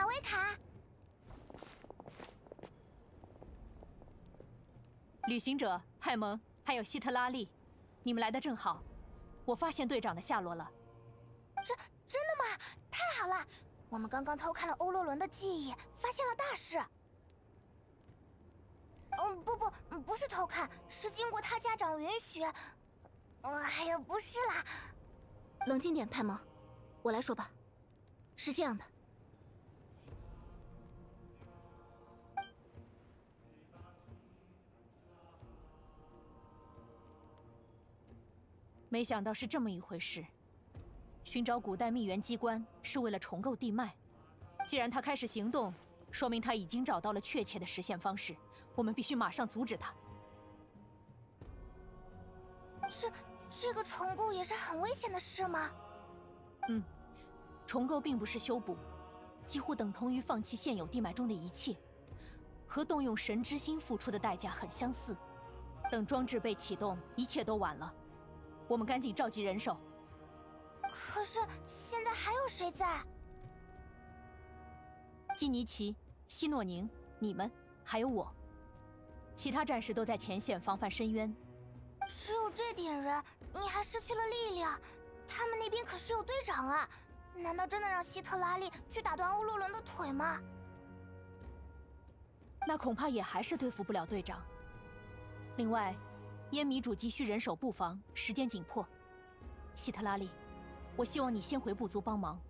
维卡。 旅行者派蒙还有希特拉利，你们来的正好。我发现队长的下落了。 真的吗？太好了！我们刚刚偷看了欧洛伦的记忆，发现了大事。不是偷看，是经过他家长允许。哎呀，不是啦。 冷静点，派蒙，我来说吧。是这样的。 没想到是这么一回事。寻找古代秘源机关是为了重构地脉。既然他开始行动，说明他已经找到了确切的实现方式。我们必须马上阻止他。 这个重构也是很危险的事吗？ 重构并不是修补，几乎等同于放弃现有地脉中的一切，和动用神之心付出的代价很相似。等装置被启动，一切都晚了。我们赶紧召集人手。 可是现在还有谁在？ 基尼奇、希诺宁，你们还有我，其他战士都在前线防范深渊。 只有这点人，你还失去了力量。他们那边可是有队长啊！难道真的让希特拉利去打断欧洛伦的腿吗？ 那恐怕也还是对付不了队长。另外，烟迷主急需人手布防，时间紧迫。希特拉利，我希望你先回部族帮忙。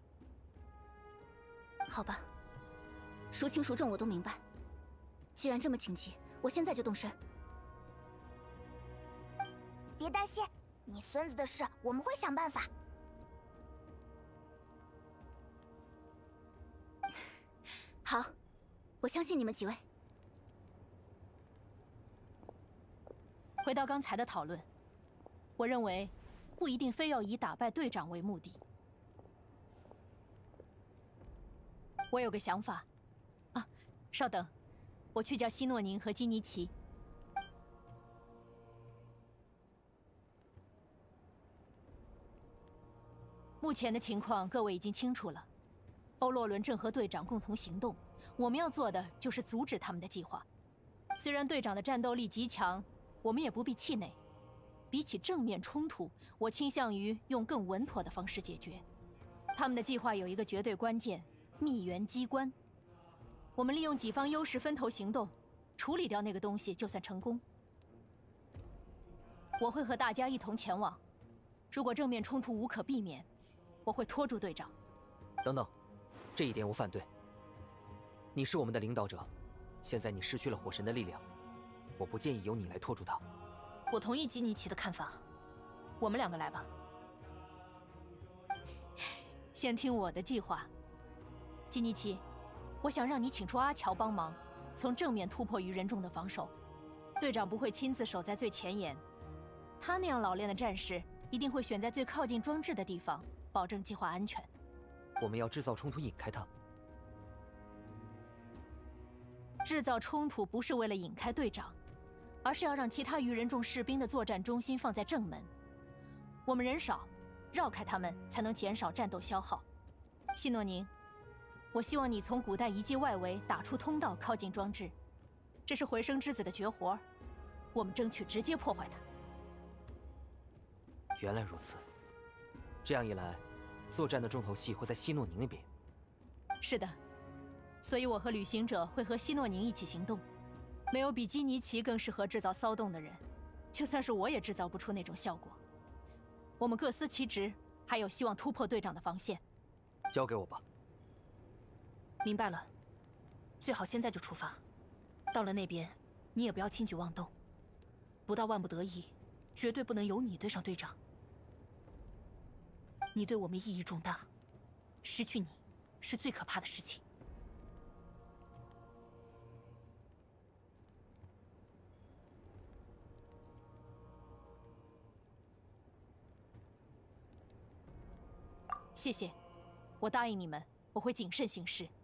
好吧，孰轻孰重我都明白。既然这么紧急，我现在就动身。 别担心，你孙子的事我们会想办法。 好，我相信你们几位。 回到刚才的讨论，我认为不一定非要以打败队长为目的。我有个想法，啊，稍等，我去叫希诺宁和基尼奇。目前的情况各位已经清楚了，欧洛伦正和队长共同行动，我们要做的就是阻止他们的计划。虽然队长的战斗力极强，我们也不必气馁。比起正面冲突，我倾向于用更稳妥的方式解决。他们的计划有一个绝对关键：秘源机关。我们利用己方优势分头行动，处理掉那个东西就算成功。我会和大家一同前往。如果正面冲突无可避免，我会拖住队长。 等等，这一点我反对。你是我们的领导者，现在你失去了火神的力量，我不建议由你来拖住他。 我同意基尼奇的看法，我们两个来吧。 先听我的计划，基尼奇，我想让你请出阿乔帮忙，从正面突破愚人众的防守。队长不会亲自守在最前沿，他那样老练的战士一定会选在最靠近装置的地方，保证计划安全。 我们要制造冲突，引开他。 制造冲突不是为了引开队长，而是要让其他愚人众士兵的作战中心放在正门。我们人少，绕开他们才能减少战斗消耗。希诺宁，我希望你从古代遗迹外围打出通道，靠近装置。这是回声之子的绝活，我们争取直接破坏它。 原来如此，这样一来，作战的重头戏会在希诺宁那边。 是的，所以我和旅行者会和希诺宁一起行动。没有比基尼奇更适合制造骚动的人，就算是我也制造不出那种效果。我们各司其职，还有希望突破队长的防线。 交给我吧。 明白了，最好现在就出发。到了那边，你也不要轻举妄动，不到万不得已，绝对不能由你对上队长。你对我们意义重大，失去你是最可怕的事情。 谢谢，我答应你们，我会谨慎行事。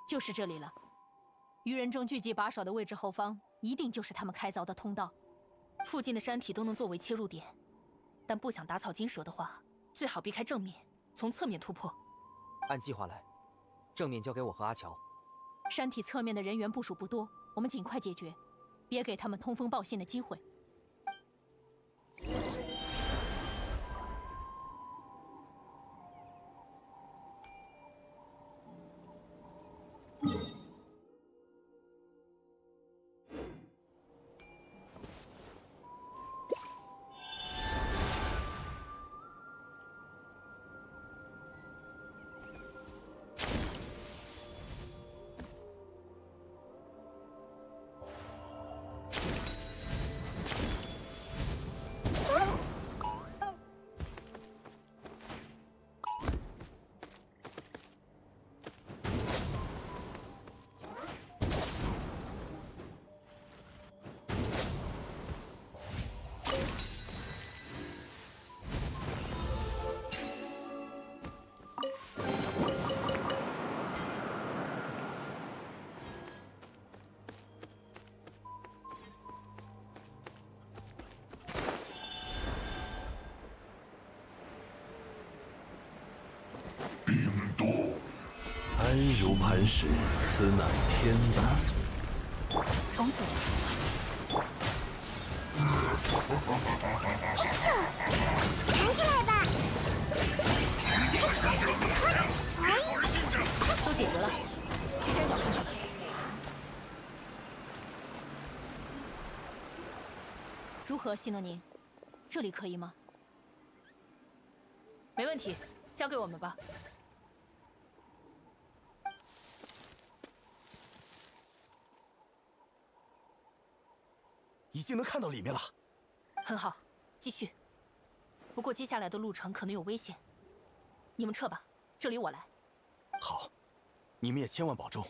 就是这里了。愚人众聚集把守的位置后方，一定就是他们开凿的通道。 附近的山体都能作为切入点，但不想打草惊蛇的话，最好避开正面，从侧面突破。 按计划来，正面交给我和阿乔。 山体侧面的人员部署不多，我们尽快解决，别给他们通风报信的机会。 安如磐石，此乃天道。 重组。 弹起来吧！ 都解决了，去山脚看看。如何，希诺宁？这里可以吗？ 没问题，交给我们吧。 已经能看到里面了。 很好，继续。不过接下来的路程可能有危险，你们撤吧，这里我来。 好，你们也千万保重。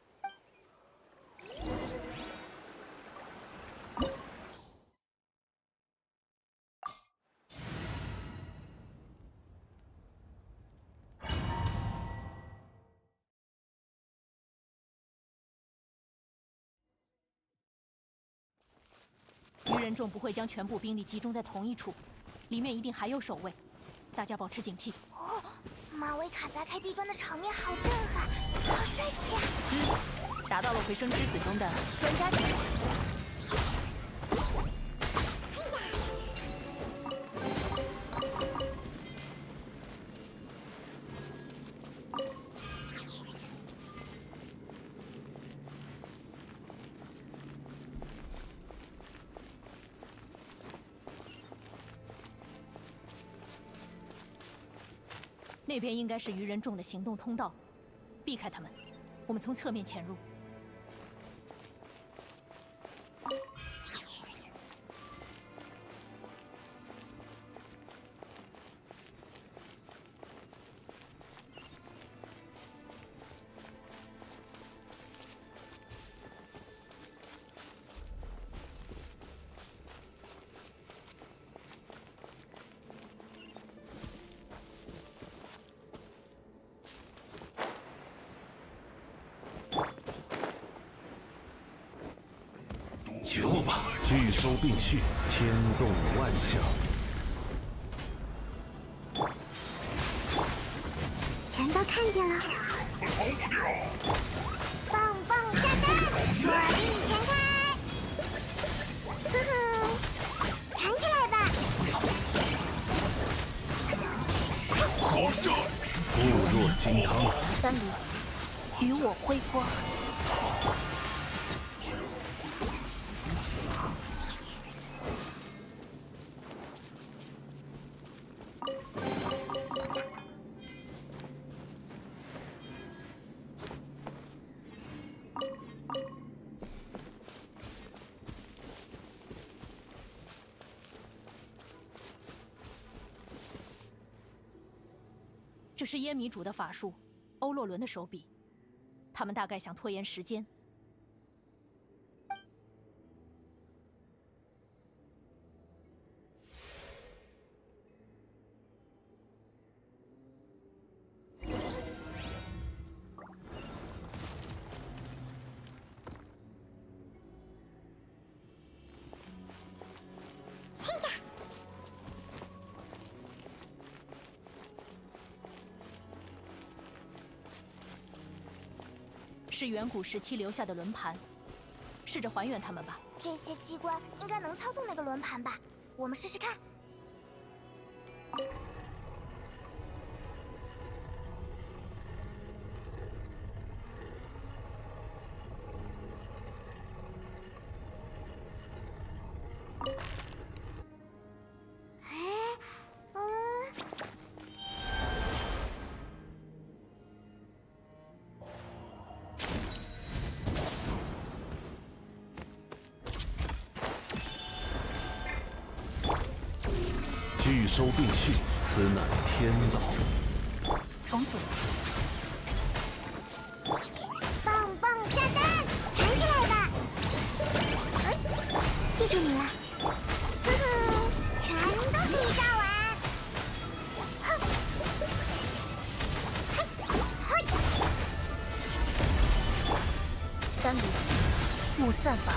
愚人众不会将全部兵力集中在同一处，里面一定还有守卫，大家保持警惕。 哦，马维卡砸开地砖的场面好震撼，好帅气啊！ 达到了回声之子中的专家级别。 那边应该是愚人众的行动通道，避开他们，我们从侧面潜入。 觉悟吧，聚收并蓄，天动万象。 全都看见了。棒棒炸弹，火力全开！哼哼，弹起来吧！ 固若金汤。 丹离，与我辉光。这是耶米主的法术，欧洛伦的手笔。他们大概想拖延时间。 是远古时期留下的轮盘，试着还原它们吧。 这些机关应该能操纵那个轮盘吧？我们试试看。 拒收并蓄，此乃天道。 重组。 棒棒炸弹，弹起来吧！记住你了。哼哼，全都可以炸完。哼，嘿，嘿。 单离木散法。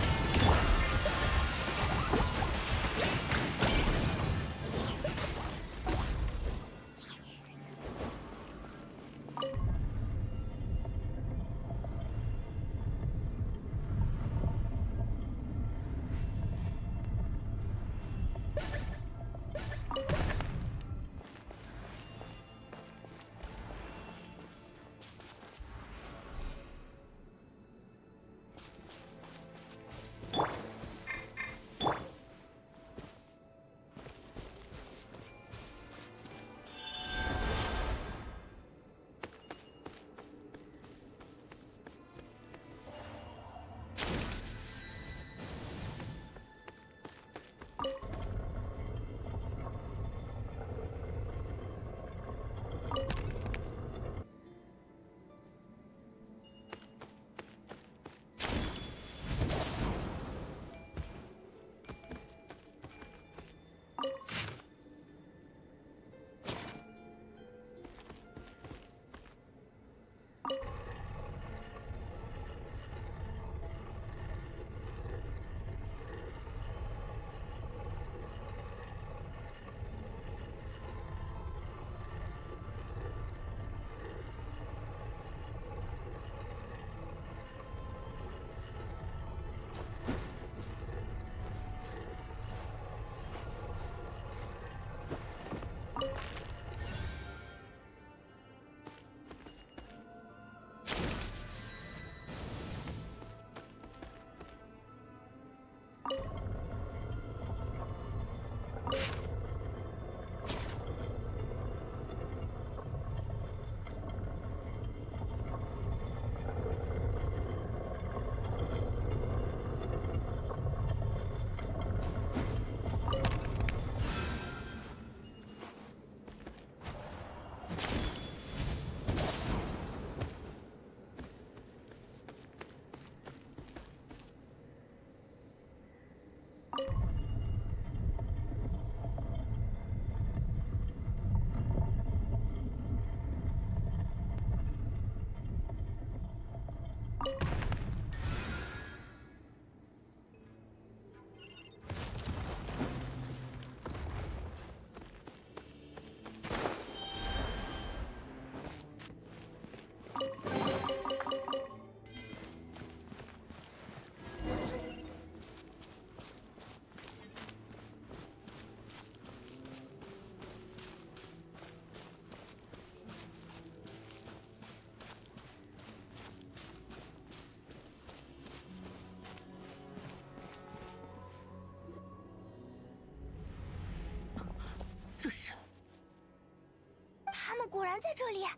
这是他们果然在这里。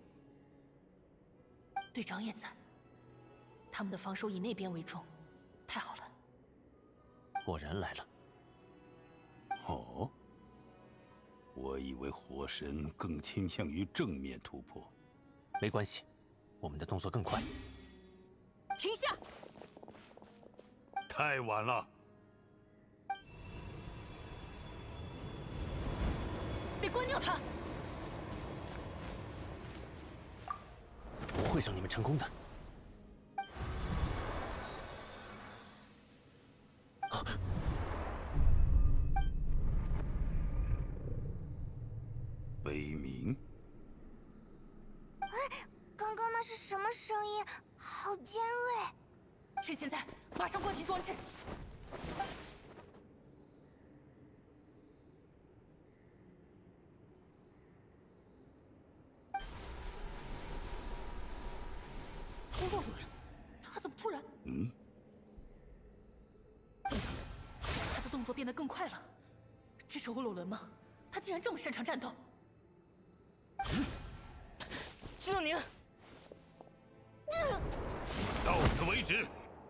队长也在，他们的防守以那边为重，太好了。 果然来了。哦，我以为火神更倾向于正面突破。 没关系，我们的动作更快。 停下！ 太晚了。 得关掉它。 不会让你们成功的。 悲鸣， 刚刚那是什么声音？好尖锐！ 趁现在，马上关停装置。欧洛伦，他怎么突然？他的动作变得更快了。这是欧洛伦吗？他竟然这么擅长战斗！ 季若宁， 到此为止。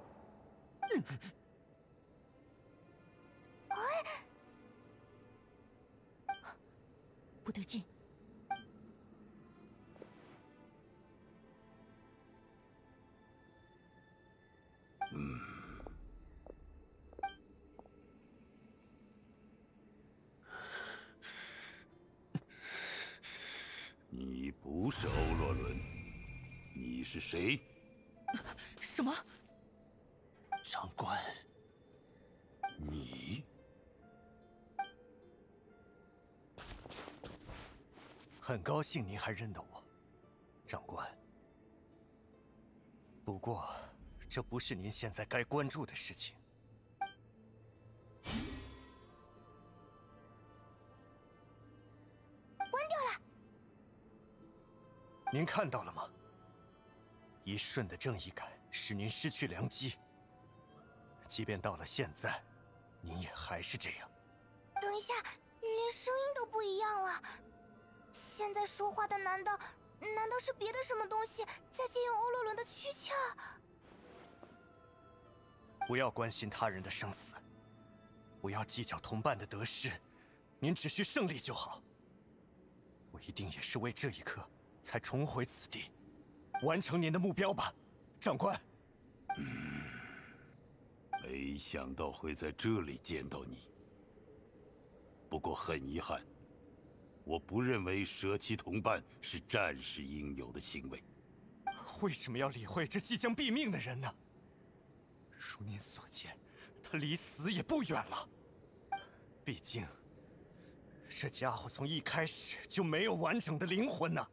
不对劲。 你不是欧洛伦，你是谁？ 什么？ 长官，你很高兴您还认得我，长官。不过，这不是您现在该关注的事情。 关掉了。 您看到了吗？一瞬的正义感使您失去良机。即便到了现在，您也还是这样。 等一下，连声音都不一样了。现在说话的难道是别的什么东西在借用欧洛伦的躯壳？ 不要关心他人的生死，不要计较同伴的得失，您只需胜利就好。我一定也是为这一刻才重回此地，完成您的目标吧，长官。 没想到会在这里见到你。不过很遗憾，我不认为舍弃同伴是战士应有的行为。 为什么要理会这即将毙命的人呢？如您所见，他离死也不远了。毕竟，这家伙从一开始就没有完整的灵魂呢。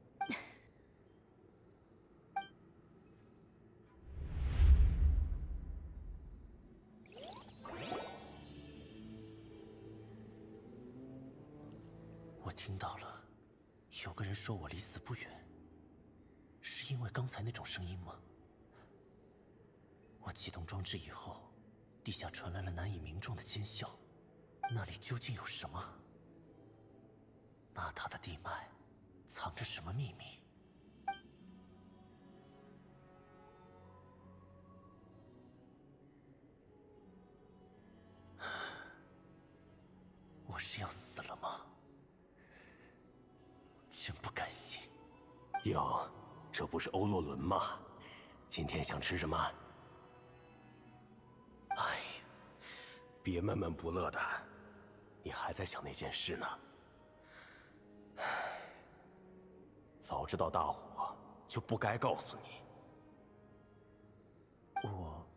我听到了，有个人说我离死不远，是因为刚才那种声音吗？我启动装置以后，地下传来了难以名状的尖啸，那里究竟有什么？那他的地脉藏着什么秘密？我是要死了吗？真不甘心。 哟，这不是欧洛伦吗？今天想吃什么？哎呀，别闷闷不乐的，你还在想那件事呢。早知道大火，就不该告诉你。 我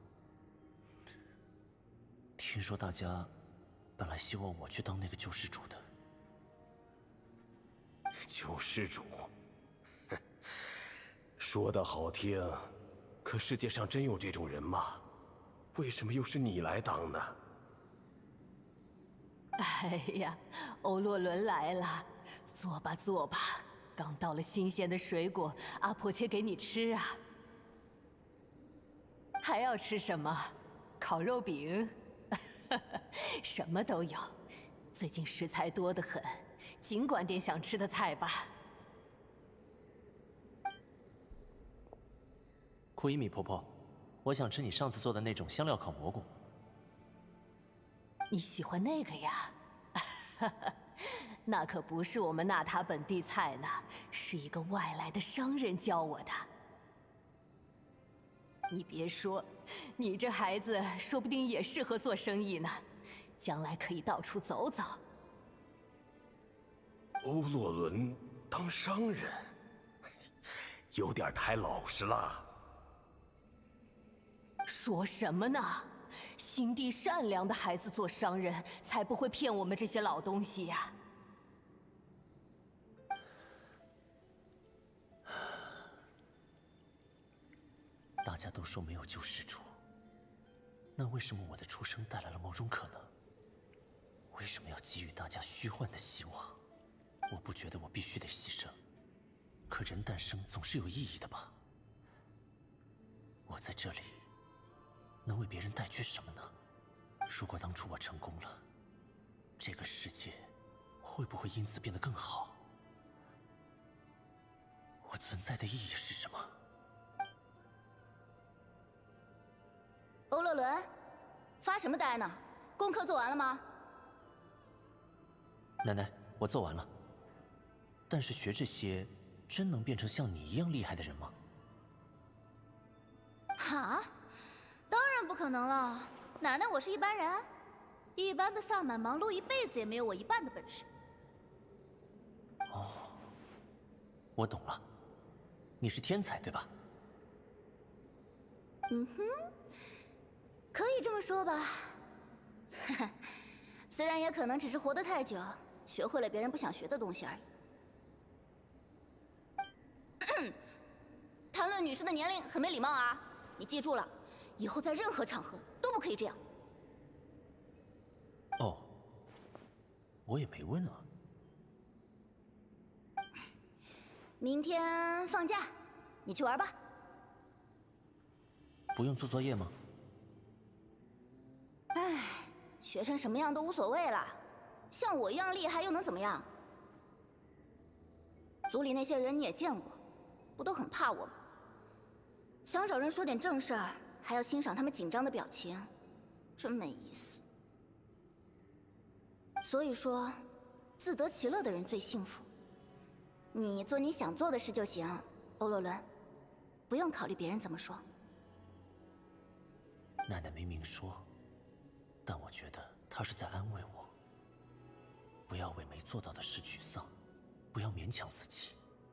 听说大家本来希望我去当那个救世主的。 救世主，说的好听，可世界上真有这种人吗？为什么又是你来当呢？ 哎呀，欧洛伦来了，坐吧坐吧，刚到了新鲜的水果，阿婆切给你吃啊。还要吃什么？烤肉饼，什么都有。最近食材多得很，尽管点想吃的菜吧。 库伊米婆婆，我想吃你上次做的那种香料烤蘑菇。 你喜欢那个呀？那可不是我们纳塔本地菜呢，是一个外来的商人教我的。你别说，你这孩子说不定也适合做生意呢，将来可以到处走走。 欧洛伦当商人，有点太老实了。 说什么呢？心地善良的孩子做商人，才不会骗我们这些老东西呀。 家都说没有救世主，那为什么我的出生带来了某种可能？为什么要给予大家虚幻的希望？我不觉得我必须得牺牲，可人诞生总是有意义的吧？我在这里，能为别人带去什么呢？如果当初我成功了，这个世界会不会因此变得更好？我存在的意义是什么？ 欧洛伦，发什么呆呢？功课做完了吗？ 奶奶，我做完了。但是学这些，真能变成像你一样厉害的人吗？ 哈？当然不可能了。奶奶，我是一般人，一般的萨满忙碌一辈子也没有我一半的本事。 哦，我懂了，你是天才对吧？ 嗯哼，可以这么说吧。虽然也可能只是活得太久，学会了别人不想学的东西而已。谈论女士的年龄很没礼貌啊！你记住了，以后在任何场合都不可以这样。 哦，我也没问啊。 明天放假，你去玩吧。 不用做作业吗？ 唉，学成什么样都无所谓啦。像我一样厉害又能怎么样？族里那些人你也见过，不都很怕我吗？想找人说点正事儿，还要欣赏他们紧张的表情，真没意思。所以说，自得其乐的人最幸福。你做你想做的事就行，欧洛伦，不用考虑别人怎么说。 奶奶没明说，但我觉得她是在安慰我。不要为没做到的事沮丧，不要勉强自己。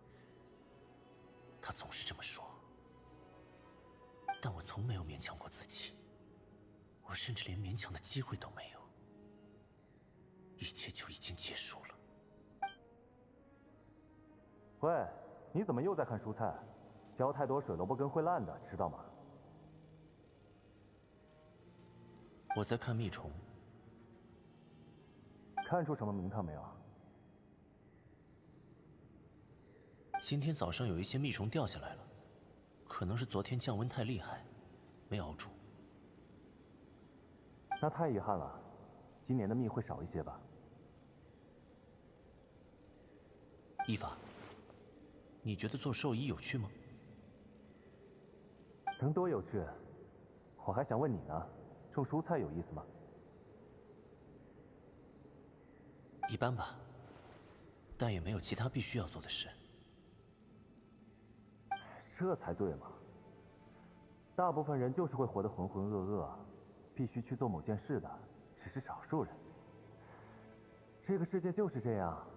她总是这么说，但我从没有勉强过自己，我甚至连勉强的机会都没有。一切就已经结束了。 喂，你怎么又在看蔬菜？浇太多水萝卜根会烂的，知道吗？ 我在看蜜虫。 看出什么名堂没有？ 今天早上有一些蜜虫掉下来了，可能是昨天降温太厉害，没熬住。 那太遗憾了，今年的蜜会少一些吧？ 伊法，你觉得做兽医有趣吗？ 能多有趣？我还想问你呢，种蔬菜有意思吗？ 一般吧，但也没有其他必须要做的事。 这才对嘛！大部分人就是会活得浑浑噩噩，必须去做某件事的，只是少数人。这个世界就是这样。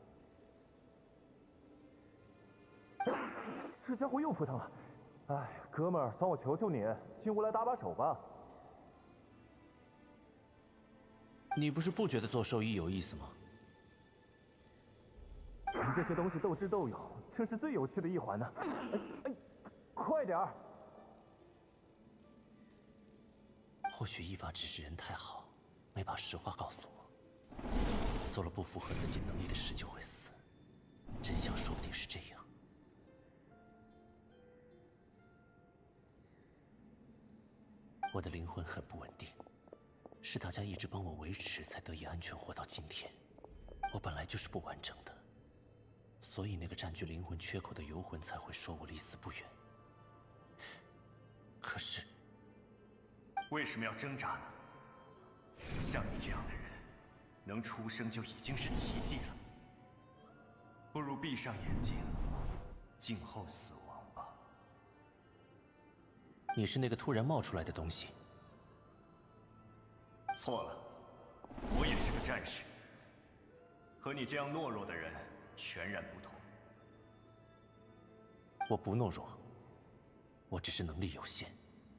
这家伙又扑腾了！哎，哥们儿，算我求求你，进屋来搭把手吧。 你不是不觉得做兽医有意思吗？ 你这些东西斗智斗勇，正是最有趣的一环呢。哎，快点儿！ 或许伊法只是人太好，没把实话告诉我。做了不符合自己能力的事就会死，真相说不定是这样。我的灵魂很不稳定，是大家一直帮我维持，才得以安全活到今天。我本来就是不完整的，所以那个占据灵魂缺口的游魂才会说我离死不远。可是， 为什么要挣扎呢？像你这样的人，能出生就已经是奇迹了。不如闭上眼睛，静候死亡吧。 你是那个突然冒出来的东西。 错了，我也是个战士，和你这样懦弱的人全然不同。 我不懦弱，我只是能力有限。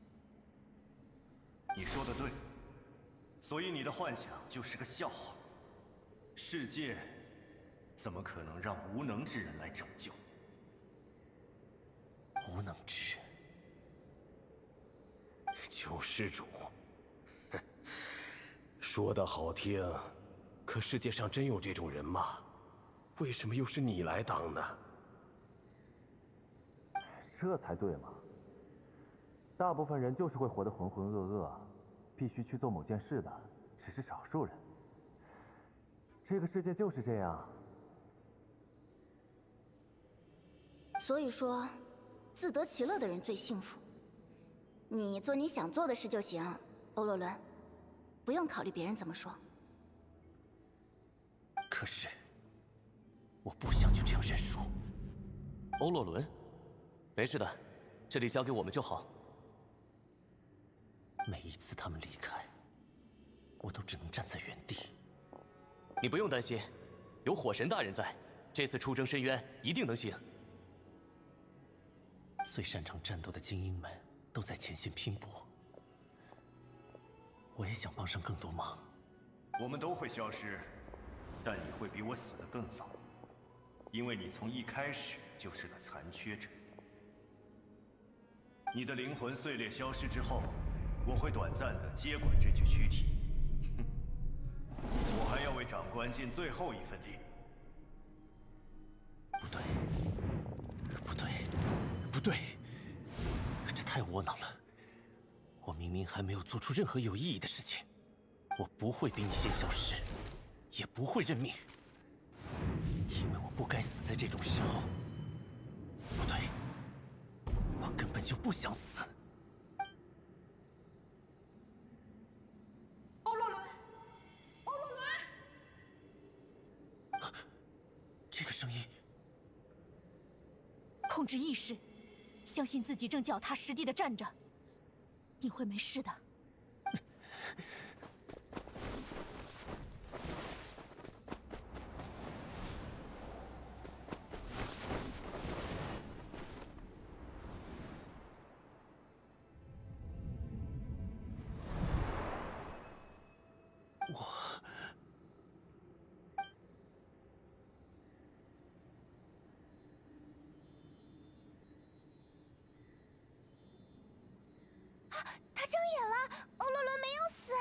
你说的对，所以你的幻想就是个笑话。世界怎么可能让无能之人来拯救？ 无能之人， 救世主，说的好听，可世界上真有这种人吗？为什么又是你来当呢？ 这才对嘛！大部分人就是会活得浑浑噩噩，必须去做某件事的只是少数人。这个世界就是这样。 所以说，自得其乐的人最幸福。你做你想做的事就行，欧洛伦，不用考虑别人怎么说。 可是，我不想就这样认输。 欧洛伦，没事的，这里交给我们就好。 每一次他们离开，我都只能站在原地。 你不用担心，有火神大人在，这次出征深渊一定能行。 最擅长战斗的精英们都在前线拼搏，我也想帮上更多忙。 我们都会消失，但你会比我死得更早，因为你从一开始就是个残缺者。你的灵魂碎裂消失之后，我会短暂的接管这具躯体。我还要为长官尽最后一份力。 不对，不对，不对，这太窝囊了。我明明还没有做出任何有意义的事情，我不会比你先消失，也不会认命，因为我不该死在这种时候。不对，我根本就不想死。 欧洛伦，欧洛伦！ 这个声音， 控制意识，相信自己正脚踏实地的站着，你会没事的。 他睁眼了，欧洛伦没有死。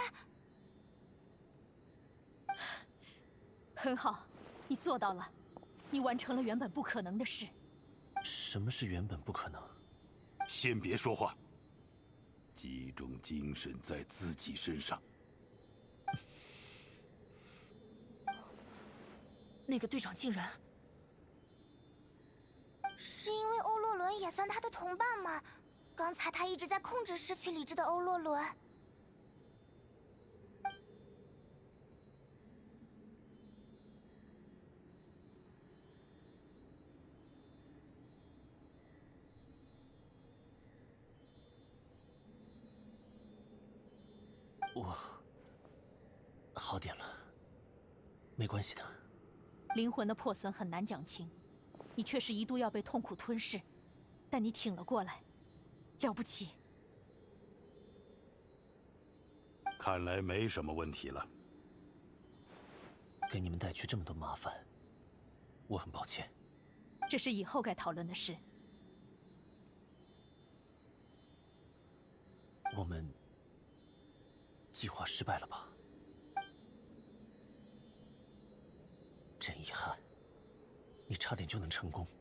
很好，你做到了，你完成了原本不可能的事。 什么是原本不可能？ 先别说话，集中精神在自己身上。 那个队长竟然…… 是因为欧洛伦也算他的同伴吗？刚才他一直在控制失去理智的欧洛伦。 我好点了，没关系的。 灵魂的破损很难讲清，你确实一度要被痛苦吞噬，但你挺了过来，了不起。 看来没什么问题了。 给你们带去这么多麻烦，我很抱歉。 这是以后该讨论的事。 我们计划失败了吧？真遗憾，你差点就能成功。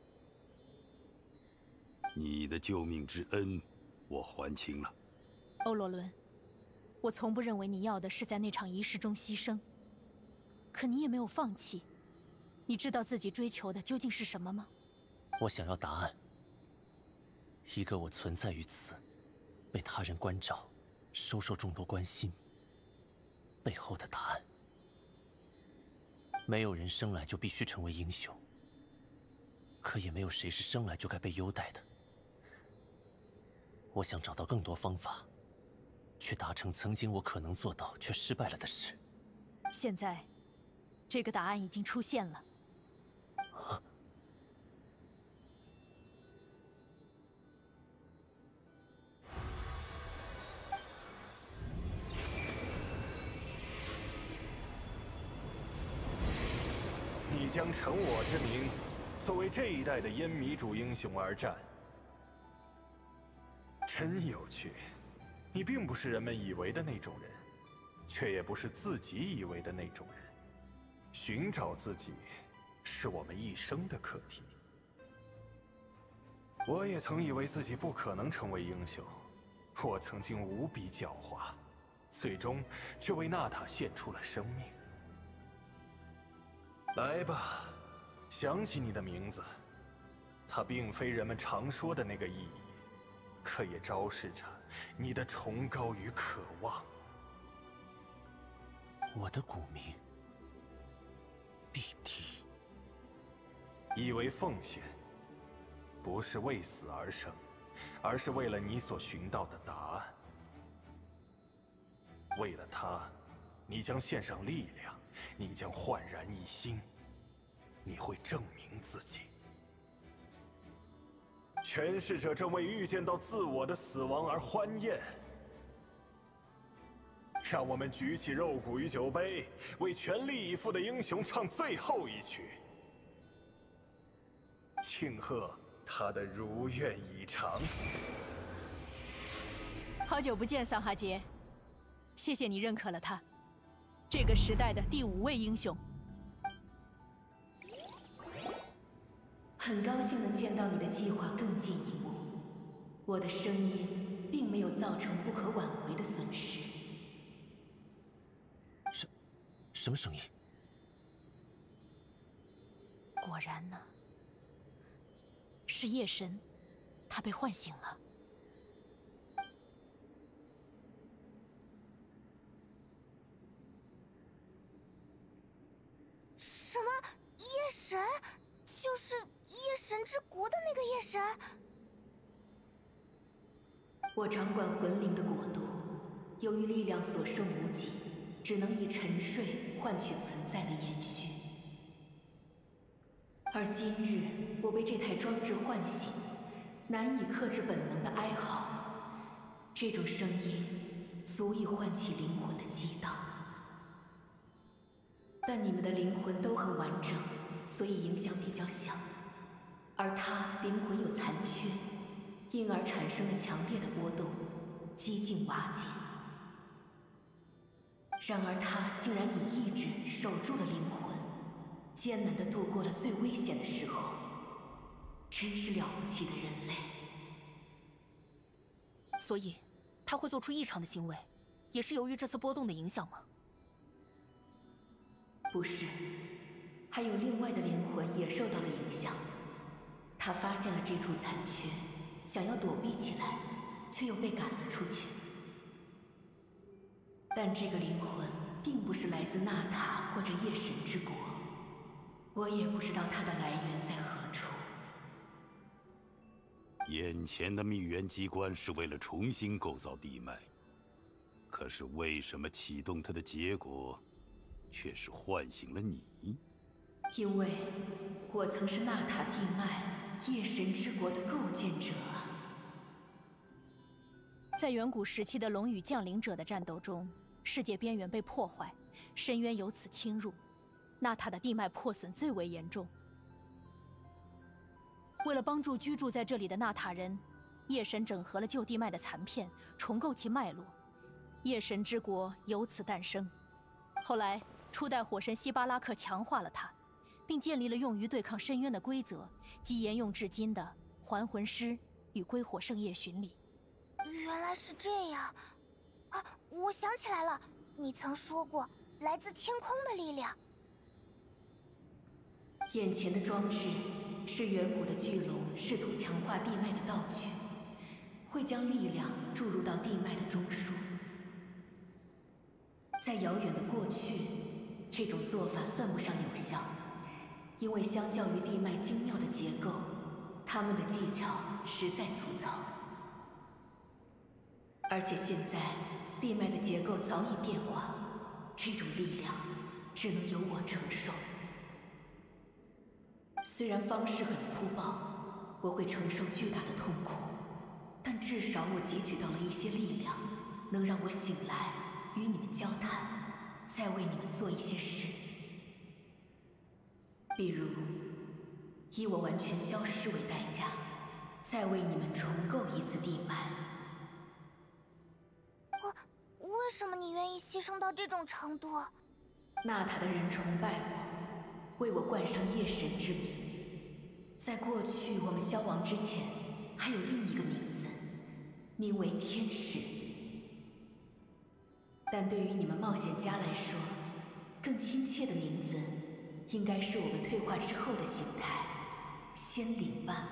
你的救命之恩，我还清了。 欧洛伦，我从不认为你要的是在那场仪式中牺牲，可你也没有放弃。你知道自己追求的究竟是什么吗？ 我想要答案，一个我存在于此，被他人关照，收受众多关心背后的答案。没有人生来就必须成为英雄，可也没有谁是生来就该被优待的。我想找到更多方法，去达成曾经我可能做到却失败了的事。 现在，这个答案已经出现了。 你将承我之名，作为这一代的烟迷主英雄而战，真有趣。 你并不是人们以为的那种人，却也不是自己以为的那种人。寻找自己，是我们一生的课题。我也曾以为自己不可能成为英雄，我曾经无比狡猾，最终却为娜塔献出了生命。来吧，想起你的名字，它并非人们常说的那个意义，可也昭示着你的崇高与渴望。 我的古名，BT。 以为奉献不是为死而生，而是为了你所寻到的答案。为了它，你将献上力量，你将焕然一新，你会证明自己。诠释者正为预见到自我的死亡而欢宴。让我们举起肉骨与酒杯，为全力以赴的英雄唱最后一曲，庆贺他的如愿以偿。 好久不见，桑哈杰，谢谢你认可了他，这个时代的第5位英雄。 很高兴能见到你的计划更进一步。我的声音并没有造成不可挽回的损失。 什么声音？ 果然呢，是夜神，他被唤醒了。 什么夜神？就是夜神之国的那个夜神？ 我掌管魂灵的国度，由于力量所剩无几，只能以沉睡换取存在的延续。而今日我被这台装置唤醒，难以克制本能的哀嚎。这种声音足以唤起灵魂的激荡。但你们的灵魂都很完整，所以影响比较小。而他灵魂有残缺，因而产生了强烈的波动，几近瓦解。然而他竟然以意志守住了灵魂，艰难地度过了最危险的时候，真是了不起的人类。 所以，他会做出异常的行为，也是由于这次波动的影响吗？不是，还有另外的灵魂也受到了影响。他发现了这处残缺，想要躲避起来，却又被赶了出去。但这个灵魂并不是来自纳塔或者夜神之国，我也不知道它的来源在何处。 眼前的秘源机关是为了重新构造地脉，可是为什么启动它的结果，却是唤醒了你？ 因为我曾是纳塔地脉夜神之国的构建者啊。 在远古时期的龙与降临者的战斗中，世界边缘被破坏，深渊由此侵入，纳塔的地脉破损最为严重。为了帮助居住在这里的纳塔人，夜神整合了旧地脉的残片，重构其脉络，夜神之国由此诞生。后来，初代火神希巴拉克强化了它，并建立了用于对抗深渊的规则，即沿用至今的还魂师与归火圣夜巡礼。 原来是这样啊！我想起来了，你曾说过来自天空的力量。 眼前的装置是远古的巨龙试图强化地脉的道具，会将力量注入到地脉的中枢。在遥远的过去，这种做法算不上有效，因为相较于地脉精妙的结构，他们的技巧实在粗糙。而且现在，地脉的结构早已变化，这种力量只能由我承受。虽然方式很粗暴，我会承受巨大的痛苦，但至少我汲取到了一些力量，能让我醒来，与你们交谈，再为你们做一些事。比如，以我完全消失为代价，再为你们重构一次地脉。 什么你愿意牺牲到这种程度？ 纳塔的人崇拜我，为我冠上夜神之名。在过去我们消亡之前，还有另一个名字，名为天使。但对于你们冒险家来说，更亲切的名字，应该是我们退化之后的形态——仙灵吧。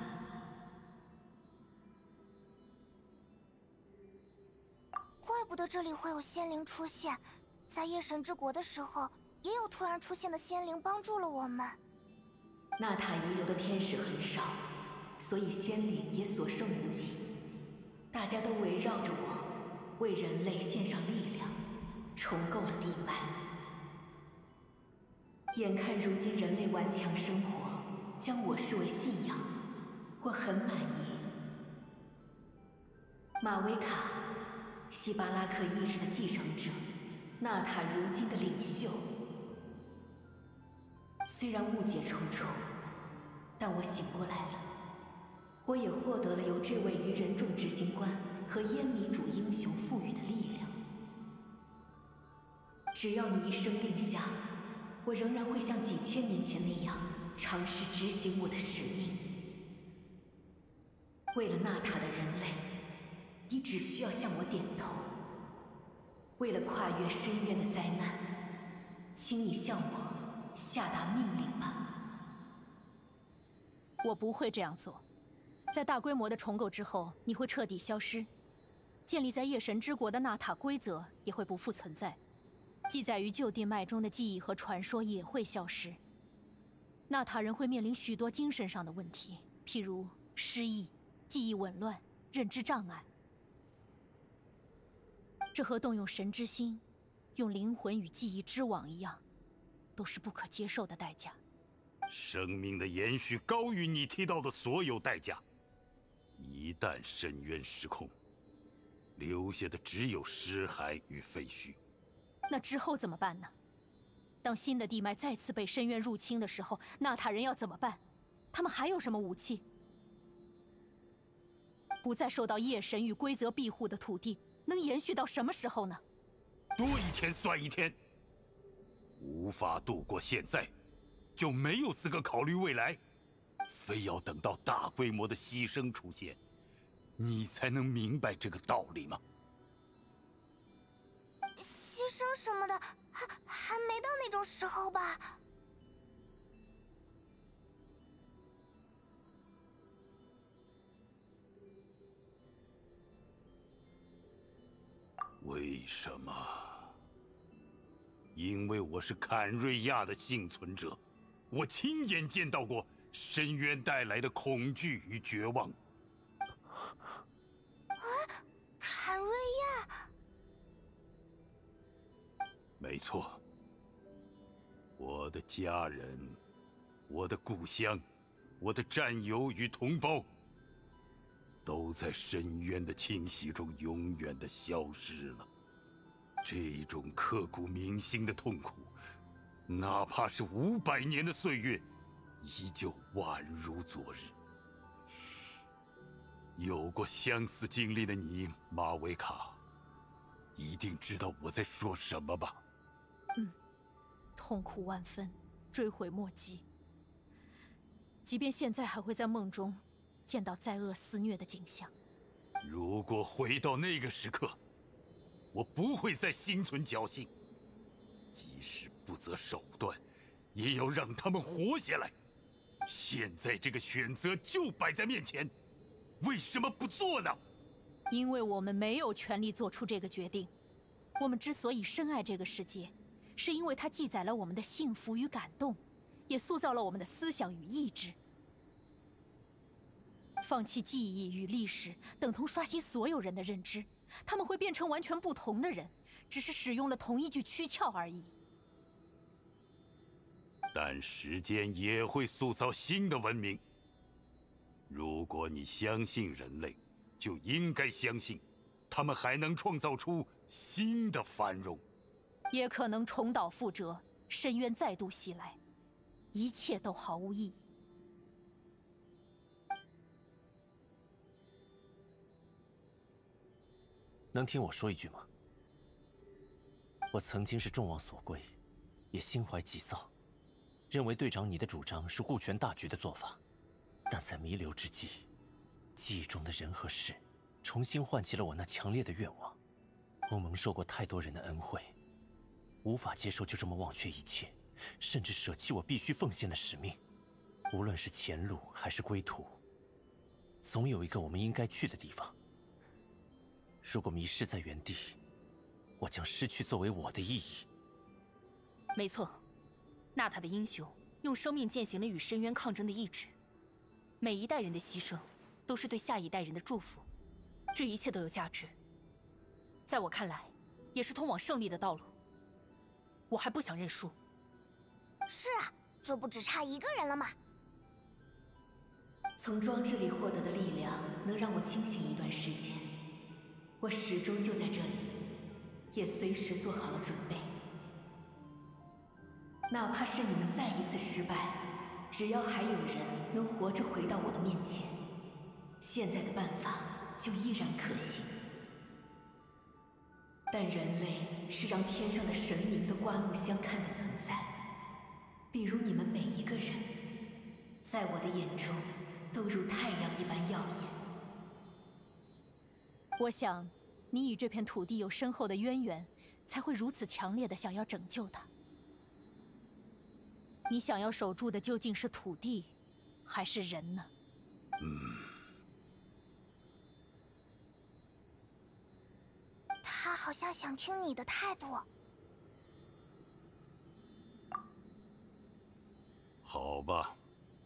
怪不得这里会有仙灵出现，在夜神之国的时候，也有突然出现的仙灵帮助了我们。 纳塔遗留的天使很少，所以仙灵也所剩无几。大家都围绕着我，为人类献上力量，重构了地脉。眼看如今人类顽强生活，将我视为信仰，我很满意。马维卡，希巴拉克意志的继承者，纳塔如今的领袖。虽然误解重重，但我醒过来了。我也获得了由这位愚人众执行官和烟迷主英雄赋予的力量。只要你一声令下，我仍然会像几千年前那样尝试执行我的使命。为了纳塔的人类，你只需要向我点头。为了跨越深渊的灾难，请你向我下达命令吧。 我不会这样做。在大规模的重构之后，你会彻底消失，建立在夜神之国的纳塔规则也会不复存在，记载于旧地脉中的记忆和传说也会消失。纳塔人会面临许多精神上的问题，譬如失忆、记忆紊乱、认知障碍。这和动用神之心，用灵魂与记忆织网一样，都是不可接受的代价。 生命的延续高于你提到的所有代价。一旦深渊失控，留下的只有尸骸与废墟。 那之后怎么办呢？当新的地脉再次被深渊入侵的时候，纳塔人要怎么办？他们还有什么武器？不再受到夜神与规则庇护的土地，能延续到什么时候呢？ 多一天算一天。无法度过现在，就没有资格考虑未来。非要等到大规模的牺牲出现，你才能明白这个道理吗？ 牺牲什么的，还没到那种时候吧？ 为什么？因为我是坎瑞亚的幸存者，我亲眼见到过深渊带来的恐惧与绝望。 坎瑞亚， 没错，我的家人，我的故乡，我的战友与同胞，都在深渊的侵袭中永远的消失了。这种刻骨铭心的痛苦，哪怕是500年的岁月，依旧宛如昨日。有过相似经历的你，马维卡，一定知道我在说什么吧？ 痛苦万分，追悔莫及。即便现在还会在梦中见到灾厄肆虐的景象。 如果回到那个时刻，我不会再心存侥幸，即使不择手段，也要让他们活下来。现在这个选择就摆在面前，为什么不做呢？ 因为我们没有权利做出这个决定。我们之所以深爱这个世界，是因为它记载了我们的幸福与感动，也塑造了我们的思想与意志。放弃记忆与历史，等同刷新所有人的认知。他们会变成完全不同的人，只是使用了同一具躯壳而已。 但时间也会塑造新的文明。如果你相信人类，就应该相信，他们还能创造出新的繁荣。 也可能重蹈覆辙，深渊再度袭来，一切都毫无意义。 能听我说一句吗？ 我曾经是众望所归，也心怀急躁，认为队长你的主张是顾全大局的做法。但在弥留之际，记忆中的人和事，重新唤起了我那强烈的愿望。我蒙受过太多人的恩惠，无法接受就这么忘却一切，甚至舍弃我必须奉献的使命。无论是前路还是归途，总有一个我们应该去的地方。如果迷失在原地，我将失去作为我的意义。 没错，纳塔的英雄用生命践行了与深渊抗争的意志。每一代人的牺牲，都是对下一代人的祝福。这一切都有价值，在我看来，也是通往胜利的道路。我还不想认输。 是啊，这不只差一个人了吗？ 从装置里获得的力量能让我清醒一段时间，我始终就在这里，也随时做好了准备。哪怕是你们再一次失败，只要还有人能活着回到我的面前，现在的办法就依然可行。但人类是让天上的神明都刮目相看的存在，比如你们每一个人，在我的眼中都如太阳一般耀眼。 我想，你与这片土地有深厚的渊源，才会如此强烈的想要拯救它。你想要守住的究竟是土地，还是人呢？ 他好像想听你的态度。 好吧，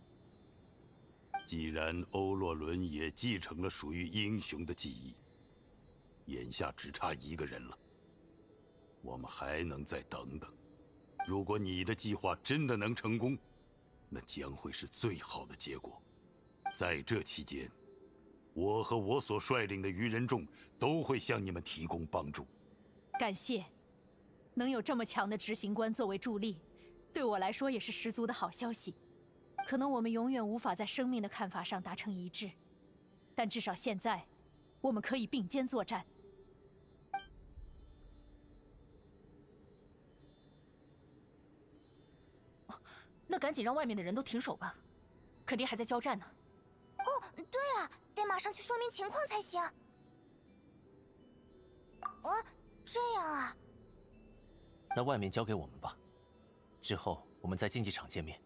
既然欧洛伦也继承了属于英雄的记忆，眼下只差一个人了。我们还能再等等。如果你的计划真的能成功，那将会是最好的结果。在这期间，我和我所率领的愚人众都会向你们提供帮助。 感谢，能有这么强的执行官作为助力，对我来说也是十足的好消息。可能我们永远无法在生命的看法上达成一致，但至少现在，我们可以并肩作战。那赶紧让外面的人都停手吧，肯定还在交战呢。 哦，对啊，得马上去说明情况才行。这样啊。 那外面交给我们吧，之后我们在竞技场见面。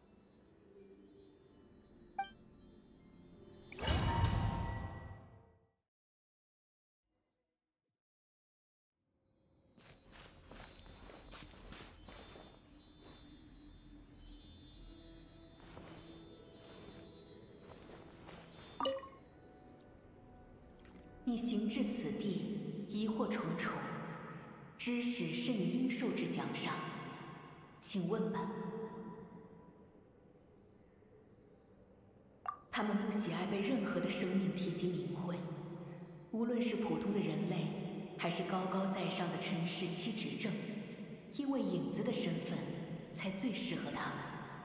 你行至此地，疑惑重重，知识是你应受之奖赏，请问吧。他们不喜爱被任何的生命提及名讳，无论是普通的人类，还是高高在上的尘世七执政，因为影子的身份，才最适合他们。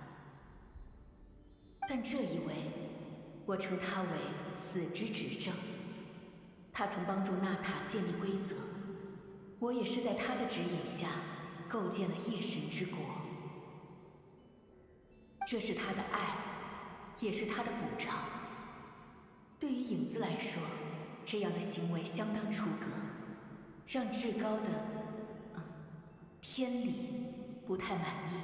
但这一位，我称他为死之执政。他曾帮助纳塔建立规则，我也是在他的指引下构建了夜神之国。这是他的爱，也是他的补偿。对于影子来说，这样的行为相当出格，让至高的天理不太满意。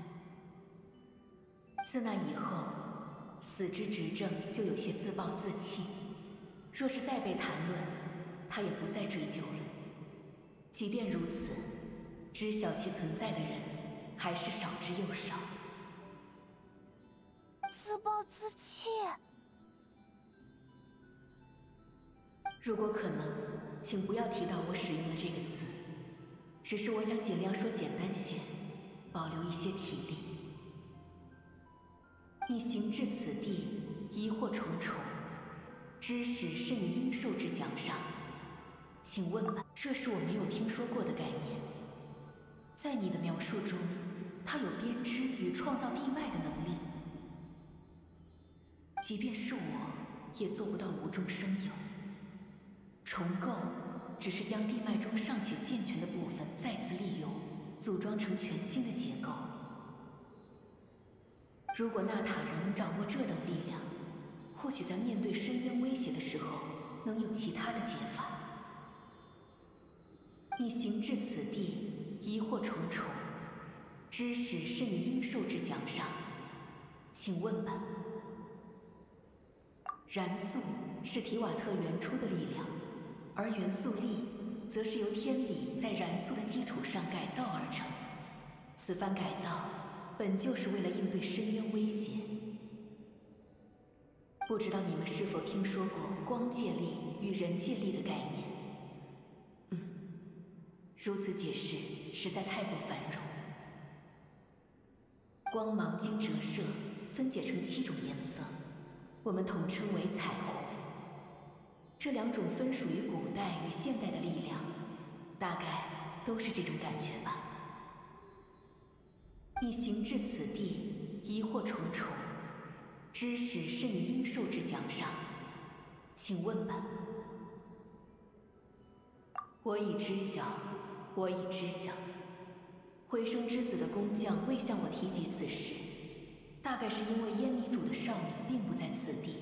自那以后，死之执政就有些自暴自弃。若是再被谈论，他也不再追究了。即便如此，知晓其存在的人还是少之又少。 自暴自弃。 如果可能，请不要提到我使用的这个词，只是我想尽量说简单些，保留一些体力。你行至此地，疑惑重重。知识是你应受之奖赏，请问吧，这是我没有听说过的概念。在你的描述中，它有编织与创造地脉的能力。即便是我，也做不到无中生有。重构只是将地脉中尚且健全的部分再次利用，组装成全新的结构。如果纳塔人能掌握这等力量，或许在面对深渊威胁的时候，能有其他的解法。你行至此地，疑惑重重，知识是你应受之奖赏，请问吧。燃素是提瓦特原初的力量，而元素力则是由天理在燃素的基础上改造而成。此番改造本就是为了应对深渊威胁。不知道你们是否听说过光界力与人界力的概念？如此解释实在太过繁荣。光芒经折射分解成7种颜色，我们统称为彩虹。这2种分属于古代与现代的力量，大概都是这种感觉吧。你行至此地，疑惑重重，知识是你应受之奖赏，请问吧。我已知晓，我已知晓。回声之子的工匠未向我提及此事，大概是因为烟迷主的少女并不在此地。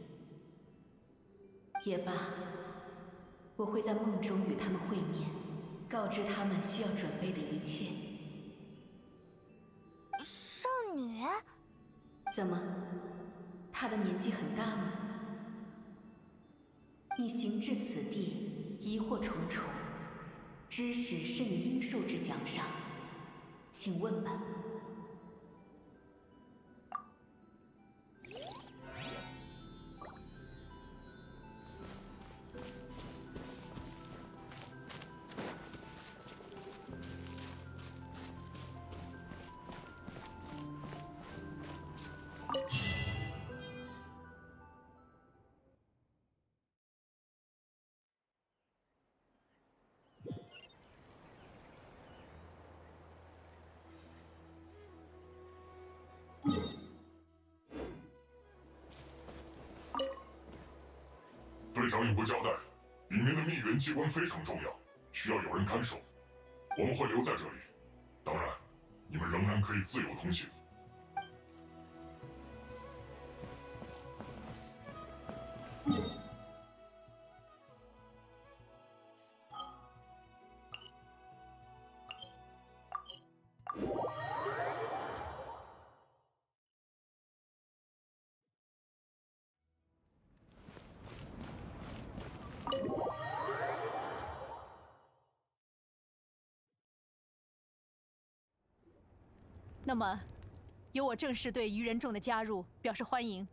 也罢，我会在梦中与他们会面，告知他们需要准备的一切。 少女？ 怎么？她的年纪很大吗？你行至此地，疑惑重重，知识是你应受之奖赏，请问吧。 队长有过交代，里面的秘源机关非常重要，需要有人看守。我们会留在这里，当然，你们仍然可以自由通行。 那么，由我正式对愚人众的加入表示欢迎。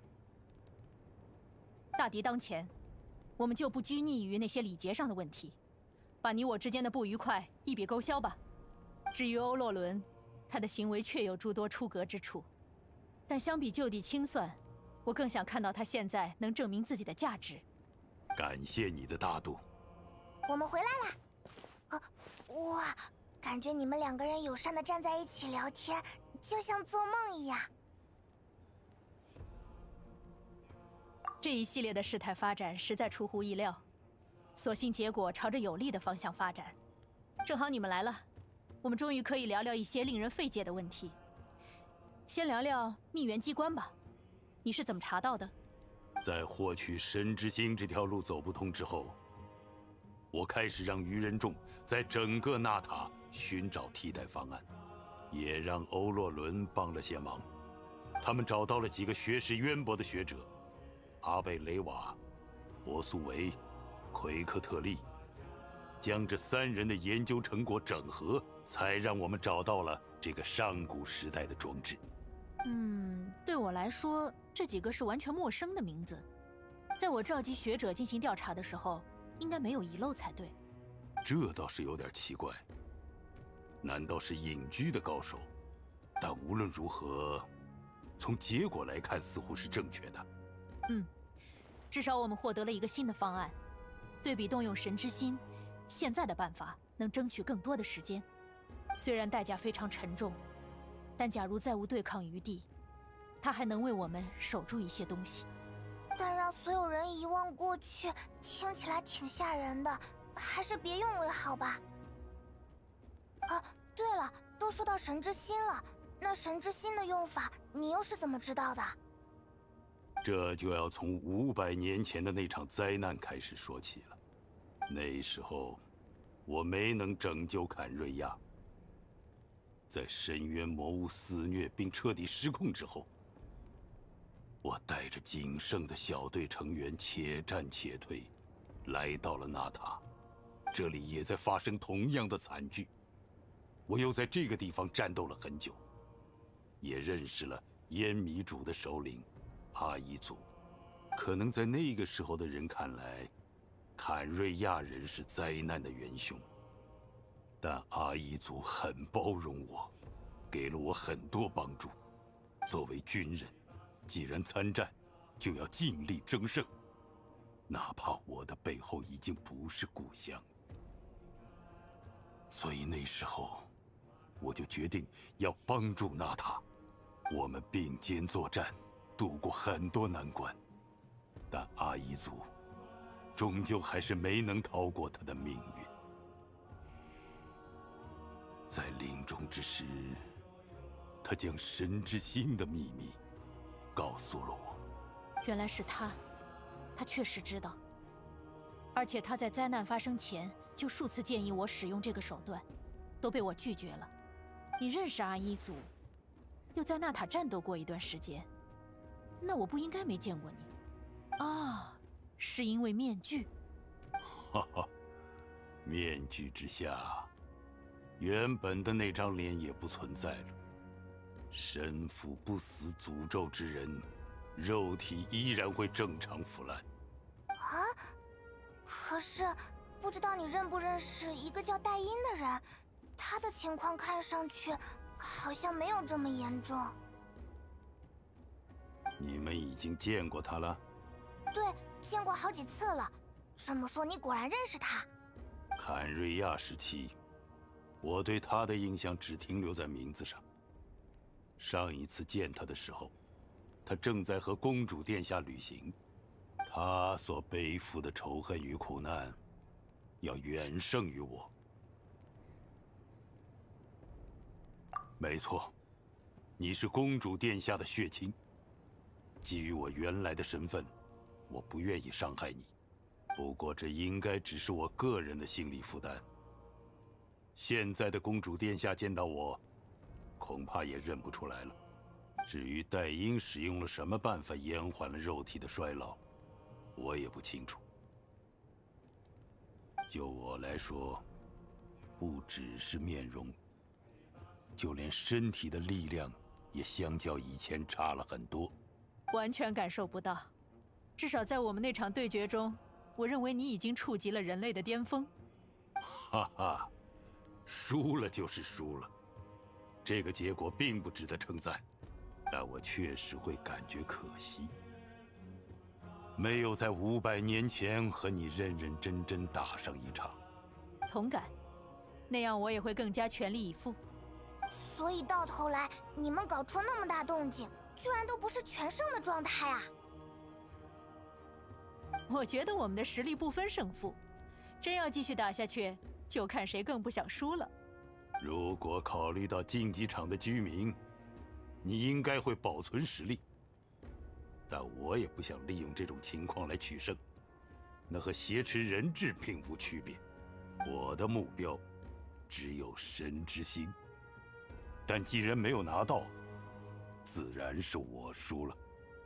大敌当前，我们就不拘泥于那些礼节上的问题，把你我之间的不愉快一笔勾销吧。至于欧洛伦，他的行为确有诸多出格之处，但相比就地清算，我更想看到他现在能证明自己的价值。 感谢你的大度。 我们回来了。哇！感觉你们2个人友善的站在一起聊天，就像做梦一样。 这一系列的事态发展实在出乎意料，所幸结果朝着有利的方向发展。正好你们来了，我们终于可以聊聊一些令人费解的问题。先聊聊秘源机关吧，你是怎么查到的？ 在获取神之心这条路走不通之后，我开始让愚人众在整个纳塔寻找替代方案，也让欧洛伦帮了些忙。他们找到了几个学识渊博的学者，阿贝雷瓦、博苏维、奎克特利，将这3人的研究成果整合，才让我们找到了这个上古时代的装置。 对我来说，这几个是完全陌生的名字。在我召集学者进行调查的时候，应该没有遗漏才对。 这倒是有点奇怪。难道是隐居的高手？但无论如何，从结果来看，似乎是正确的。 至少我们获得了一个新的方案。对比动用神之心，现在的办法能争取更多的时间。虽然代价非常沉重，但假如再无对抗余地，它还能为我们守住一些东西。 但让所有人遗忘过去，听起来挺吓人的， 还是别用为好吧。啊，对了，都说到神之心了，那神之心的用法，你又是怎么知道的？ 这就要从500年前的那场灾难开始说起了。那时候，我没能拯救坎瑞亚。在深渊魔物肆虐并彻底失控之后，我带着仅剩的小队成员且战且退，来到了纳塔。这里也在发生同样的惨剧。我又在这个地方战斗了很久，也认识了烟迷主的首领阿伊族。可能在那个时候的人看来，坎瑞亚人是灾难的元凶。但阿伊族很包容我，给了我很多帮助。作为军人，既然参战，就要尽力争胜，哪怕我的背后已经不是故乡。所以那时候，我就决定要帮助纳塔。我们并肩作战，度过很多难关，但阿伊族终究还是没能逃过他的命运。在临终之时，他将神之心的秘密告诉了我。 原来是他，他确实知道，而且他在灾难发生前就数次建议我使用这个手段，都被我拒绝了。你认识阿伊族，又在纳塔战斗过一段时间，那我不应该没见过你。啊，是因为面具。 哈哈，面具之下，原本的那张脸也不存在了。身负不死诅咒之人，肉体依然会正常腐烂。 啊？可是不知道你认不认识一个叫戴因的人，他的情况看上去好像没有这么严重。 你们已经见过他了？ 对，见过好几次了。这么说，你果然认识他？ 坎瑞亚时期，我对他的印象只停留在名字上。上一次见他的时候，他正在和公主殿下旅行，他所背负的仇恨与苦难，要远胜于我。没错，你是公主殿下的血亲。基于我原来的身份，我不愿意伤害你。不过这应该只是我个人的心理负担。现在的公主殿下见到我，恐怕也认不出来了。至于戴因使用了什么办法延缓了肉体的衰老，我也不清楚。就我来说，不只是面容，就连身体的力量也相较以前差了很多。 完全感受不到，至少在我们那场对决中，我认为你已经触及了人类的巅峰。 哈哈，输了就是输了，这个结果并不值得称赞，但我确实会感觉可惜，没有在500年前和你认认真真打上一场。 同感，那样我也会更加全力以赴。 所以到头来，你们搞出那么大动静，居然都不是全胜的状态啊！ 我觉得我们的实力不分胜负，真要继续打下去，就看谁更不想输了。 如果考虑到竞技场的居民，你应该会保存实力。但我也不想利用这种情况来取胜，那和挟持人质并无区别。我的目标只有神之心，但既然没有拿到，自然是我输了。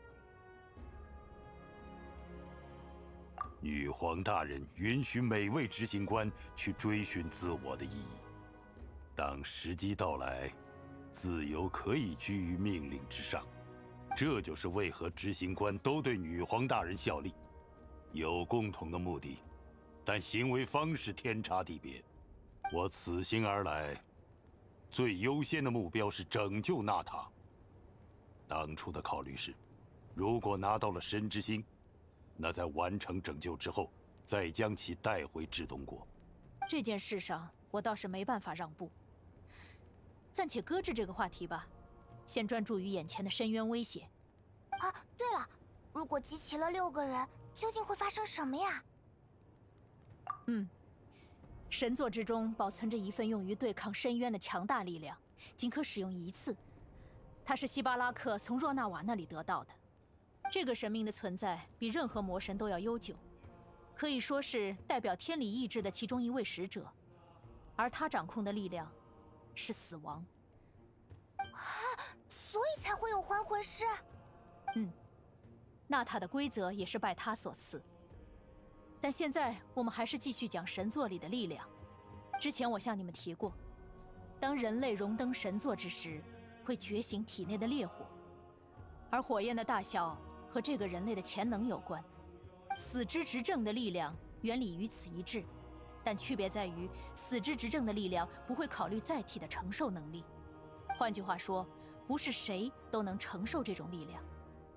女皇大人允许每位执行官去追寻自我的意义，当时机到来，自由可以居于命令之上。这就是为何执行官都对女皇大人效力，有共同的目的，但行为方式天差地别。我此行而来，最优先的目标是拯救纳塔。当初的考虑是，如果拿到了神之心，那在完成拯救之后，再将其带回至东国。 这件事上，我倒是没办法让步。暂且搁置这个话题吧，先专注于眼前的深渊威胁。 啊，对了，如果集齐了6个人，究竟会发生什么呀？ 神座之中保存着一份用于对抗深渊的强大力量，仅可使用一次。它是希巴拉克从若纳瓦那里得到的。这个神明的存在比任何魔神都要悠久，可以说是代表天理意志的其中一位使者。而他掌控的力量是死亡。 所以才会有还魂师。 纳塔的规则也是拜他所赐。但现在我们还是继续讲神座里的力量。之前我向你们提过，当人类荣登神座之时，会觉醒体内的烈火，而火焰的大小和这个人类的潜能有关。死之执政的力量原理与此一致，但区别在于死之执政的力量不会考虑载体的承受能力。换句话说，不是谁都能承受这种力量。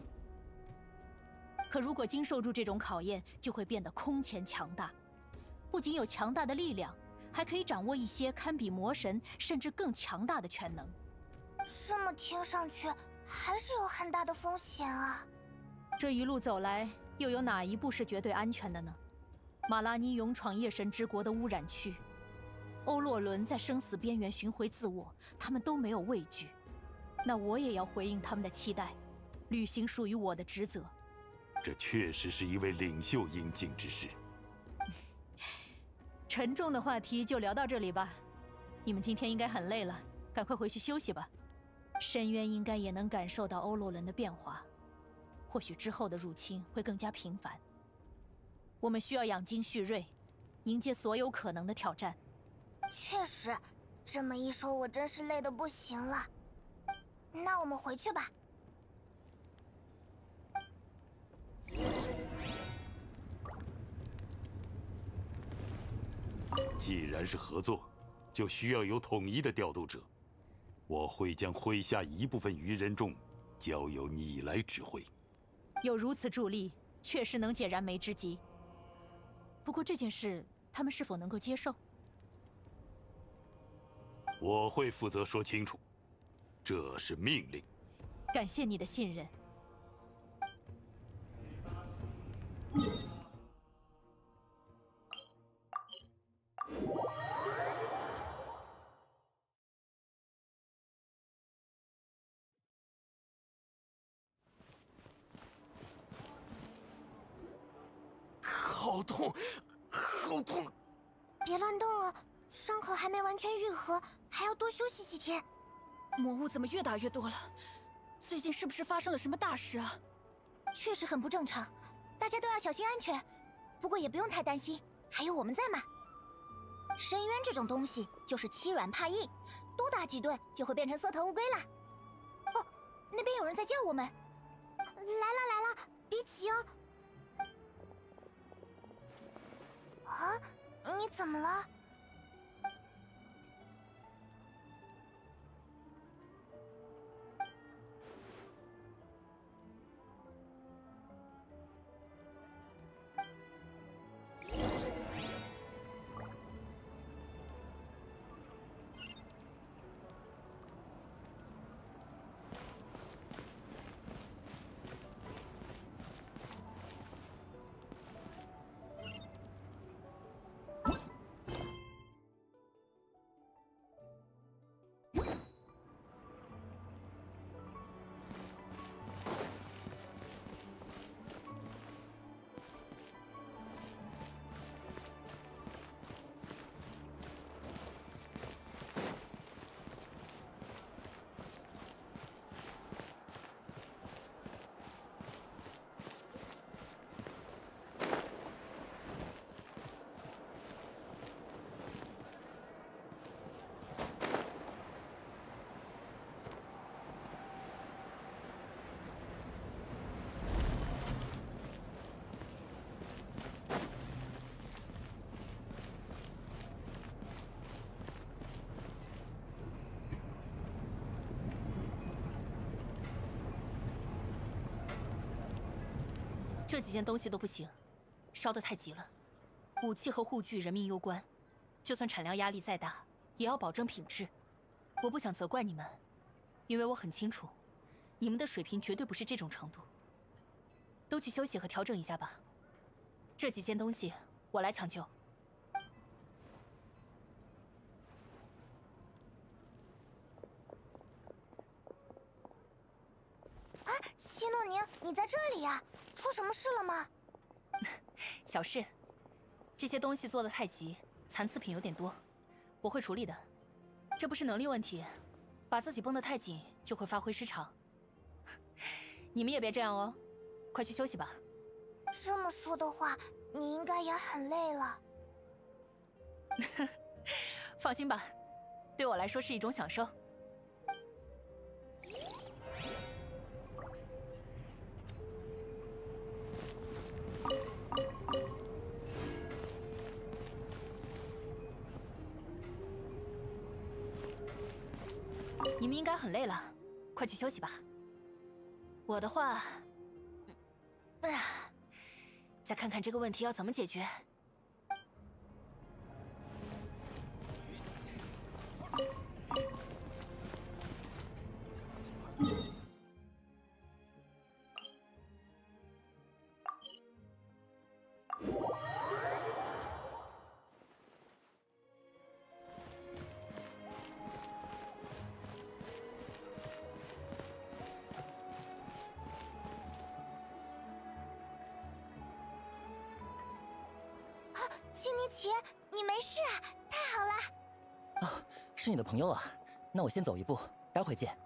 可如果经受住这种考验，就会变得空前强大。不仅有强大的力量，还可以掌握一些堪比魔神甚至更强大的权能。 这么听上去还是有很大的风险啊！ 这一路走来，又有哪一步是绝对安全的呢？马拉尼勇闯夜神之国的污染区，欧洛伦在生死边缘寻回自我，他们都没有畏惧。那我也要回应他们的期待，履行属于我的职责。 这确实是一位领袖应尽之事。 沉重的话题就聊到这里吧。你们今天应该很累了，赶快回去休息吧。深渊应该也能感受到欧洛伦的变化，或许之后的入侵会更加频繁。我们需要养精蓄锐，迎接所有可能的挑战。 确实，这么一说，我真是累得不行了。那我们回去吧。 既然是合作，就需要有统一的调度者。我会将麾下一部分鱼人众交由你来指挥。 有如此助力，确实能解燃眉之急。不过这件事，他们是否能够接受？ 我会负责说清楚，这是命令。 感谢你的信任。 好痛，好痛！ 别乱动啊，伤口还没完全愈合，还要多休息几天。 魔物怎么越打越多了？最近是不是发生了什么大事啊？ 确实很不正常，大家都要小心安全。不过也不用太担心，还有我们在嘛。深渊这种东西就是欺软怕硬，多打几顿就会变成缩头乌龟啦。哦，那边有人在叫我们。来了，别急哦。啊，你怎么了？ 这几件东西都不行，烧得太急了。武器和护具人命攸关，就算产量压力再大，也要保证品质。我不想责怪你们，因为我很清楚，你们的水平绝对不是这种程度。都去休息和调整一下吧。这几件东西我来抢救。 你在这里呀？出什么事了吗？ 小事，这些东西做的太急，残次品有点多，我会处理的。这不是能力问题，把自己绷得太紧就会发挥失常。你们也别这样哦，快去休息吧。 这么说的话，你应该也很累了。 放心吧，对我来说是一种享受。你们应该很累了，快去休息吧。我的话，再看看这个问题要怎么解决。 青泥奇，你没事啊？太好了！ 哦，是你的朋友啊，那我先走一步，待会儿见。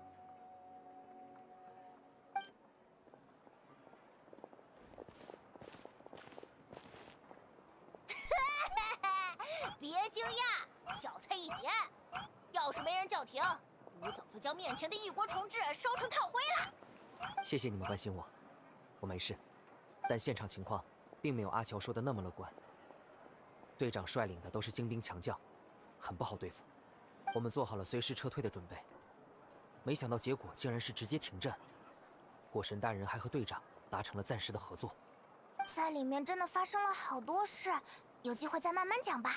别惊讶，小菜一碟。要是没人叫停，我早就将面前的异国重置烧成炭灰了。 谢谢你们关心我，我没事，但现场情况并没有阿乔说的那么乐观。队长率领的都是精兵强将，很不好对付。我们做好了随时撤退的准备，没想到结果竟然是直接停战。火神大人还和队长达成了暂时的合作。 在里面真的发生了好多事，有机会再慢慢讲吧。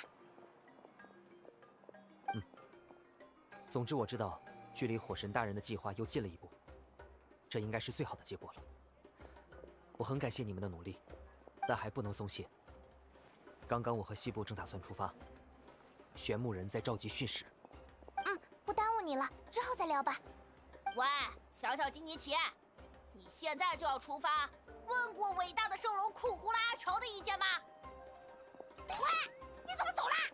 总之我知道，距离火神大人的计划又近了一步，这应该是最好的结果了。我很感谢你们的努力，但还不能松懈。刚刚我和西部正打算出发，玄木人在召集训使。 不耽误你了，之后再聊吧。 喂，小金尼奇，你现在就要出发？问过伟大的圣龙库胡拉阿乔的意见吗？喂，你怎么走啦？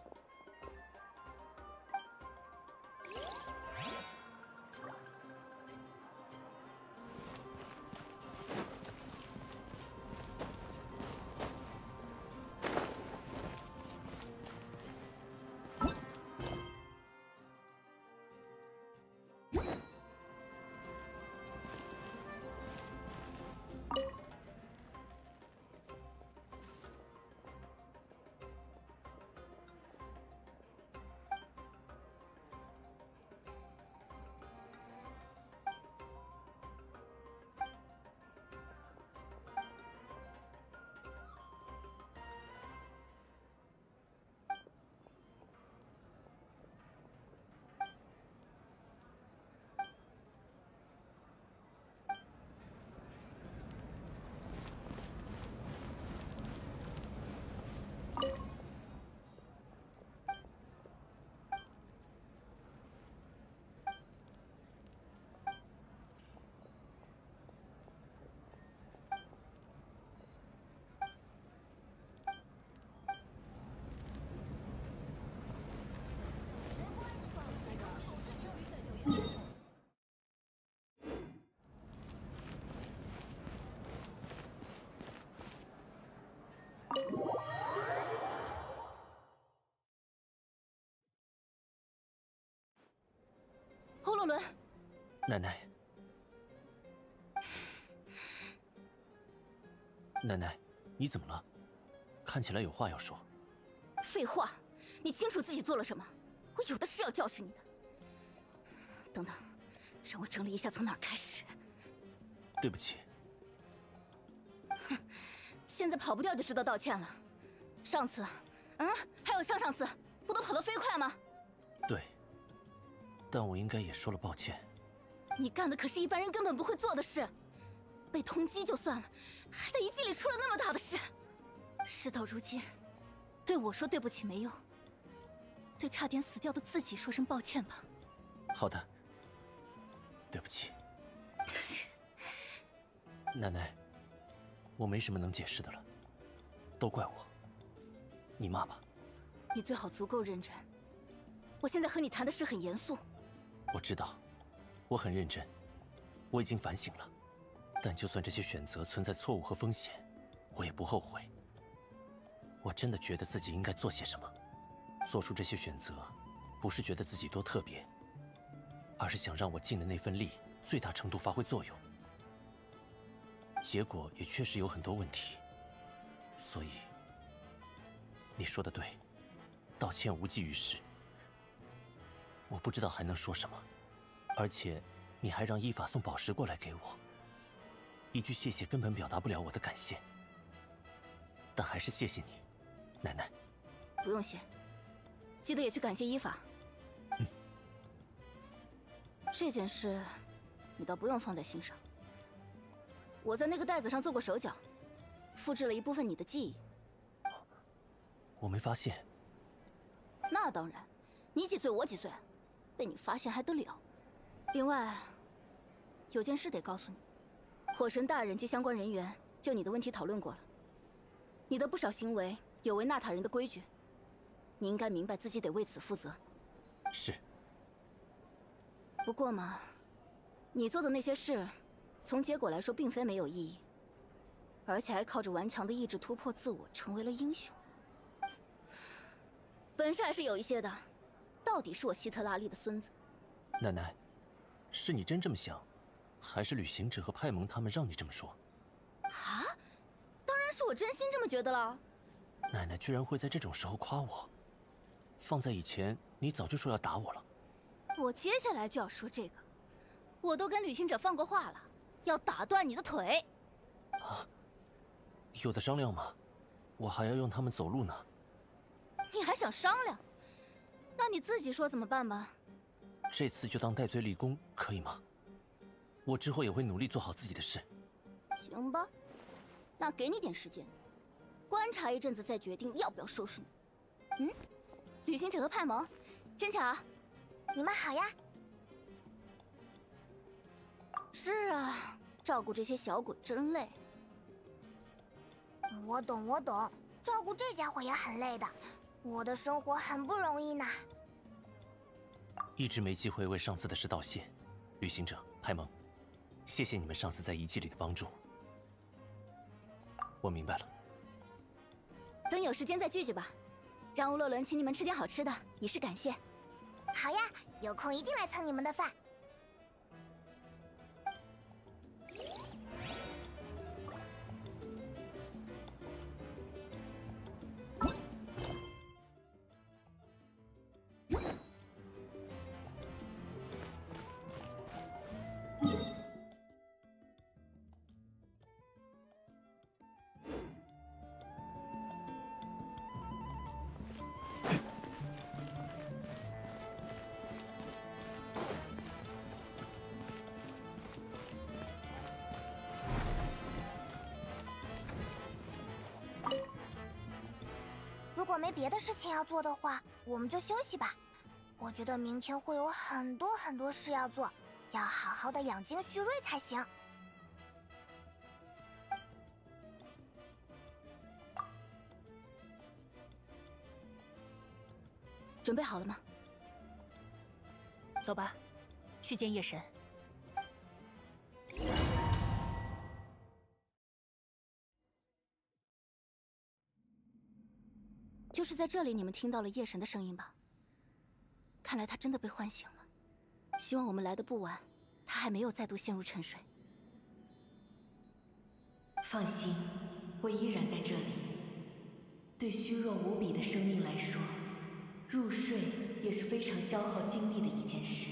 欧洛伦， 奶奶，奶奶，你怎么了？看起来有话要说。 废话，你清楚自己做了什么？我有的是要教训你的。等等，让我整理一下从哪儿开始。 对不起。 哼，现在跑不掉就知道道歉了。上次，还有上上次，不都跑得飞快吗？ 对。但我应该也说了抱歉。 你干的可是一般人根本不会做的事，被通缉就算了，还在遗迹里出了那么大的事。事到如今，对我说对不起没用，对差点死掉的自己说声抱歉吧。 好的，对不起。 奶奶，我没什么能解释的了，都怪我。你骂吧。 你最好足够认真。我现在和你谈的事很严肃。 我知道，我很认真，我已经反省了。但就算这些选择存在错误和风险，我也不后悔。我真的觉得自己应该做些什么。做出这些选择，不是觉得自己多特别，而是想让我尽的那份力最大程度发挥作用。结果也确实有很多问题，所以你说的对，道歉无济于事。我不知道还能说什么，而且你还让依法送宝石过来给我，一句谢谢根本表达不了我的感谢。但还是谢谢你，奶奶。 不用谢，记得也去感谢依法。这件事你倒不用放在心上。我在那个袋子上做过手脚，复制了一部分你的记忆。 我没发现。 那当然，你几岁我几岁，被你发现还得了？另外，有件事得告诉你，火神大人及相关人员就你的问题讨论过了。你的不少行为有违纳塔人的规矩，你应该明白自己得为此负责。 是。 不过嘛，你做的那些事，从结果来说并非没有意义，而且还靠着顽强的意志突破自我，成为了英雄。本事还是有一些的，到底是我希特拉利的孙子。 奶奶，是你真这么想，还是旅行者和派蒙他们让你这么说？ 啊？当然是我真心这么觉得了。 奶奶居然会在这种时候夸我，放在以前，你早就说要打我了。 我接下来就要说这个，我都跟旅行者放过话了，要打断你的腿。 啊？有的商量吗？我还要用他们走路呢。 你还想商量？那你自己说怎么办吧。 这次就当戴罪立功，可以吗？我之后也会努力做好自己的事。 行吧，那给你点时间，观察一阵子再决定要不要收拾你。旅行者和派蒙，真巧。 你们好呀。 是啊，照顾这些小鬼真累。 我懂，我懂，照顾这家伙也很累的。我的生活很不容易呢。 一直没机会为上次的事道谢，旅行者、派蒙，谢谢你们上次在遗迹里的帮助。我明白了。 等有时间再聚聚吧，让欧洛伦请你们吃点好吃的，以示感谢。 好呀，有空一定来蹭你们的饭。如果没别的事情要做的话，我们就休息吧。我觉得明天会有很多事要做，要好好的养精蓄锐才行。 准备好了吗？ 走吧，去见夜神。 就是在这里，你们听到了夜神的声音吧？看来他真的被唤醒了。希望我们来的不晚，他还没有再度陷入沉睡。 放心，我依然在这里。对虚弱无比的生命来说，入睡也是非常消耗精力的一件事。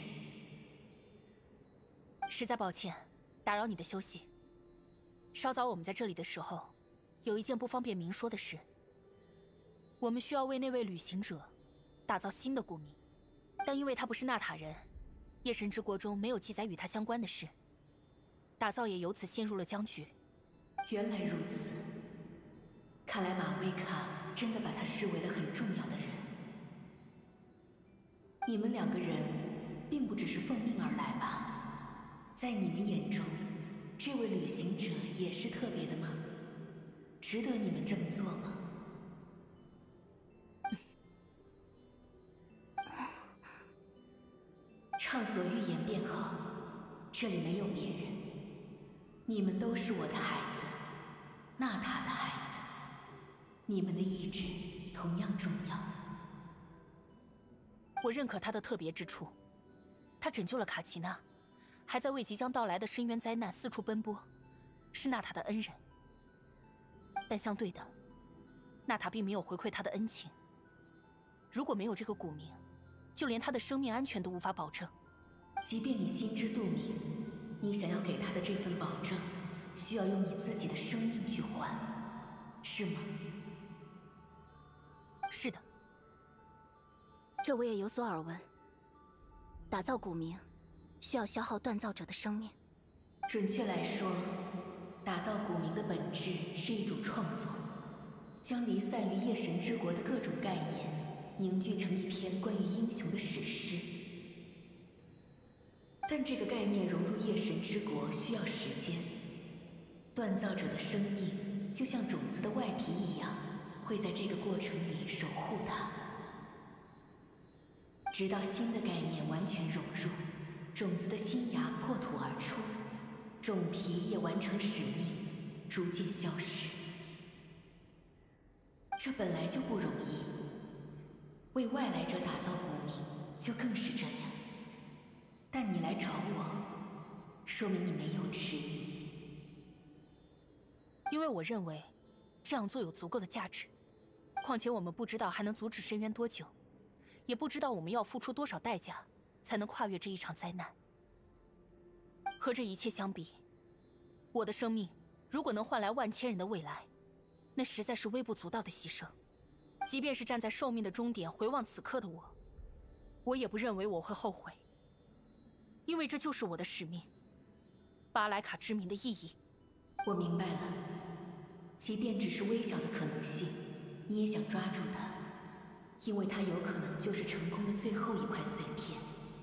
实在抱歉，打扰你的休息。稍早我们在这里的时候，有一件不方便明说的事。我们需要为那位旅行者打造新的顾名，但因为他不是纳塔人，夜神之国中没有记载与他相关的事，打造也由此陷入了僵局。 原来如此，看来马威卡真的把他视为了很重要的人。你们两个人并不只是奉命而来吧？在你们眼中， 这位旅行者也是特别的吗？值得你们这么做吗？畅所欲言便好，这里没有别人，你们都是我的孩子，娜塔的孩子，你们的意志同样重要。 我认可他的特别之处，他拯救了卡奇娜，还在为即将到来的深渊灾难四处奔波，是娜塔的恩人。但相对的，娜塔并没有回馈他的恩情。如果没有这个古名，就连他的生命安全都无法保证。 即便你心知肚明，你想要给他的这份保证，需要用你自己的生命去换，是吗？ 是的。 这我也有所耳闻。打造古名，需要消耗锻造者的生命。 准确来说，打造古名的本质是一种创作，将离散于夜神之国的各种概念凝聚成一篇关于英雄的史诗。但这个概念融入夜神之国需要时间，锻造者的生命就像种子的外皮一样，会在这个过程里守护它，直到新的概念完全融入，种子的新芽破土而出，种皮也完成使命，逐渐消失。这本来就不容易，为外来者打造古名就更是这样。但你来找我，说明你没有迟疑。 因为我认为这样做有足够的价值。况且我们不知道还能阻止深渊多久，也不知道我们要付出多少代价才能跨越这一场灾难。和这一切相比，我的生命如果能换来万千人的未来，那实在是微不足道的牺牲。即便是站在寿命的终点回望此刻的我，我也不认为我会后悔。因为这就是我的使命，巴莱卡之名的意义。 我明白了，即便只是微小的可能性，你也想抓住它，因为它有可能就是成功的最后一块碎片。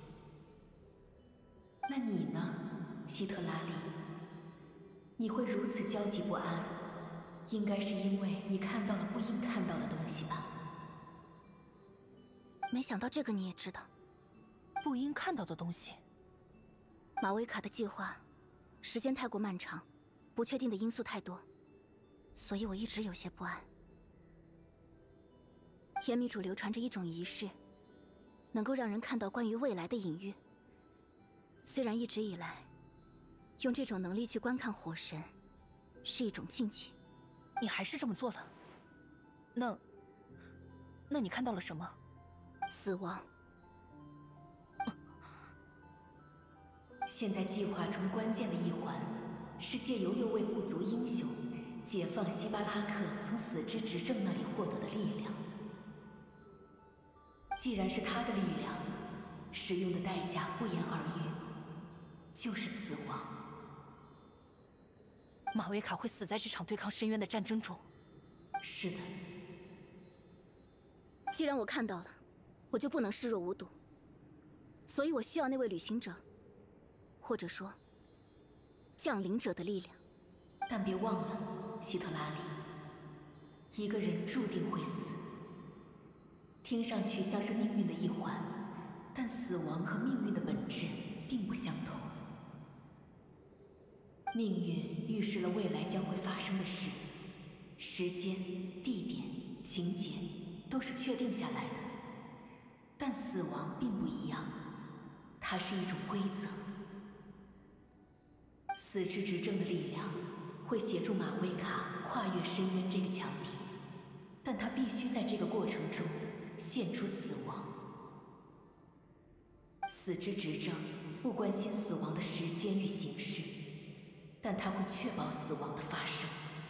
那你呢，希特拉里？你会如此焦急不安，应该是因为你看到了不应看到的东西吧？ 没想到这个你也知道。 不应看到的东西。 马维卡的计划，时间太过漫长，不确定的因素太多，所以我一直有些不安。耶米主流传着一种仪式，能够让人看到关于未来的隐喻。虽然一直以来，用这种能力去观看火神，是一种禁忌。 你还是这么做了？那你看到了什么？ 死亡。 现在计划中关键的一环，是借由6位部族英雄，解放希巴拉克从死之执政那里获得的力量。既然是他的力量，使用的代价不言而喻，就是死亡。 马维卡会死在这场对抗深渊的战争中。 是的。 既然我看到了，我就不能视若无睹。所以我需要那位旅行者，或者说降临者的力量。 但别忘了，希特拉里，一个人注定会死。听上去像是命运的一环，但死亡和命运的本质并不相同。命运预示了未来将会发生的事，时间、地点、情节都是确定下来的。但死亡并不一样，它是一种规则。死之执政的力量会协助马维卡跨越深渊这个墙体，但他必须在这个过程中献出死亡。死之执政不关心死亡的时间与形式，但他会确保死亡的发生。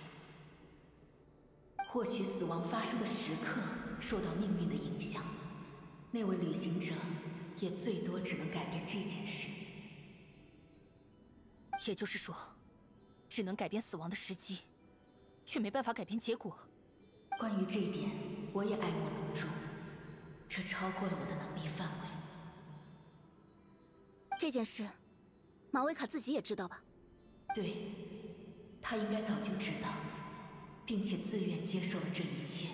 或许死亡发生的时刻受到命运的影响，那位旅行者也最多只能改变这件事。 也就是说，只能改变死亡的时机，却没办法改变结果。 关于这一点，我也爱莫能助，这超过了我的能力范围。 这件事，马维卡自己也知道吧？ 对，他应该早就知道，并且自愿接受了这一切。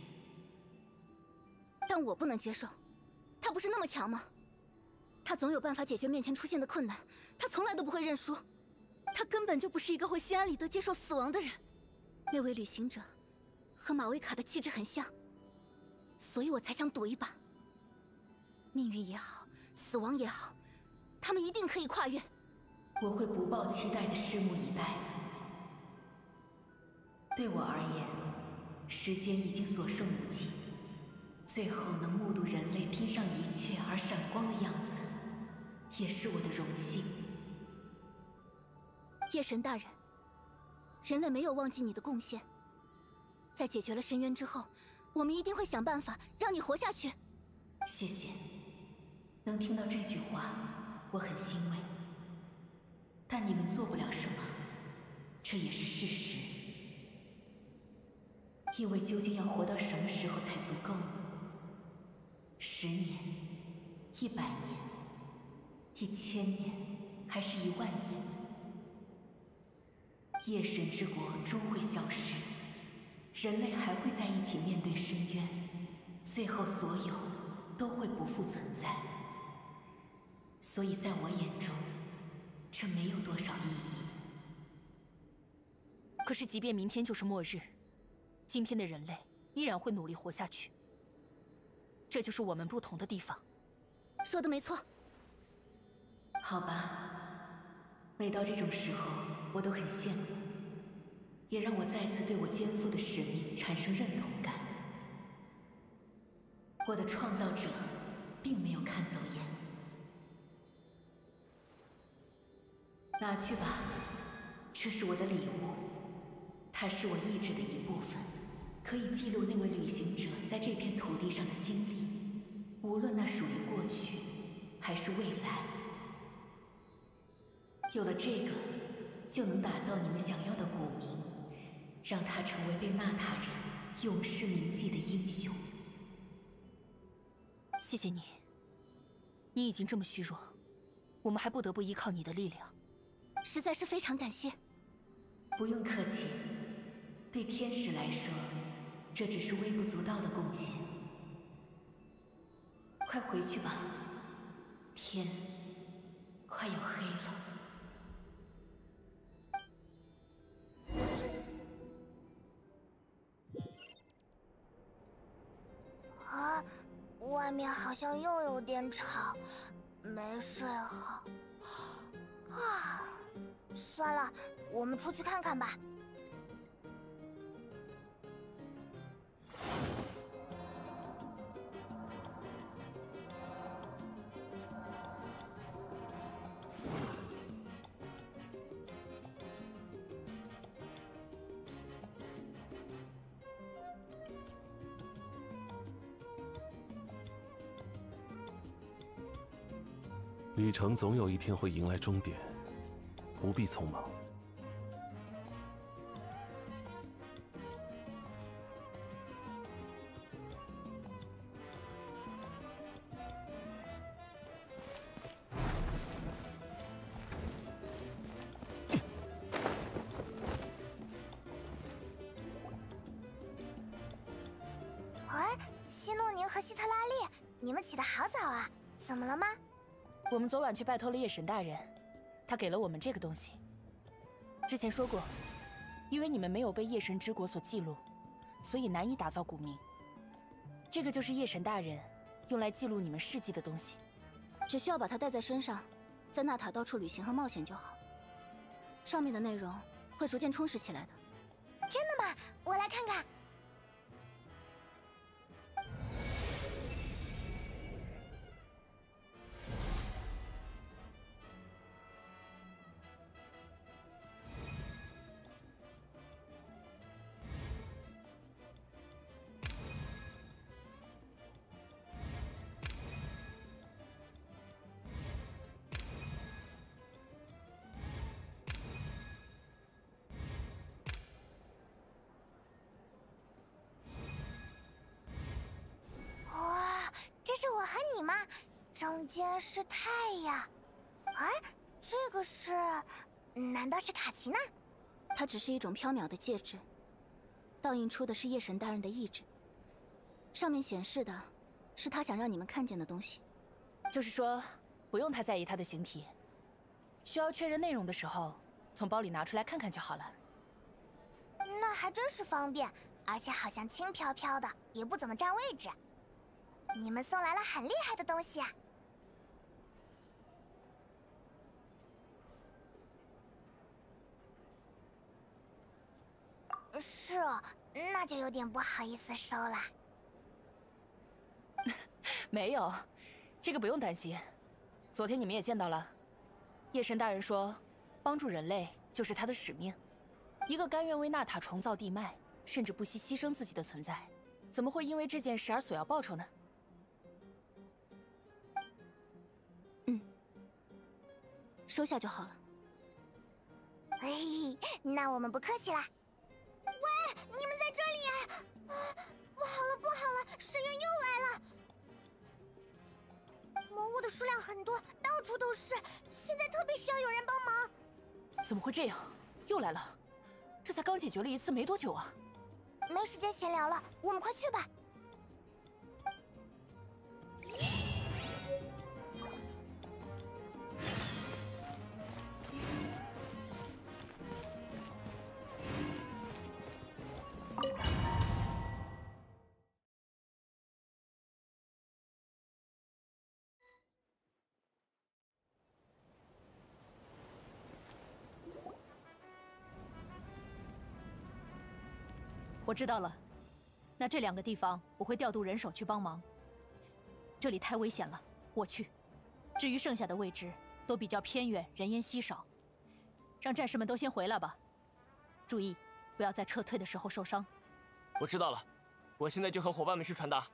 但我不能接受，他不是那么强吗？他总有办法解决面前出现的困难，他从来都不会认输。他根本就不是一个会心安理得接受死亡的人。那位旅行者和马维卡的气质很像，所以我才想赌一把。命运也好，死亡也好，他们一定可以跨越。 我会不抱期待的拭目以待的。对我而言，时间已经所剩无几，最后能目睹人类拼上一切而闪光的样子，也是我的荣幸。 夜神大人，人类没有忘记你的贡献。在解决了深渊之后，我们一定会想办法让你活下去。 谢谢，能听到这句话，我很欣慰。但你们做不了什么，这也是事实。因为究竟要活到什么时候才足够呢？10年、100年、1000年，还是1万年？夜神之国终会消失，人类还会在一起面对深渊，最后所有都会不复存在。所以在我眼中，这没有多少意义。 可是，即便明天就是末日，今天的人类依然会努力活下去。这就是我们不同的地方。 说的没错。 好吧，每到这种时候，我都很羡慕，也让我再次对我肩负的使命产生认同感。我的创造者并没有看走眼。拿去吧，这是我的礼物，它是我意志的一部分，可以记录那位旅行者在这片土地上的经历，无论那属于过去还是未来。有了这个，就能打造你们想要的古名，让他成为被纳塔人永世铭记的英雄。 谢谢你，你已经这么虚弱，我们还不得不依靠你的力量。 实在是非常感谢。 不用客气，对天使来说，这只是微不足道的贡献。快回去吧，天快要黑了。 啊，外面好像又有点吵，没睡好。啊，算了，我们出去看看吧。 旅程总有一天会迎来终点，不必匆忙。 哎，希诺宁和希特拉利，你们起得好早啊，怎么了吗？ 我们昨晚去拜托了夜神大人，他给了我们这个东西。之前说过，因为你们没有被夜神之国所记录，所以难以打造古名。这个就是夜神大人用来记录你们事迹的东西， 只需要把它带在身上，在纳塔到处旅行和冒险就好。上面的内容会逐渐充实起来的。 真的吗？我来看看。这是我和你吗？中间是太阳，哎，这个是难道是卡奇娜？ 它只是一种缥缈的戒指，倒映出的是夜神大人的意志，上面显示的是他想让你们看见的东西。 就是说，不用太在意它的形体，需要确认内容的时候，从包里拿出来看看就好了。 那还真是方便，而且好像轻飘飘的，也不怎么占位置。你们送来了很厉害的东西啊！是哦，那就有点不好意思收了。 没有，这个不用担心。昨天你们也见到了，夜神大人说，帮助人类就是他的使命。一个甘愿为纳塔重造地脉，甚至不惜牺牲自己的存在，怎么会因为这件事而索要报酬呢？ 收下就好了。 哎，那我们不客气啦。喂，你们在这里啊！不好了，不好了，深渊又来了！魔物的数量很多，到处都是，现在特别需要有人帮忙。 怎么会这样？又来了？这才刚解决了一次没多久啊！ 没时间闲聊了，我们快去吧。 我知道了，那这2个地方我会调度人手去帮忙。这里太危险了，我去。至于剩下的位置，都比较偏远，人烟稀少。让战士们都先回来吧，注意不要在撤退的时候受伤。 我知道了，我现在就和伙伴们去传达。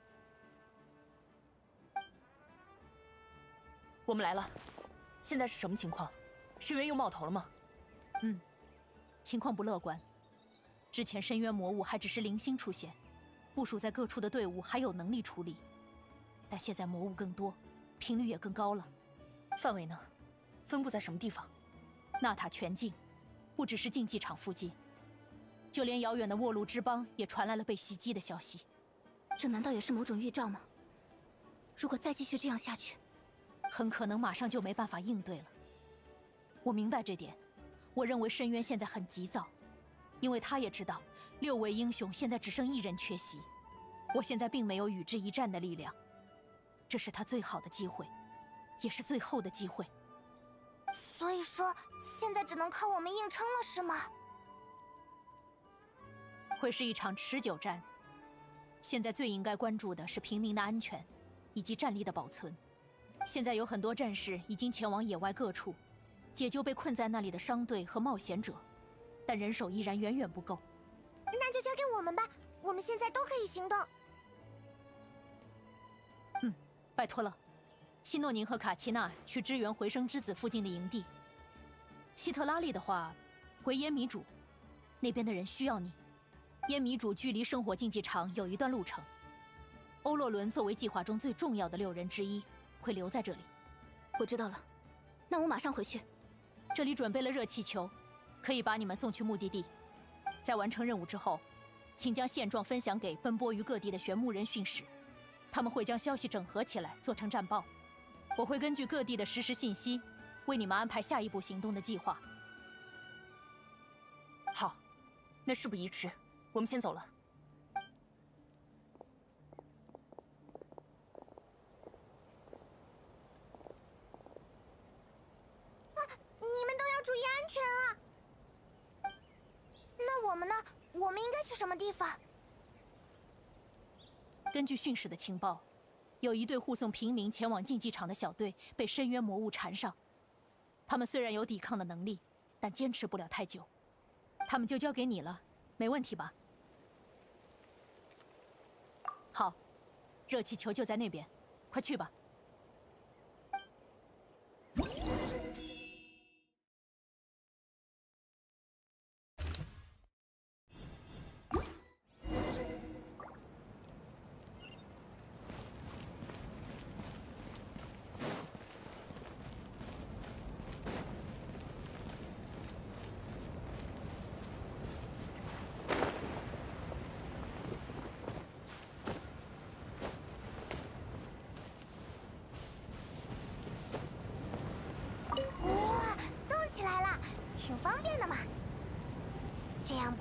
我们来了，现在是什么情况？深渊又冒头了吗？情况不乐观。之前深渊魔物还只是零星出现，部署在各处的队伍还有能力处理，但现在魔物更多，频率也更高了。范围呢？分布在什么地方？纳塔全境，不只是竞技场附近，就连遥远的沃路之邦也传来了被袭击的消息。 这难道也是某种预兆吗？如果再继续这样下去， 很可能马上就没办法应对了。我明白这点，我认为深渊现在很急躁。因为他也知道，6位英雄现在只剩1人缺席，我现在并没有与之一战的力量，这是他最好的机会，也是最后的机会。 所以说，现在只能靠我们硬撑了，是吗？ 会是一场持久战。现在最应该关注的是平民的安全，以及战力的保存。现在有很多战士已经前往野外各处，解救被困在那里的商队和冒险者。但人手依然远远不够， 那就交给我们吧，我们现在都可以行动。 拜托了。希诺宁和卡奇娜去支援回声之子附近的营地。希特拉利的话，回耶米主，那边的人需要你。耶米主距离圣火竞技场有一段路程。欧洛伦作为计划中最重要的6人之一，会留在这里。 我知道了，那我马上回去。 这里准备了热气球。可以把你们送去目的地，在完成任务之后，请将现状分享给奔波于各地的玄牧人训使，他们会将消息整合起来做成战报。我会根据各地的实时信息，为你们安排下一步行动的计划。好，那事不宜迟，我们先走了。 你们都要注意安全啊！那我们呢？我们应该去什么地方？ 根据训使的情报，有一队护送平民前往竞技场的小队被深渊魔物缠上。他们虽然有抵抗的能力，但坚持不了太久。他们就交给你了，没问题吧？好，热气球就在那边，快去吧。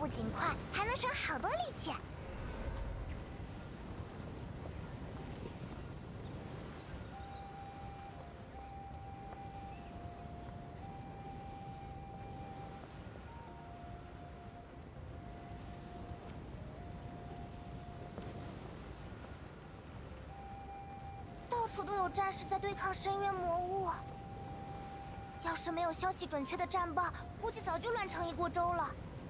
不仅快，还能省好多力气。到处都有战士在对抗深渊魔物。要是没有消息准确的战报，估计早就乱成一锅粥了。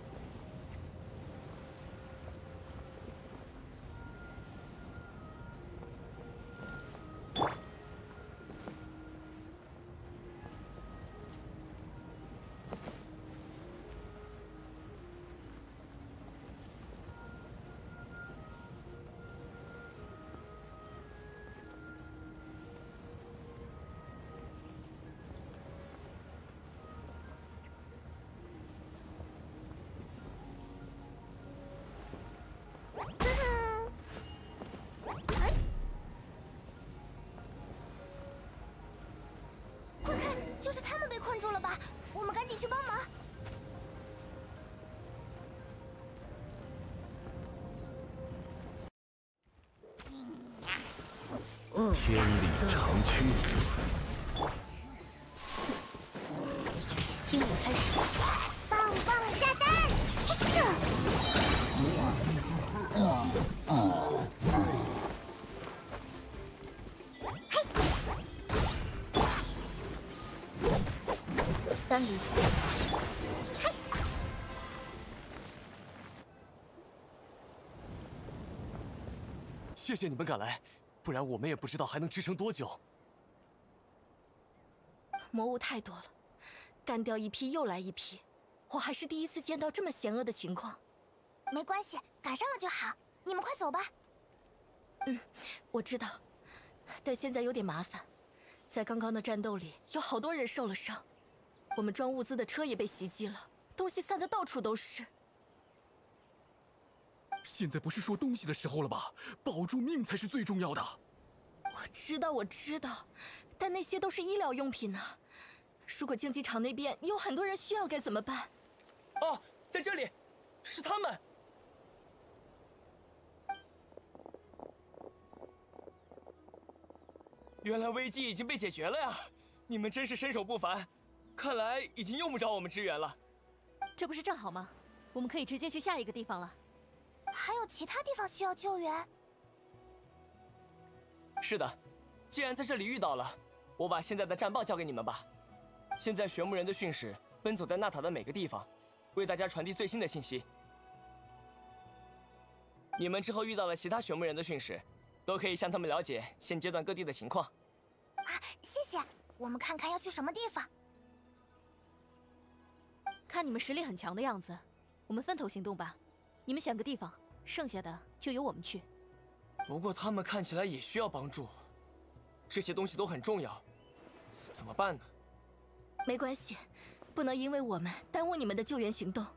就是他们被困住了吧？我们赶紧去帮忙。 天理长驱。 听我开始，棒棒炸弹， 单离线。 谢谢你们赶来，不然我们也不知道还能支撑多久。 魔物太多了，干掉一批又来一批，我还是第一次见到这么险恶的情况。 没关系，赶上了就好。你们快走吧。 我知道，但现在有点麻烦，在刚刚的战斗里，有好多人受了伤。我们装物资的车也被袭击了，东西散得到处都是。 现在不是说东西的时候了吧？保住命才是最重要的。 我知道，但那些都是医疗用品呢。如果竞技场那边有很多人需要，该怎么办？ 哦，在这里，是他们。原来危机已经被解决了呀！你们真是身手不凡，看来已经用不着我们支援了。 这不是正好吗？我们可以直接去下一个地方了。 还有其他地方需要救援？ 是的，既然在这里遇到了，我把现在的战报交给你们吧。现在玄牧人的训使奔走在纳塔的每个地方，为大家传递最新的信息。你们之后遇到了其他玄牧人的训使，都可以向他们了解现阶段各地的情况。 谢谢。我们看看要去什么地方。 看你们实力很强的样子，我们分头行动吧。你们选个地方，剩下的就由我们去。 不过他们看起来也需要帮助，这些东西都很重要，怎么办呢？ 没关系，不能因为我们耽误你们的救援行动。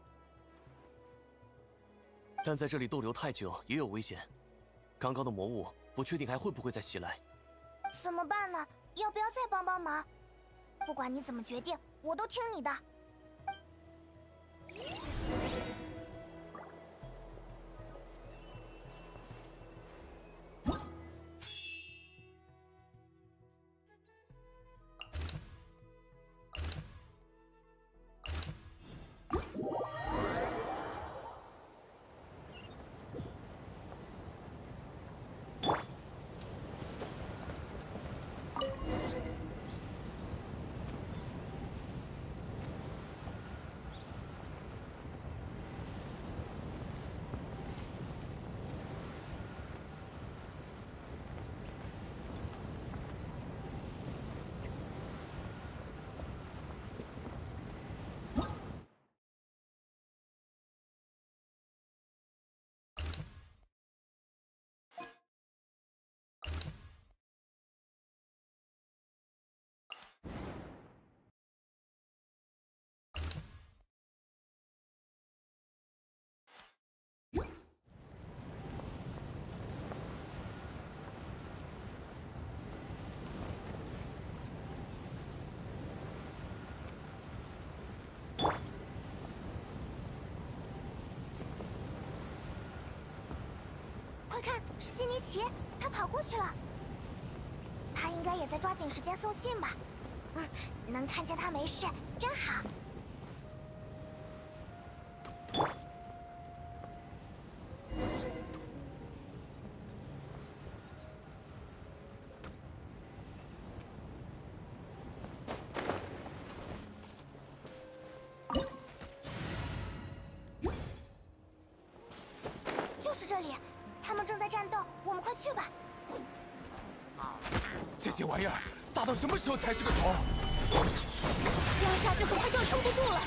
但在这里逗留太久也有危险，刚刚的魔物不确定还会不会再袭来。 怎么办呢？要不要再帮帮忙？不管你怎么决定，我都听你的。 快看，是基尼奇，他跑过去了。他应该也在抓紧时间送信吧？能看见他没事，真好。就是这里，他们正在战斗，我们快去吧。 这些玩意儿打到什么时候才是个头？ 这样下去很快就要撑不住了。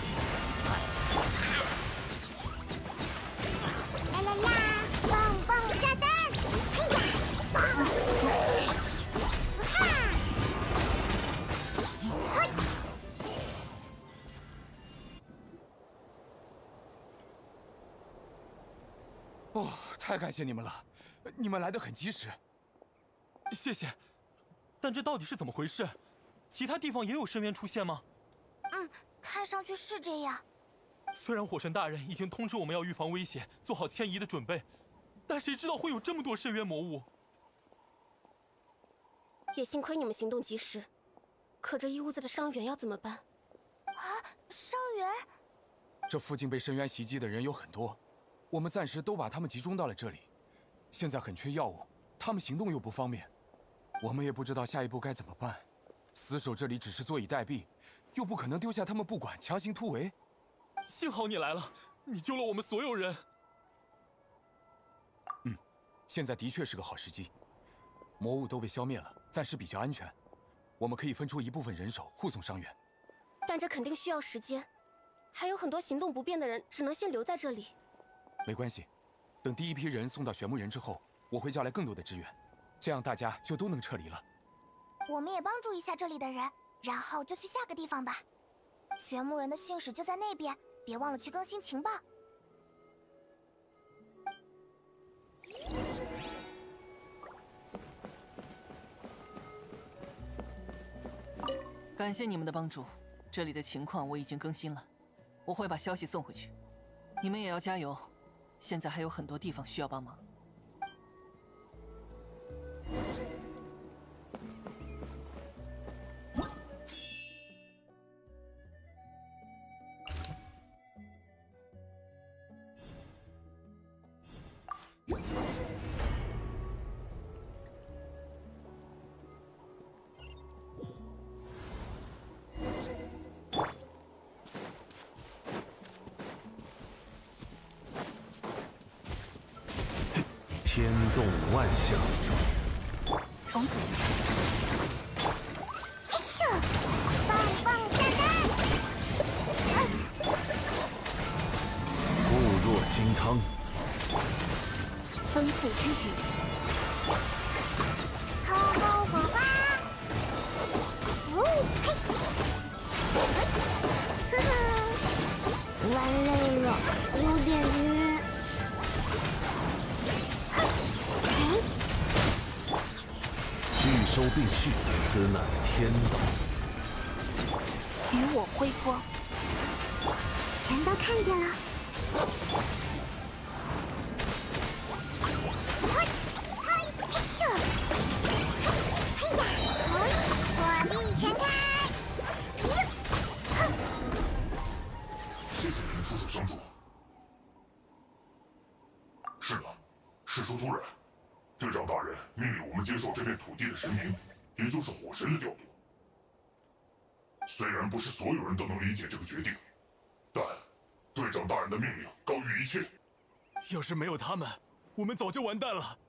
啦啦啦，棒棒炸弹！嘿呀，棒！哈！嘿！ 哦，太感谢你们了，你们来得很及时。谢谢。但这到底是怎么回事？其他地方也有深渊出现吗？ 看上去是这样。 虽然火神大人已经通知我们要预防危险，做好迁移的准备，但谁知道会有这么多深渊魔物？ 也幸亏你们行动及时，可这一屋子的伤员要怎么办？ 啊，伤员？ 这附近被深渊袭击的人有很多，我们暂时都把他们集中到了这里。现在很缺药物，他们行动又不方便，我们也不知道下一步该怎么办。死守这里只是坐以待毙，又不可能丢下他们不管，强行突围。幸好你来了，你救了我们所有人。现在的确是个好时机，魔物都被消灭了，暂时比较安全。我们可以分出一部分人手护送伤员， 但这肯定需要时间，还有很多行动不便的人只能先留在这里。 没关系，等第一批人送到玄木人之后，我会叫来更多的支援，这样大家就都能撤离了。 我们也帮助一下这里的人，然后就去下个地方吧。玄木人的信使就在那边，别忘了去更新情报。 感谢你们的帮助，这里的情况我已经更新了，我会把消息送回去。你们也要加油，现在还有很多地方需要帮忙。 天动万象， 重组。 棒棒炸弹！ 固若金汤， 丰富之语。 偷偷火花！嘿！玩累了，有点晕。 聚收并蓄，此乃天道。 与我辉光。 人都看见了。火力全开！ 谢谢你们出手相助。是的，事出突然，队长大人命令我们接受这片土地的神明，也就是火神的调度。虽然不是所有人都能理解这个决定，但队长大人的命令高于一切。 要是没有他们，我们早就完蛋了。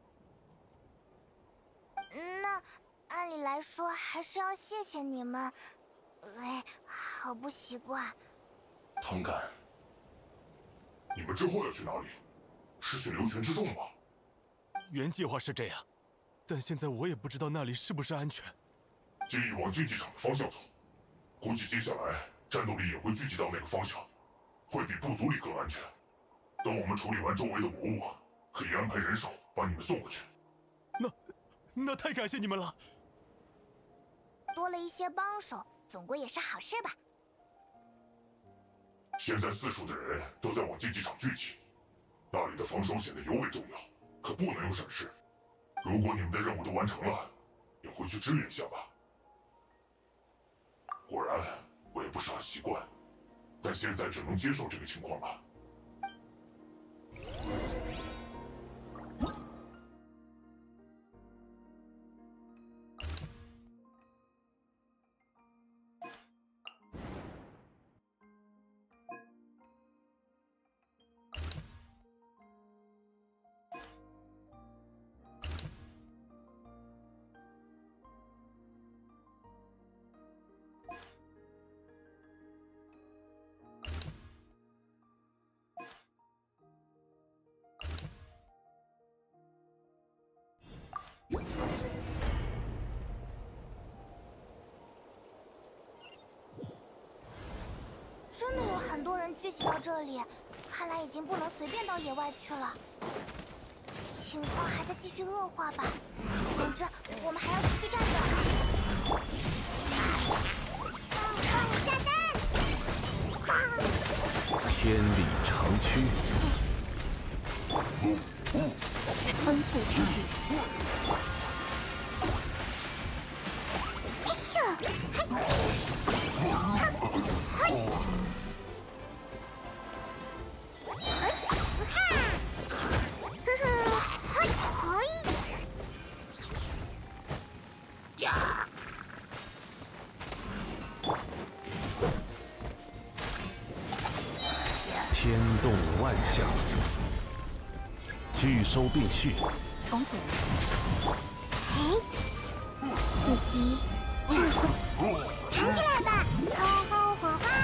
那按理来说还是要谢谢你们。好不习惯。 汤干，你们之后要去哪里？是去流泉之众吗？ 原计划是这样，但现在我也不知道那里是不是安全。 建议往竞技场的方向走，估计接下来战斗力也会聚集到那个方向，会比部族里更安全。等我们处理完周围的魔物，可以安排人手把你们送过去。 那太感谢你们了。 多了一些帮手，总归也是好事吧。 现在4处的人都在往竞技场聚集，那里的防守显得尤为重要。 可不能有闪失。如果你们的任务都完成了，也回去支援一下吧。果然，我也不是很习惯，但现在只能接受这个情况了。 真的有很多人聚集到这里，看来已经不能随便到野外去了。情况还在继续恶化吧？总之，我们还要继续战斗。炸弹！ 天理长驱。 风子之雨。哎呦！ 天动万象，聚收并蓄。 重组。自己智慧，弹起来吧，吼吼火花！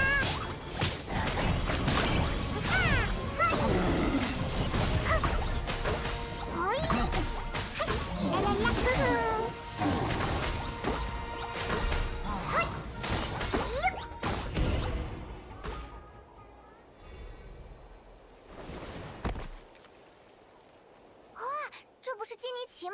这不是基尼奇吗？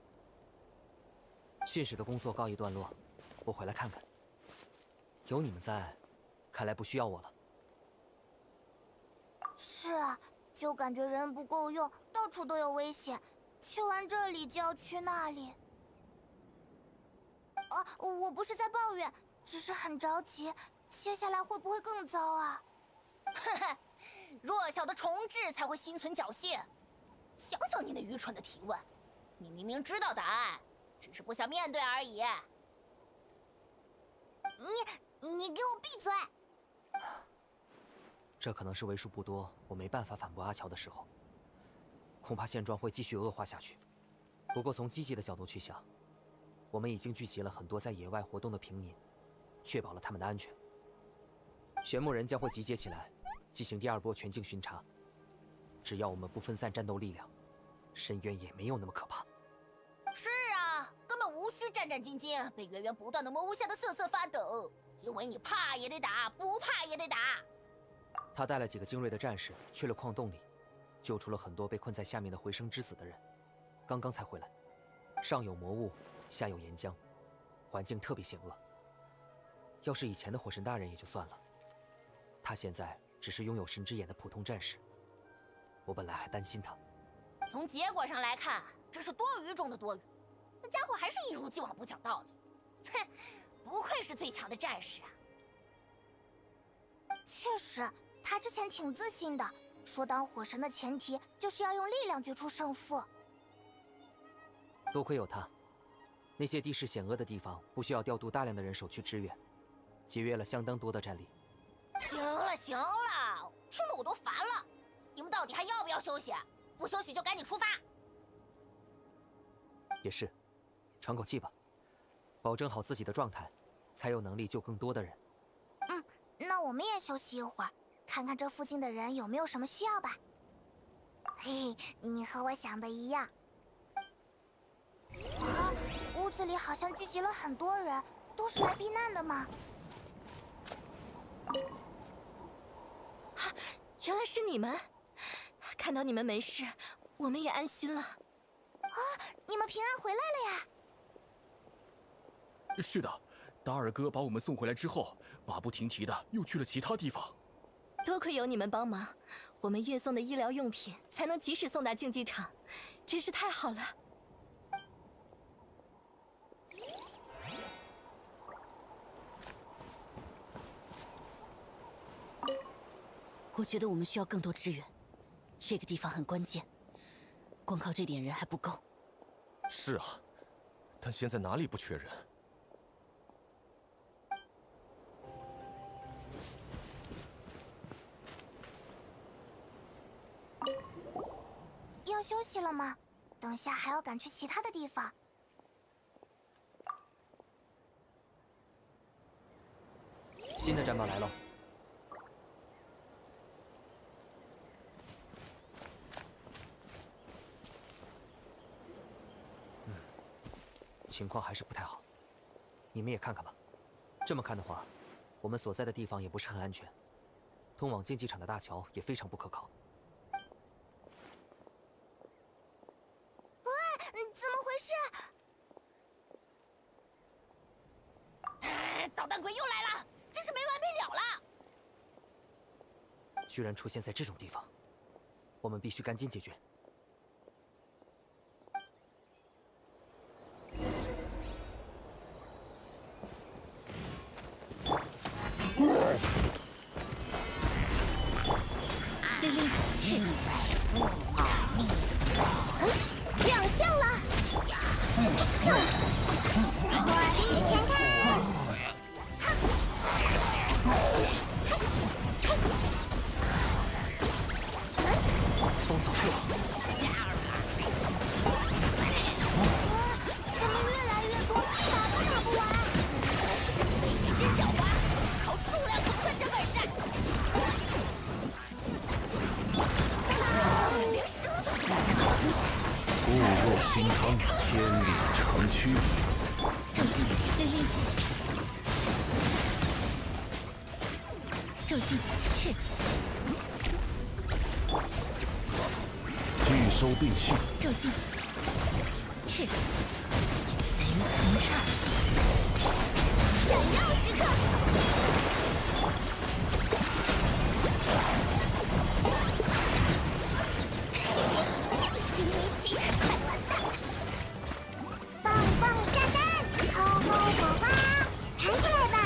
训使的工作告一段落，我回来看看。有你们在，看来不需要我了。 是啊，就感觉人不够用，到处都有危险。去完这里就要去那里。啊，我不是在抱怨，只是很着急。接下来会不会更糟啊？ 呵呵，弱小的虫豸才会心存侥幸。想想你那愚蠢的提问，你明明知道答案，只是不想面对而已。 你给我闭嘴！ 这可能是为数不多我没办法反驳阿乔的时候。恐怕现状会继续恶化下去。不过从积极的角度去想，我们已经聚集了很多在野外活动的平民，确保了他们的安全。玄木人将会集结起来，进行第二波全境巡查。只要我们不分散战斗力量，深渊也没有那么可怕。 是啊，根本无需战战兢兢，被源源不断的魔物吓得瑟瑟发抖。因为你怕也得打，不怕也得打。 他带了几个精锐的战士去了矿洞里，救出了很多被困在下面的回生之子的人。刚刚才回来，上有魔物，下有岩浆，环境特别险恶。要是以前的火神大人也就算了，他现在只是拥有神之眼的普通战士。我本来还担心他。 从结果上来看，这是多余中的多余。那家伙还是一如既往不讲道理。哼，不愧是最强的战士啊！ 确实，他之前挺自信的，说当火神的前提就是要用力量决出胜负。 多亏有他，那些地势险恶的地方不需要调度大量的人手去支援，节约了相当多的战力。 行了行了，听得我都烦了。你们到底还要不要休息？不休息就赶紧出发。 也是，喘口气吧，保证好自己的状态，才有能力救更多的人。 那我们也休息一会儿，看看这附近的人有没有什么需要吧。嘿嘿，你和我想的一样。啊，屋子里好像聚集了很多人，都是来避难的吗？ 啊，原来是你们！看到你们没事，我们也安心了。 啊，你们平安回来了呀！ 是的，达尔哥把我们送回来之后，马不停蹄的又去了其他地方。 多亏有你们帮忙，我们运送的医疗用品才能及时送达竞技场， 真是太好了。我觉得我们需要更多支援，这个地方很关键，光靠这点人还不够。 是啊，但现在哪里不缺人？ 要休息了吗？等下还要赶去其他的地方。 新的战报来了。情况还是不太好，你们也看看吧。这么看的话，我们所在的地方也不是很安全，通往竞技场的大桥也非常不可靠。 喂，怎么回事？ 捣蛋鬼又来了，真是没完没了了！ 居然出现在这种地方，我们必须赶紧解决。 令令赤亮相了！火力全开！ 风走去了。 怎么越来越多，打都打不完？ 你真狡猾，靠数量可不算真本事。连蛇都不敢打。 固若金汤，天理长驱。 正气，令令。正气，赤。 拒收并蓄。 正气，赤。雷霆煞气。闪耀时刻。金米奇，快完蛋！棒棒炸弹，吼吼火花，弹起来吧！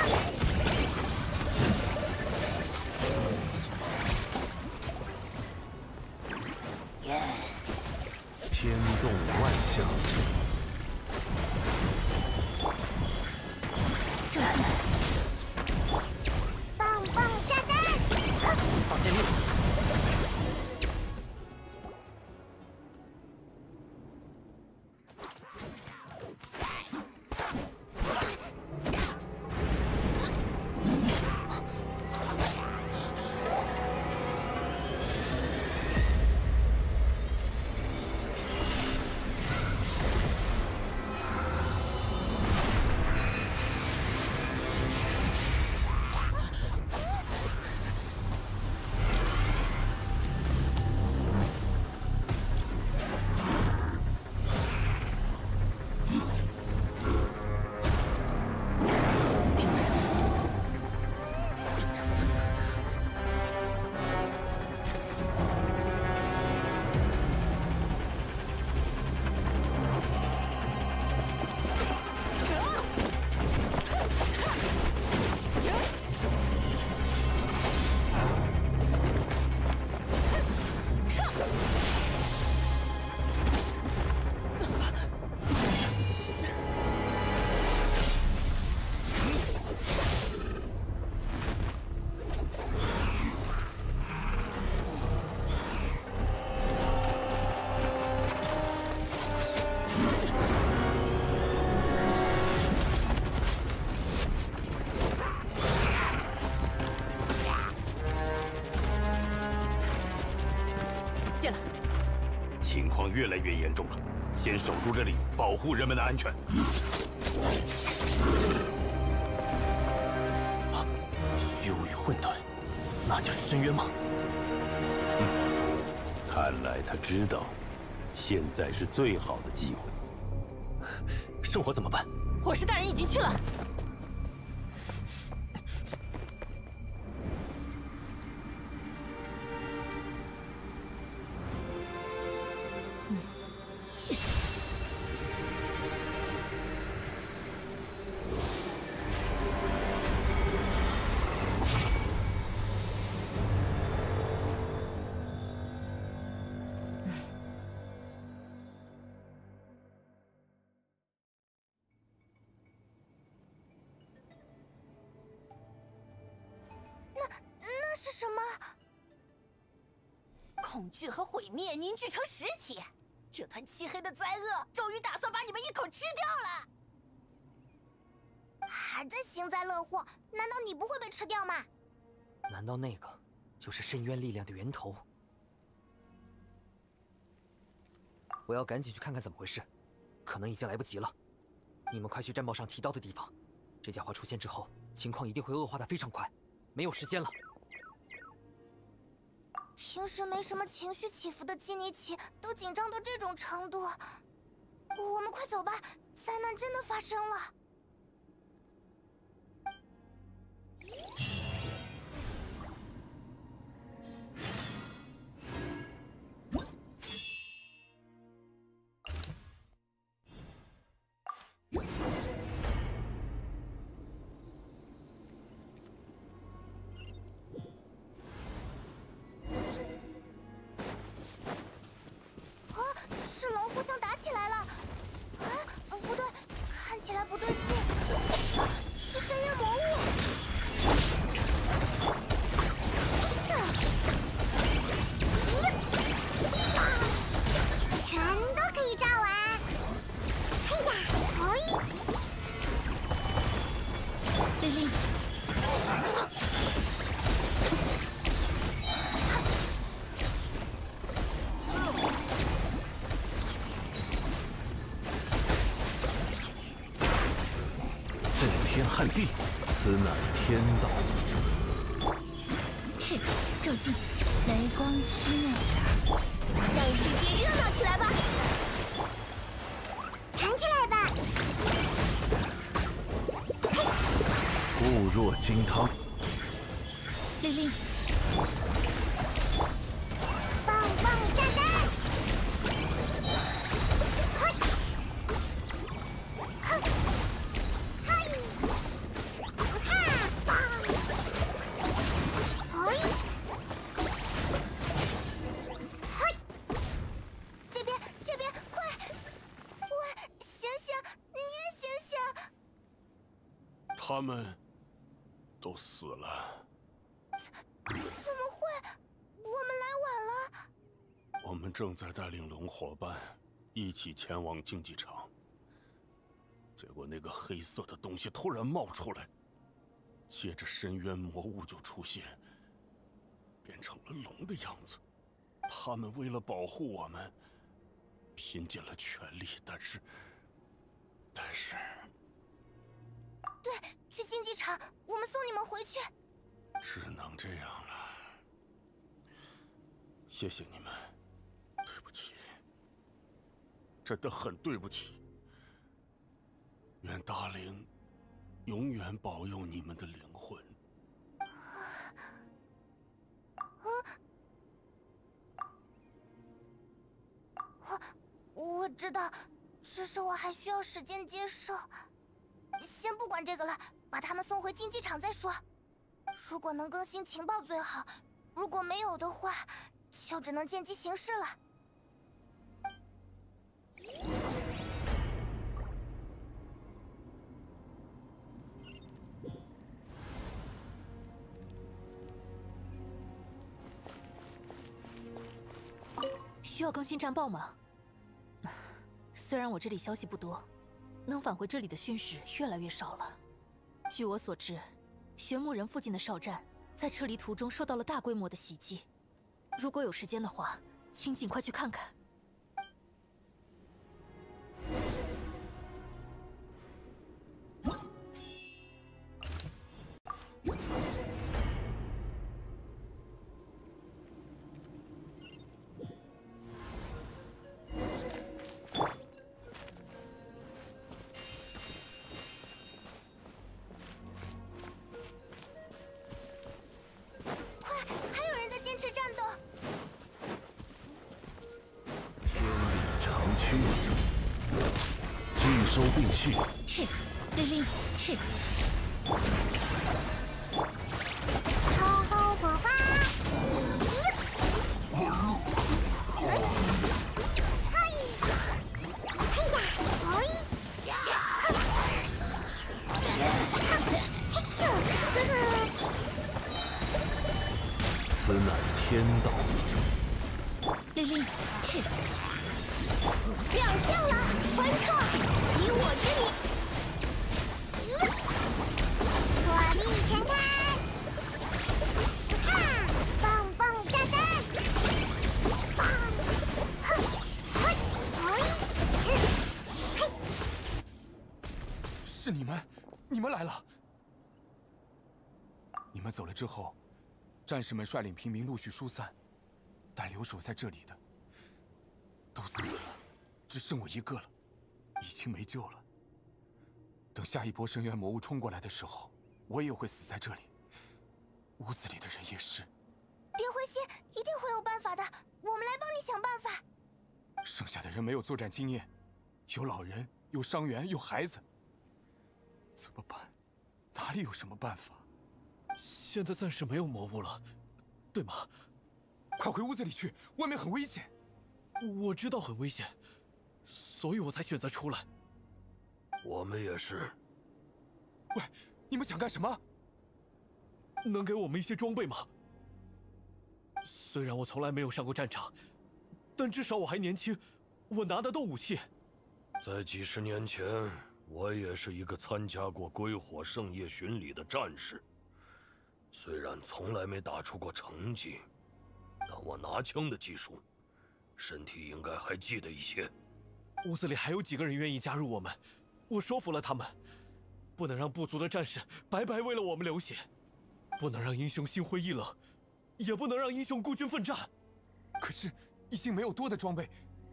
天动万象。 正气，棒棒炸弹， 发现力。 情况越来越严重了，先守住这里，保护人们的安全。 虚无与混沌，那就是深渊吗？ 看来他知道，现在是最好的机会。 圣火怎么办？ 火石大人已经去了。 那是什么？ 恐惧和毁灭凝聚成实体，这团漆黑的灾厄终于打算把你们一口吃掉了。 还在幸灾乐祸，难道你不会被吃掉吗？ 难道那个就是深渊力量的源头？我要赶紧去看看怎么回事，可能已经来不及了。你们快去战报上提到的地方，这家伙出现之后，情况一定会恶化的非常快，没有时间了。 平时没什么情绪起伏的基尼奇都紧张到这种程度，我们快走吧，灾难真的发生了。是龙互相打起来了！不对，看起来不对劲，是深渊魔物！ 全都可以炸完！嘿呀，嘿！ 丽丽。 震天撼地，此乃天道。 赤骤进，雷光七怒， 让世界热闹起来吧！弹起来吧！ 固若金汤。 丽丽。 棒棒炸弹！嘿！哼！嘿！哈！棒！嘿！嘿！ 这边，快！喂，醒醒，你也醒醒！ 他们都死了。 怎么会？我们来晚了。 我们正在带领龙伙伴一起前往竞技场，结果那个黑色的东西突然冒出来，接着深渊魔物就出现，变成了龙的样子。他们为了保护我们，拼尽了全力，但是， 对，去竞技场，我们送你们回去。 只能这样了。谢谢你们，对不起，真的很对不起。愿大灵永远保佑你们的灵魂。 我知道，只是我还需要时间接受。先不管这个了，把他们送回竞技场再说。如果能更新情报最好，如果没有的话，就只能见机行事了。 需要更新战报吗？虽然我这里消息不多，能返回这里的勋使越来越少了。据我所知，玄木人附近的哨站在撤离途中受到了大规模的袭击。如果有时间的话，请尽快去看看。 拒收并蓄。 赤，对令赤。 偷偷火花！ 天道。 令令，赤。 亮相了，传彻，以我之名。火力全开！哈，蹦蹦炸弹！棒！哼！嘿！嘿！ 是你们来了。你们走了之后，战士们率领平民陆续疏散，但留守在这里的都死了，只剩我一个了，已经没救了。等下一波深渊魔物冲过来的时候，我也会死在这里。屋子里的人也是。 别灰心，一定会有办法的，我们来帮你想办法。 剩下的人没有作战经验，有老人，有伤员，有孩子，怎么办？哪里有什么办法？ 现在暂时没有魔物了，对吗？ 快回屋子里去，外面很危险。 我知道很危险，所以我才选择出来。 我们也是。 喂，你们想干什么？ 能给我们一些装备吗？虽然我从来没有上过战场，但至少我还年轻，我拿得动武器。 在几十年前，我也是一个参加过归火圣夜巡礼的战士。虽然从来没打出过成绩，但我拿枪的技术，身体应该还记得一些。 屋子里还有几个人愿意加入我们，我说服了他们。不能让部族的战士白白为了我们流血，不能让英雄心灰意冷，也不能让英雄孤军奋战。 可是已经没有多的装备。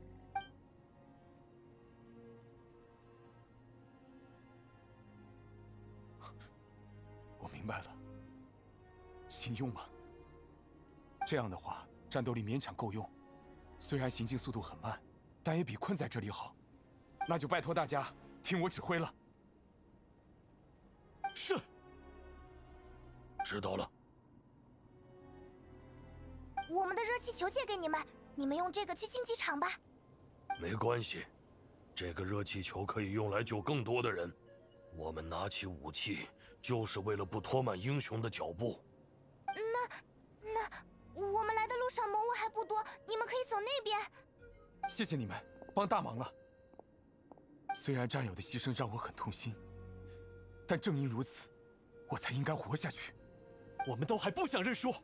我明白了，行用吧。这样的话，战斗力勉强够用，虽然行进速度很慢，但也比困在这里好。那就拜托大家听我指挥了。 是。 知道了。 我们的热气球借给你们，你们用这个去竞技场吧。 没关系，这个热气球可以用来救更多的人。我们拿起武器，就是为了不拖慢英雄的脚步。 那我们来的路上魔物还不多，你们可以走那边。 谢谢你们，帮大忙了。虽然战友的牺牲让我很痛心，但正因如此，我才应该活下去。 我们都还不想认输。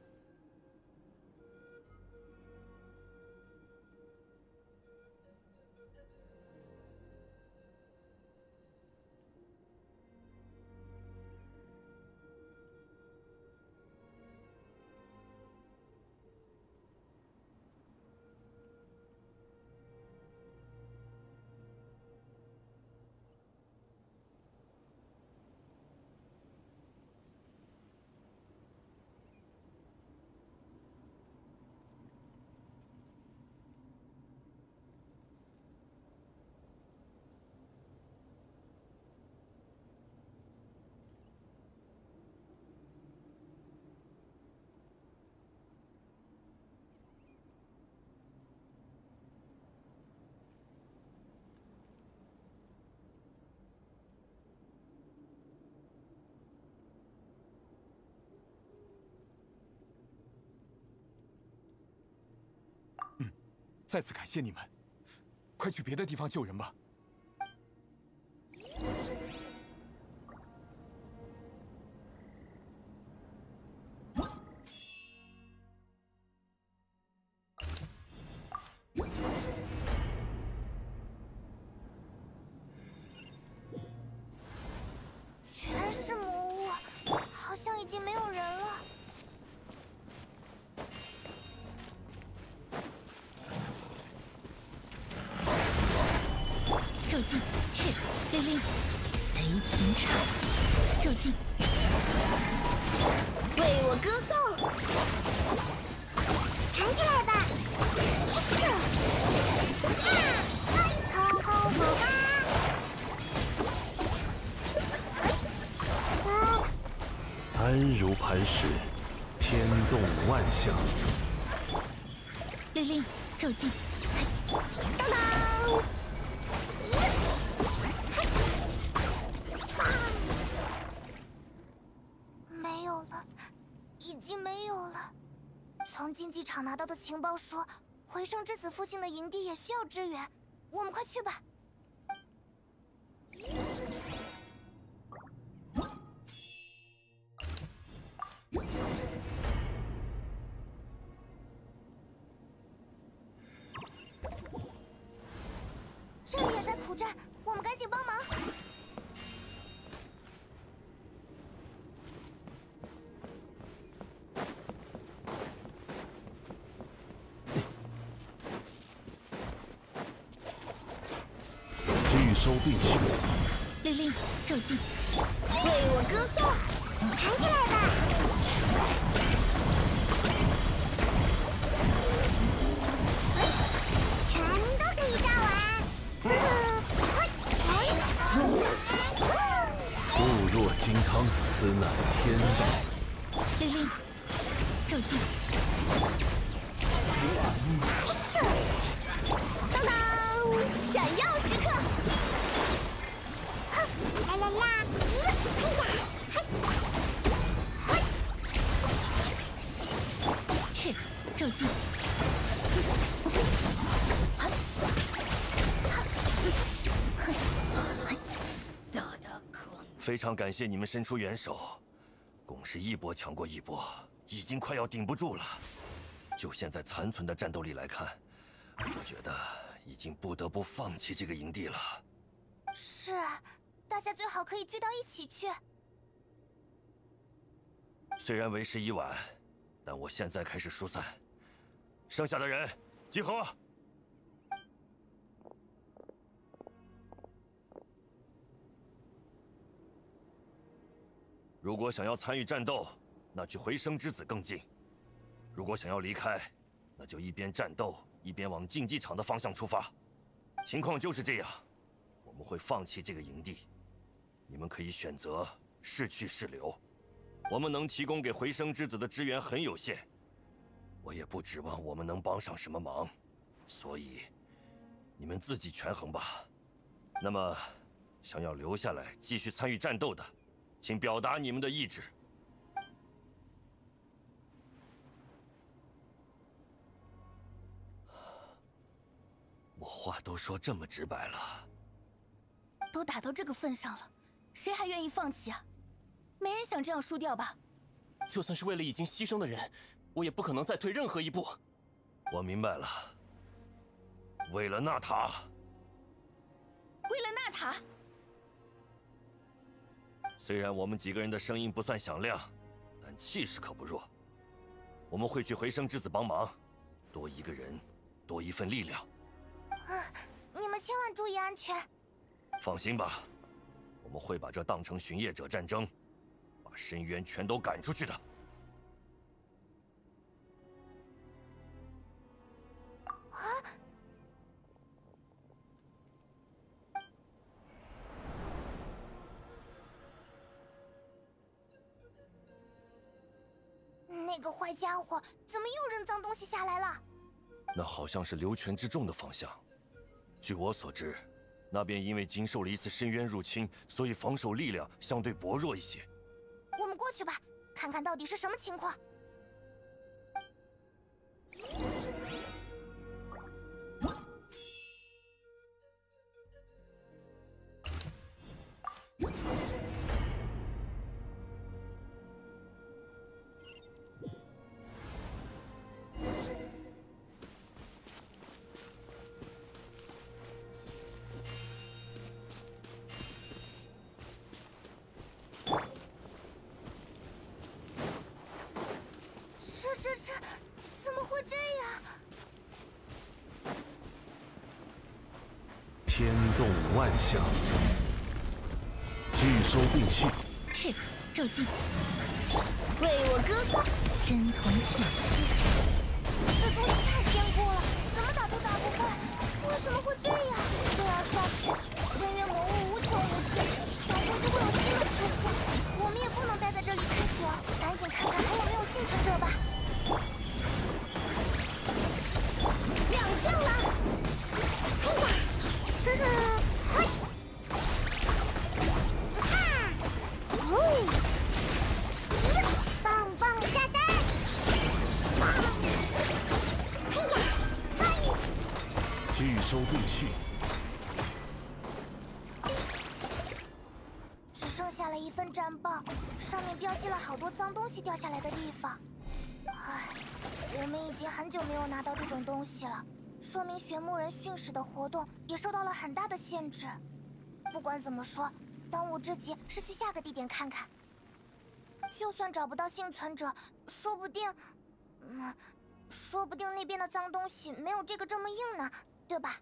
再次感谢你们，快去别的地方救人吧。 全是魔物，好像已经没有人了。 骤进，赤，令令，雷霆插戟，骤进， 为我歌颂，弹起来吧！吼吼吼吧！ 安如磐石，天动万象。 令令，骤进， 当当！ 没有了，已经没有了。从竞技技场拿到的情报说，回声之子附近的营地也需要支援，我们快去吧。这里也在苦战，我们赶紧帮忙。 拒收并蓄， 令令，骤进， 为我歌颂，弹起来吧！全都可以炸完。 固若金汤，此乃天道。 令令，骤进。 当当，闪耀时刻！啦啦啦！ 赤，骤进。 非常感谢你们伸出援手，攻势一波强过一波，已经快要顶不住了。就现在残存的战斗力来看，我觉得已经不得不放弃这个营地了。 是啊，大家最好可以聚到一起去。 虽然为时已晚，但我现在开始疏散，剩下的人集合。如果想要参与战斗，那距回声之子更近；如果想要离开，那就一边战斗一边往竞技场的方向出发。情况就是这样，我们会放弃这个营地，你们可以选择是去是留。我们能提供给回声之子的支援很有限，我也不指望我们能帮上什么忙，所以你们自己权衡吧。那么，想要留下来继续参与战斗的，请表达你们的意志。我话都说这么直白了， 都打到这个份上了，谁还愿意放弃啊？没人想这样输掉吧？ 就算是为了已经牺牲的人，我也不可能再退任何一步。 我明白了，为了娜塔， 为了娜塔。 虽然我们几个人的声音不算响亮，但气势可不弱。我们会去回声之子帮忙，多一个人，多一份力量。 你们千万注意安全。 放心吧，我们会把这当成巡夜者战争，把深渊全都赶出去的。 那个坏家伙怎么又扔脏东西下来了？ 那好像是流泉之众的方向。据我所知，那边因为经受了一次深渊入侵，所以防守力量相对薄弱一些。 我们过去吧，看看到底是什么情况。这怎么会这样？ 天动万象，拒收并蓄。 赤，骤进， 为我歌颂， 真团显现。 这东西太坚固了，怎么打都打不坏。为什么会这样？这样下去，深渊魔物无穷无尽，等会就会有新的出现。我们也不能待在这里太久，赶紧看看还有没有幸存者吧。 亮相了！嘿呀，呵呵，嘿，哈，哦，棒棒炸弹！ 了一份战报，上面标记了好多脏东西掉下来的地方。唉，我们已经很久没有拿到这种东西了，说明玄牧人训使的活动也受到了很大的限制。不管怎么说，当务之急是去下个地点看看。就算找不到幸存者，说不定那边的脏东西没有这个这么硬呢，对吧？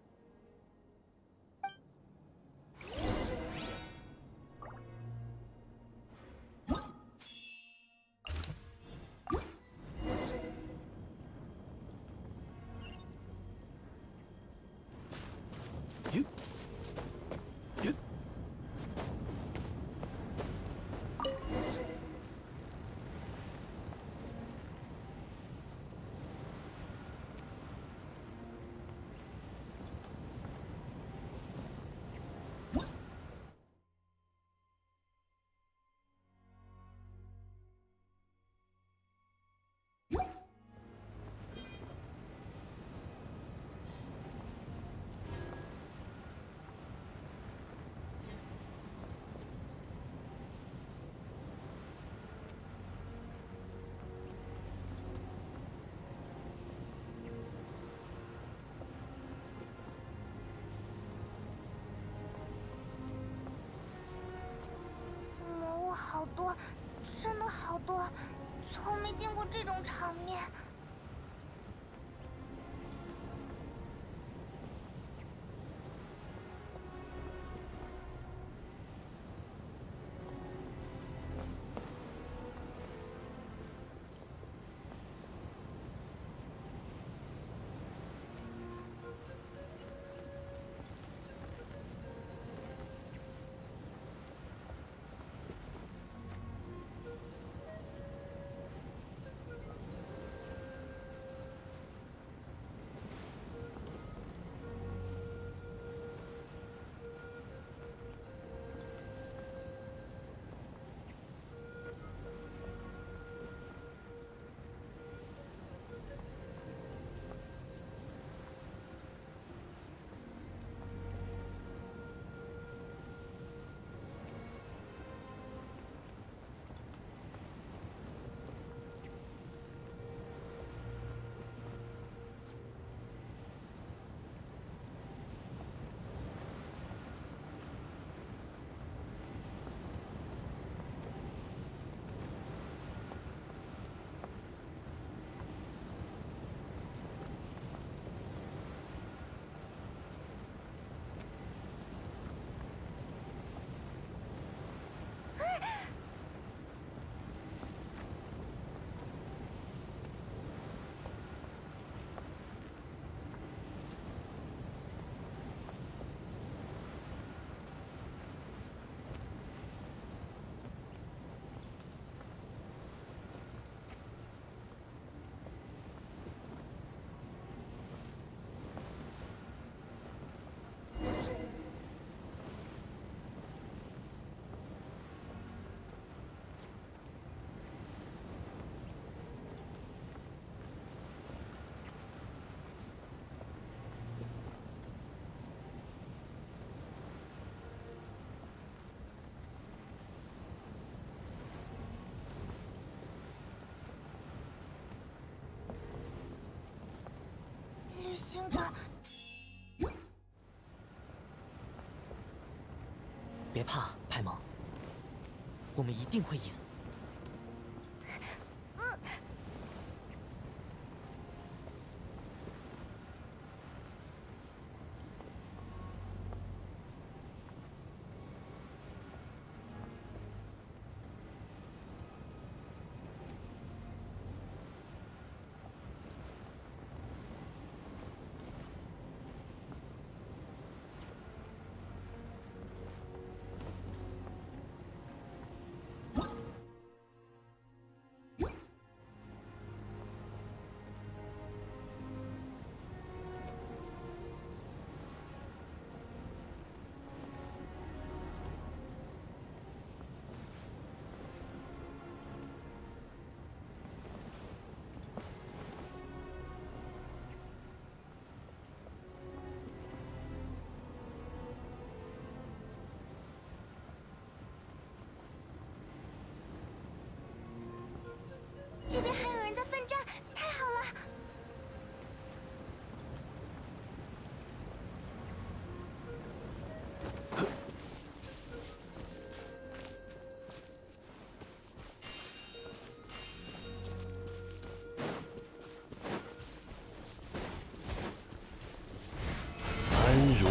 好多，真的好多，从没见过这种场面。旅行者， 别怕，派蒙，我们一定会赢。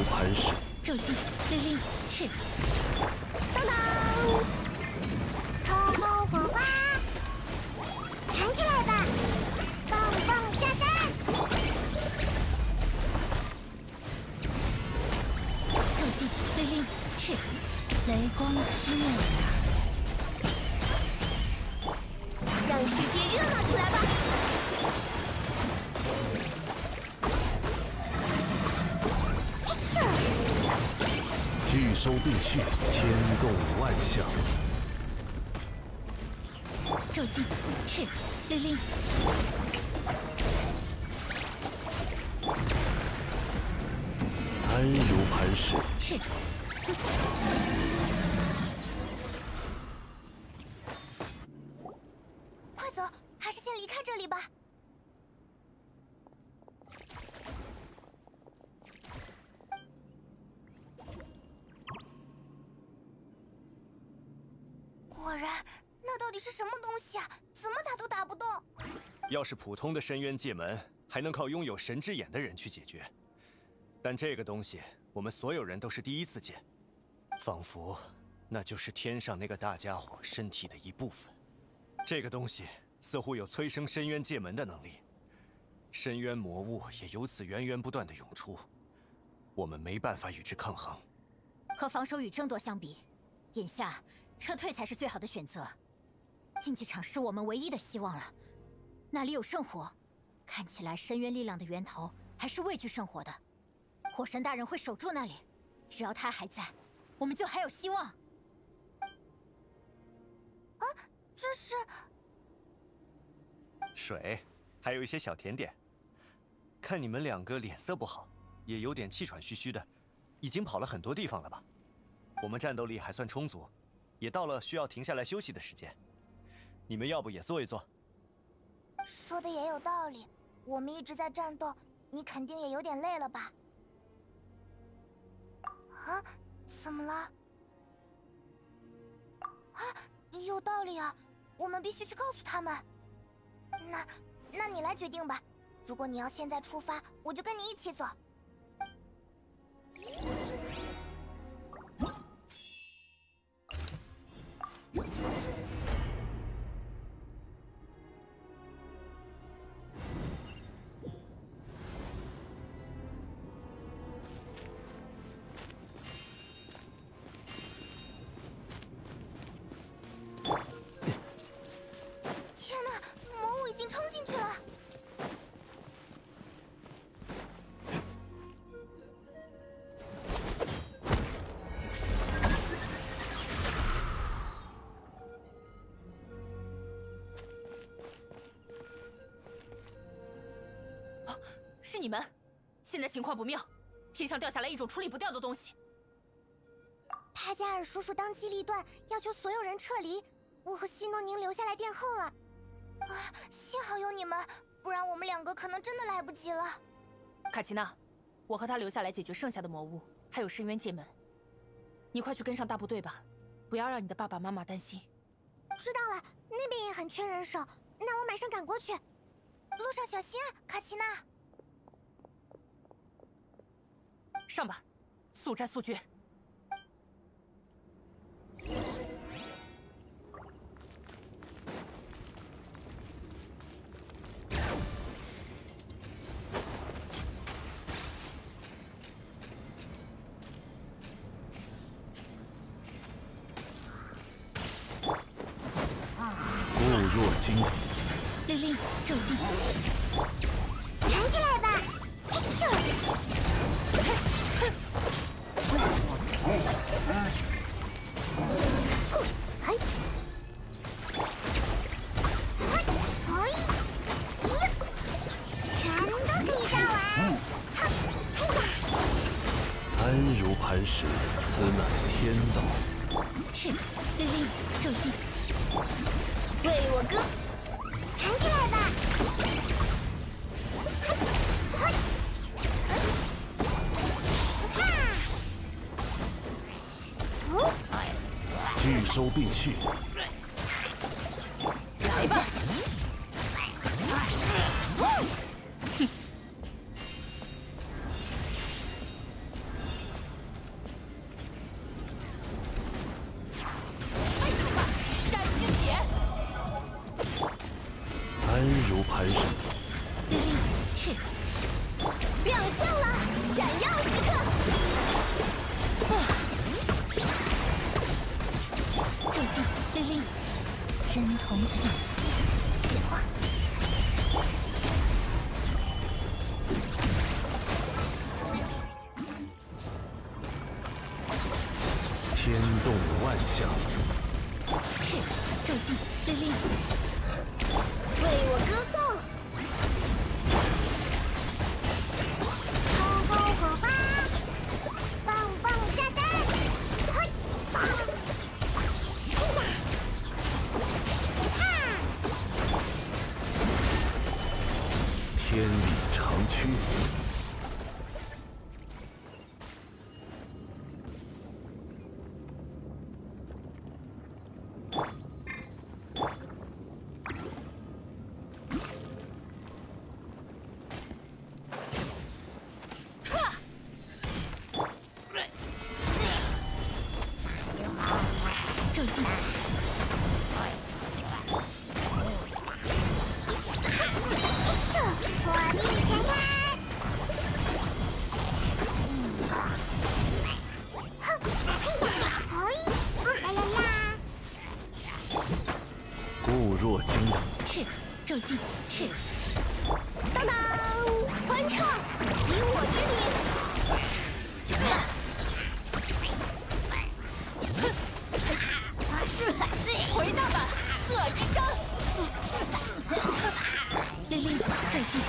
磐石。 骤击，律令，赤。 当当！通风火花，弹起来吧！棒棒炸弹！ 骤击，律令，赤。雷光凄美啊！ 让世界热闹起来吧！ 巨收并蓄，天动万象。 骤击，赤，律令。 安如磐石。 赤。 快走，还是先离开这里吧。果然，那到底是什么东西啊？怎么打都打不动。 要是普通的深渊界门，还能靠拥有神之眼的人去解决，但这个东西，我们所有人都是第一次见，仿佛那就是天上那个大家伙身体的一部分。这个东西似乎有催生深渊界门的能力，深渊魔物也由此源源不断的涌出，我们没办法与之抗衡。 和防守与争夺相比，眼下撤退才是最好的选择。竞技场是我们唯一的希望了，那里有圣火，看起来深渊力量的源头还是畏惧圣火的。火神大人会守住那里，只要他还在，我们就还有希望。 啊，这是水，还有一些小甜点。看你们两个脸色不好，也有点气喘吁吁的，已经跑了很多地方了吧？我们战斗力还算充足，也到了需要停下来休息的时间。你们要不也坐一坐？ 说的也有道理，我们一直在战斗，你肯定也有点累了吧？啊，怎么了？啊，有道理啊，我们必须去告诉他们。那你来决定吧。如果你要现在出发，我就跟你一起走。天哪，魔物已经冲进去了！ 是你们！现在情况不妙，天上掉下来一种处理不掉的东西。 帕加尔叔叔当机立断，要求所有人撤离。我和希诺宁留下来殿后了。啊，幸好有你们，不然我们两个可能真的来不及了。 卡奇娜，我和他留下来解决剩下的魔物，还有深渊界门。你快去跟上大部队吧，不要让你的爸爸妈妈担心。 知道了，那边也很缺人手，那我马上赶过去。路上小心啊，卡奇娜。 上吧，速战速决。 固若金汤。 律令，骤击。 弹起来吧！全都可以炸完。 安如磐石，此乃天道。 赤，律令，骤击。 为我歌，弹起来吧！ 巨收并蓄。 来吧！ U 攀升。 丽丽，去！亮相了，闪耀时刻！注进，丽丽，真瞳显现，简化。 天动万象。 是，注进，丽丽，为我歌颂。 红红火花，棒棒炸弹，嘿，棒，嘿呀，哈， 天理长驱。 注进。 火力全开！哼，嘿呀，嘿，啦啦啦！ 固若金汤。 是，注进，是。当当，欢唱，以我之名。回大吧，恶之声！丽丽，这进，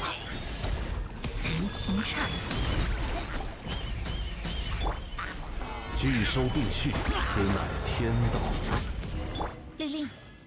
雷霆刹气， 巨收并蓄，此乃天道。 丽丽，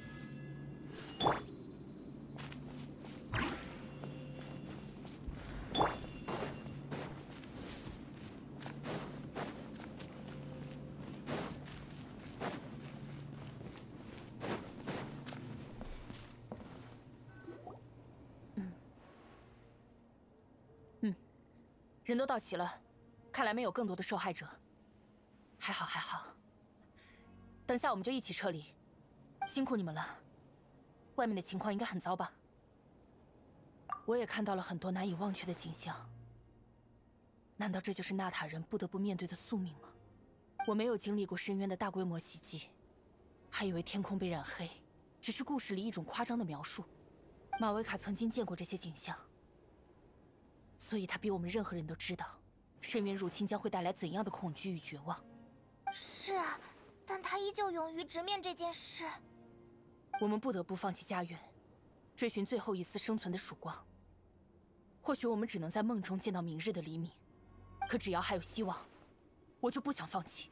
人都到齐了，看来没有更多的受害者。还好还好，等下我们就一起撤离。辛苦你们了。外面的情况应该很糟吧？我也看到了很多难以忘却的景象。难道这就是纳塔人不得不面对的宿命吗？我没有经历过深渊的大规模袭击，还以为天空被染黑只是故事里一种夸张的描述。马维卡曾经见过这些景象。所以他比我们任何人都知道，深渊入侵将会带来怎样的恐惧与绝望。 是啊，但他依旧勇于直面这件事。 我们不得不放弃家园，追寻最后一丝生存的曙光。或许我们只能在梦中见到明日的黎明，可只要还有希望，我就不想放弃。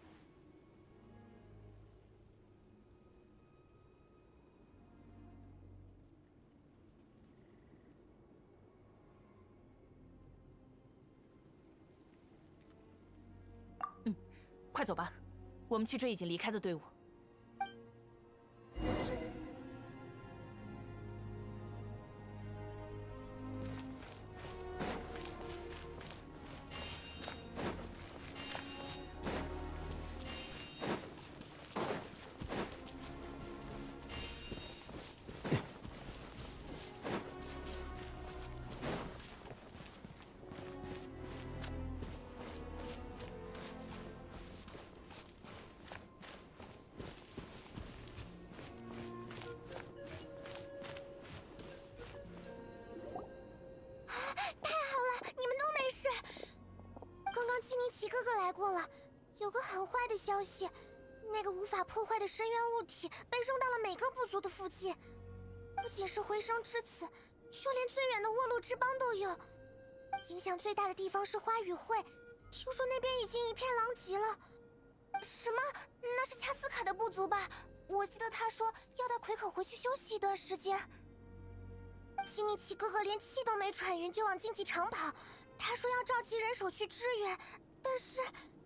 快走吧，我们去追已经离开的队伍。 基尼奇哥哥来过了，有个很坏的消息，那个无法破坏的深渊物体被送到了每个部族的附近，不仅是回声之子，就连最远的沃路之邦都有。影响最大的地方是花语会，听说那边已经一片狼藉了。什么？那是恰斯卡的部族吧？我记得他说要带奎可回去休息一段时间。基尼奇哥哥连气都没喘匀就往竞技场跑。他说要召集人手去支援，但是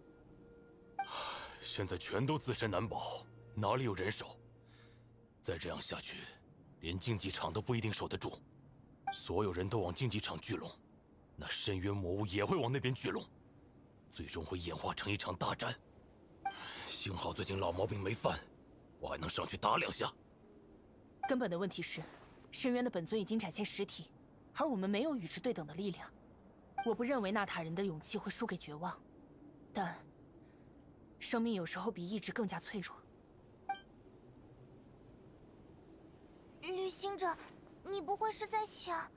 现在全都自身难保，哪里有人手？再这样下去，连竞技场都不一定守得住。所有人都往竞技场聚拢，那深渊魔物也会往那边聚拢，最终会演化成一场大战。幸好最近老毛病没犯，我还能上去打两下。 根本的问题是， 深渊的本尊已经展现实体，而我们没有与之对等的力量。我不认为纳塔人的勇气会输给绝望，但生命有时候比意志更加脆弱。 旅行者，你不会是在想……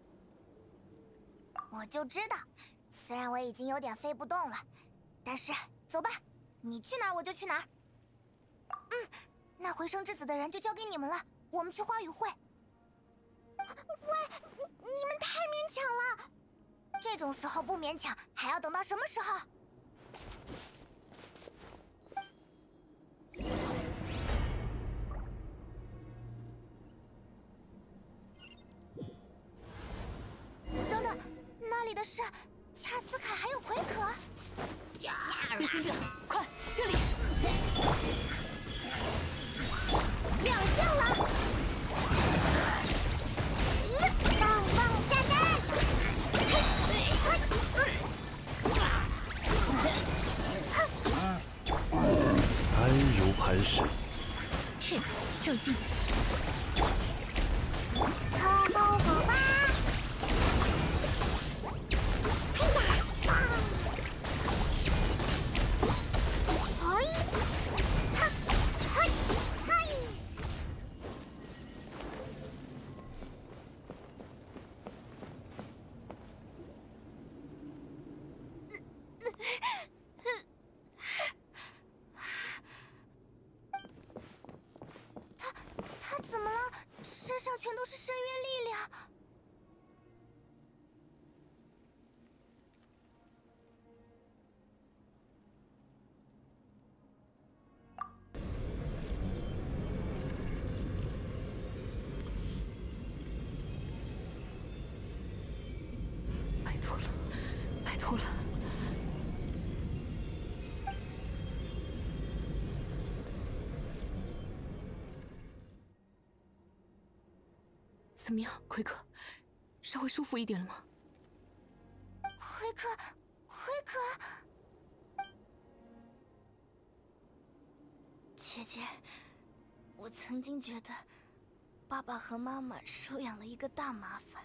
我就知道，虽然我已经有点飞不动了，但是走吧，你去哪儿我就去哪儿。那回声之子的人就交给你们了，我们去花语会。喂，你们太勉强了，这种时候不勉强，还要等到什么时候？等等，那里的是恰斯卡还有奎可。 旅行者，快，这里！亮相了！ 棒棒炸弹！ 安如磐石。 是，正信。 超高火吧！他怎么了？身上全都是深渊力量。 拜托了，拜托了。怎么样，奎可？稍微舒服一点了吗？ 奎可，姐姐，我曾经觉得爸爸和妈妈收养了一个大麻烦。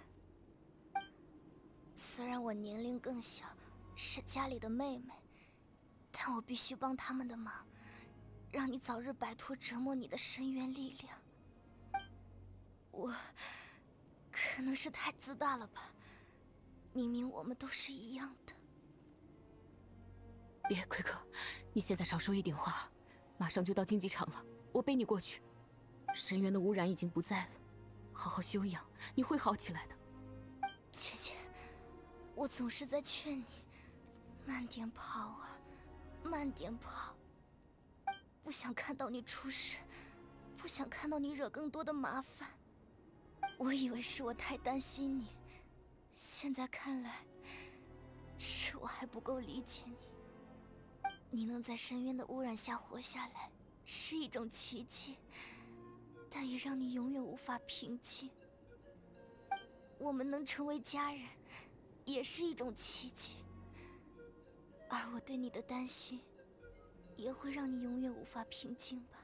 虽然我年龄更小，是家里的妹妹，但我必须帮他们的忙，让你早日摆脱折磨你的深渊力量。我可能是太自大了吧？明明我们都是一样的。 别，奎可，你现在少说一点话，马上就到竞技场了，我背你过去。深渊的污染已经不在了，好好休养，你会好起来的。 姐姐，我总是在劝你，慢点跑啊，慢点跑。不想看到你出事，不想看到你惹更多的麻烦。我以为是我太担心你，现在看来，是我还不够理解你。你能在深渊的污染下活下来，是一种奇迹，但也让你永远无法平静。我们能成为家人，也是一种奇迹。而我对你的担心，也会让你永远无法平静吧？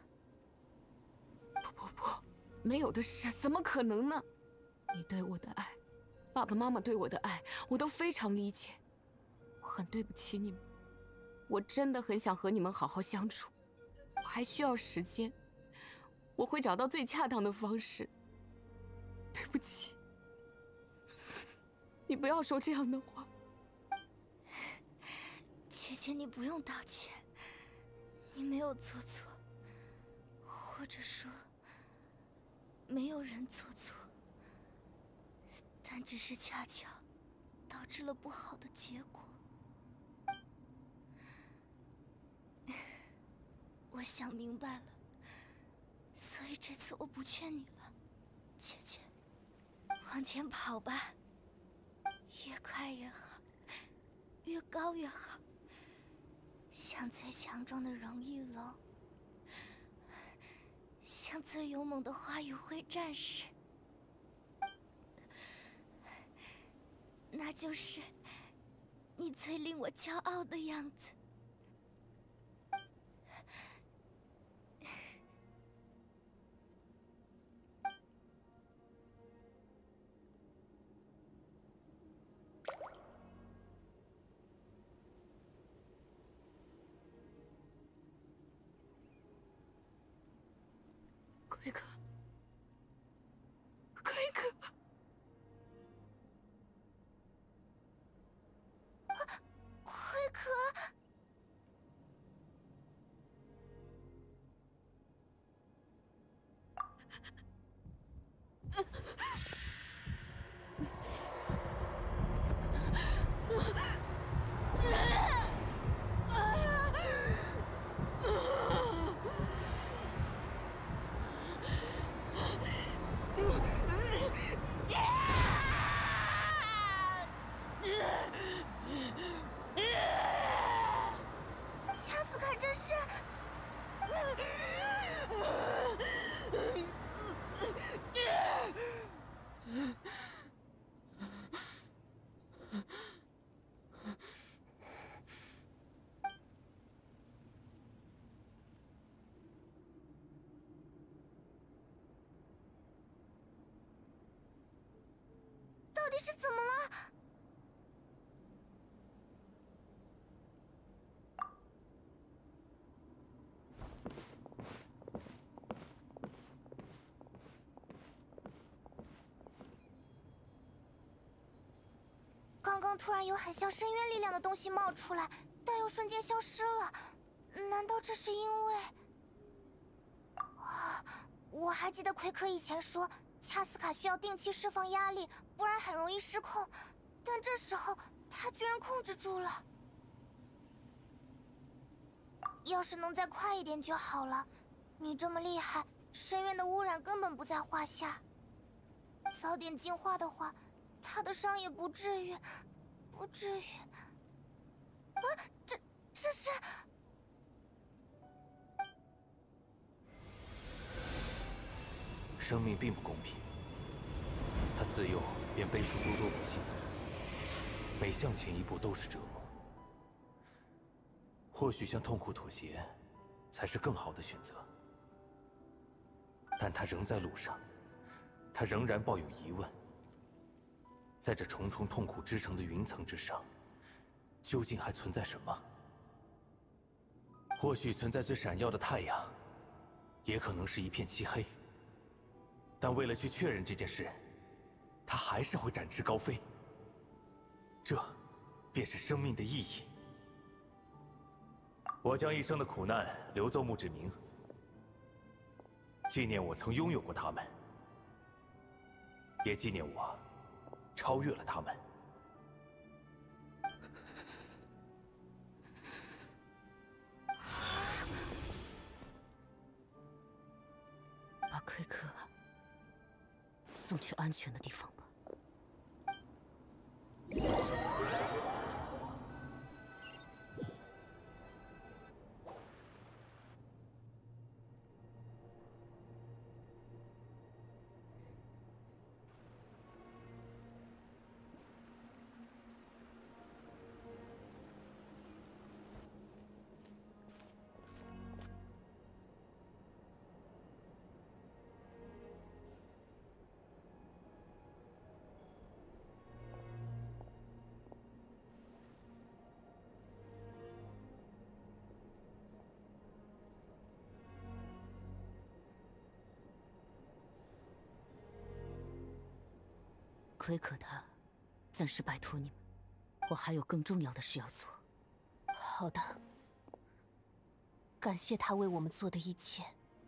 不，没有的事，怎么可能呢？你对我的爱，爸爸妈妈对我的爱，我都非常理解。我很对不起你们，我真的很想和你们好好相处，我还需要时间，我会找到最恰当的方式。对不起，你不要说这样的话。 姐姐，你不用道歉，你没有做错，或者说，没有人做错，但只是恰巧导致了不好的结果。我想明白了，所以这次我不劝你了，姐姐，往前跑吧，越快越好，越高越好，像最强壮的荣誉龙，像最勇猛的花语会战士，那就是你最令我骄傲的样子。 这是？到底是怎么了？刚刚突然有很像深渊力量的东西冒出来，但又瞬间消失了。难道这是因为……啊，我还记得奎可以前说，恰斯卡需要定期释放压力，不然很容易失控。但这时候他居然控制住了。要是能再快一点就好了。你这么厉害，深渊的污染根本不在话下。早点进化的话，他的伤也不至于。啊，这是…… 生命并不公平，他自幼便背负诸多不幸，每向前一步都是折磨。或许向痛苦妥协，才是更好的选择。但他仍在路上，他仍然抱有疑问。在这重重痛苦织成的云层之上，究竟还存在什么？或许存在最闪耀的太阳，也可能是一片漆黑。但为了去确认这件事，他还是会展翅高飞。这，便是生命的意义。我将一生的苦难留作墓志铭，纪念我曾拥有过他们，也纪念我超越了他们。 把奎可送去安全的地方吧。奎可他暂时摆脱你们，我还有更重要的事要做。 好的，感谢他为我们做的一切。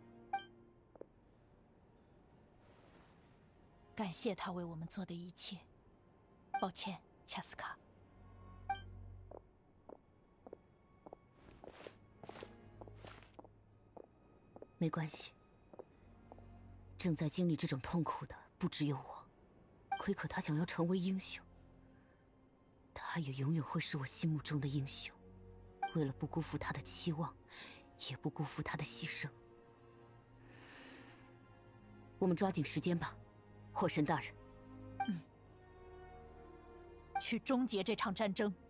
感谢他为我们做的一切。抱歉，恰斯卡。 没关系，正在经历这种痛苦的不只有我。奎可他想要成为英雄，他也永远会是我心目中的英雄。为了不辜负他的期望，也不辜负他的牺牲，我们抓紧时间吧，火神大人。 去终结这场战争。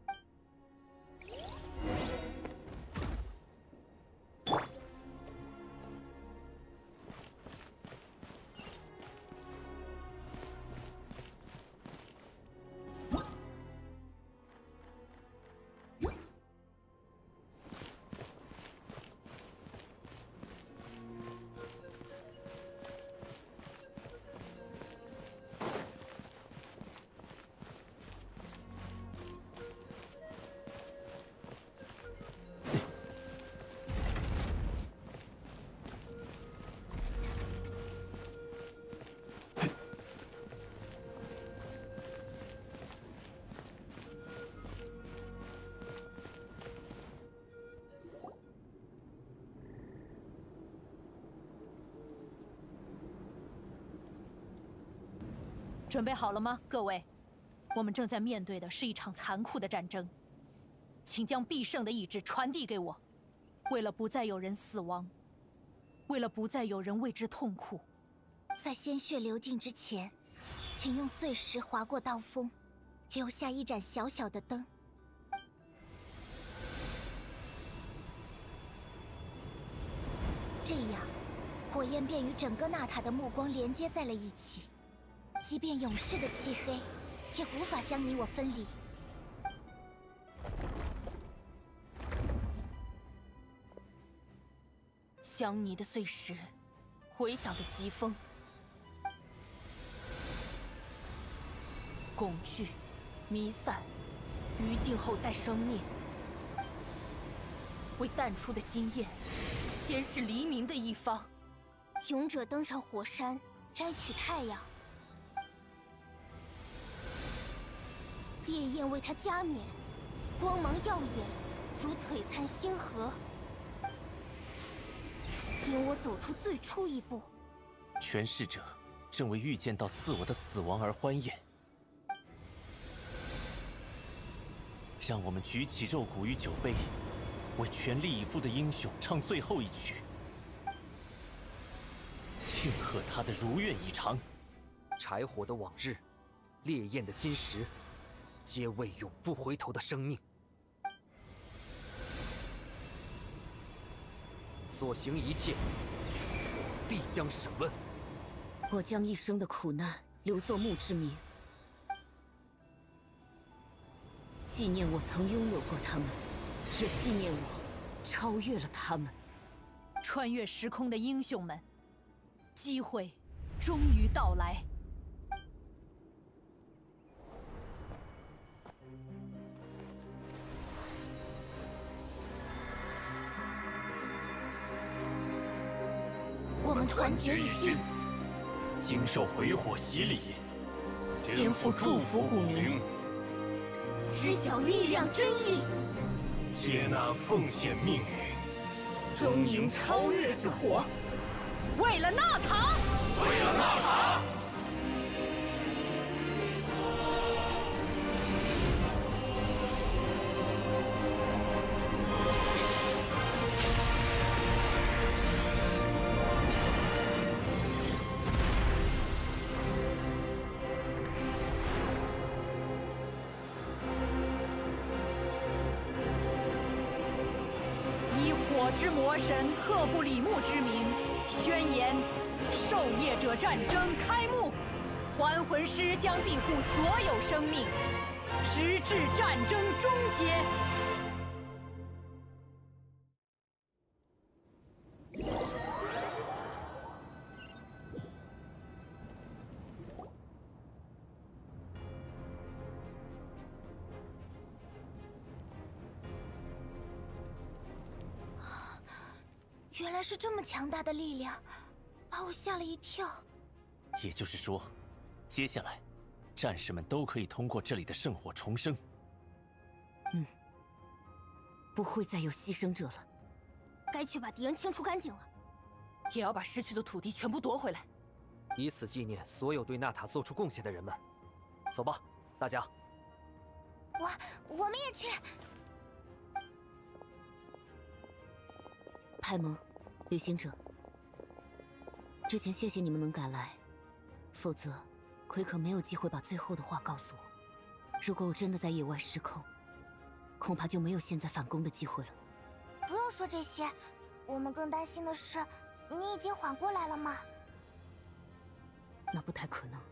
准备好了吗，各位？我们正在面对的是一场残酷的战争，请将必胜的意志传递给我， 为了不再有人死亡，为了不再有人为之痛苦， 在鲜血流尽之前，请用碎石划过刀锋，留下一盏小小的灯。这样，火焰便与整个纳塔的目光连接在了一起，即便永世的漆黑，也无法将你我分离。 香泥的碎石，回响的疾风，恐惧弥散，余烬后再生灭。为淡出的星焰，先是黎明的一方。 勇者登上火山，摘取太阳，烈焰为他加冕，光芒耀眼，如璀璨星河。引我走出最初一步。 诠释者正为预见到自我的死亡而欢宴，让我们举起肉骨与酒杯，为全力以赴的英雄唱最后一曲，庆贺他的如愿以偿。 柴火的往日，烈焰的今时，皆为永不回头的生命。所行一切，必将审问。 我将一生的苦难留作墓志铭，纪念我曾拥有过他们，也纪念我超越了他们。 穿越时空的英雄们，机会终于到来。 我们团结一心， 经受回火洗礼， 肩负祝福古名， 知晓力量真意， 接纳奉献命运， 终迎超越之火。 为了纳塔， 为了纳塔。 之魔神赫布里木之名，宣言：受业者战争开幕，还魂师将庇护所有生命，直至战争终结。 原来是这么强大的力量，把我吓了一跳。 也就是说，接下来，战士们都可以通过这里的圣火重生。 不会再有牺牲者了。 该去把敌人清除干净了， 也要把失去的土地全部夺回来， 以此纪念所有对纳塔做出贡献的人们。走吧，大家。 我们也去。 派蒙，旅行者，之前谢谢你们能赶来，否则奎可没有机会把最后的话告诉我。如果我真的在野外失控，恐怕就没有现在反攻的机会了。 不用说这些，我们更担心的是，你已经缓过来了吗？ 那不太可能，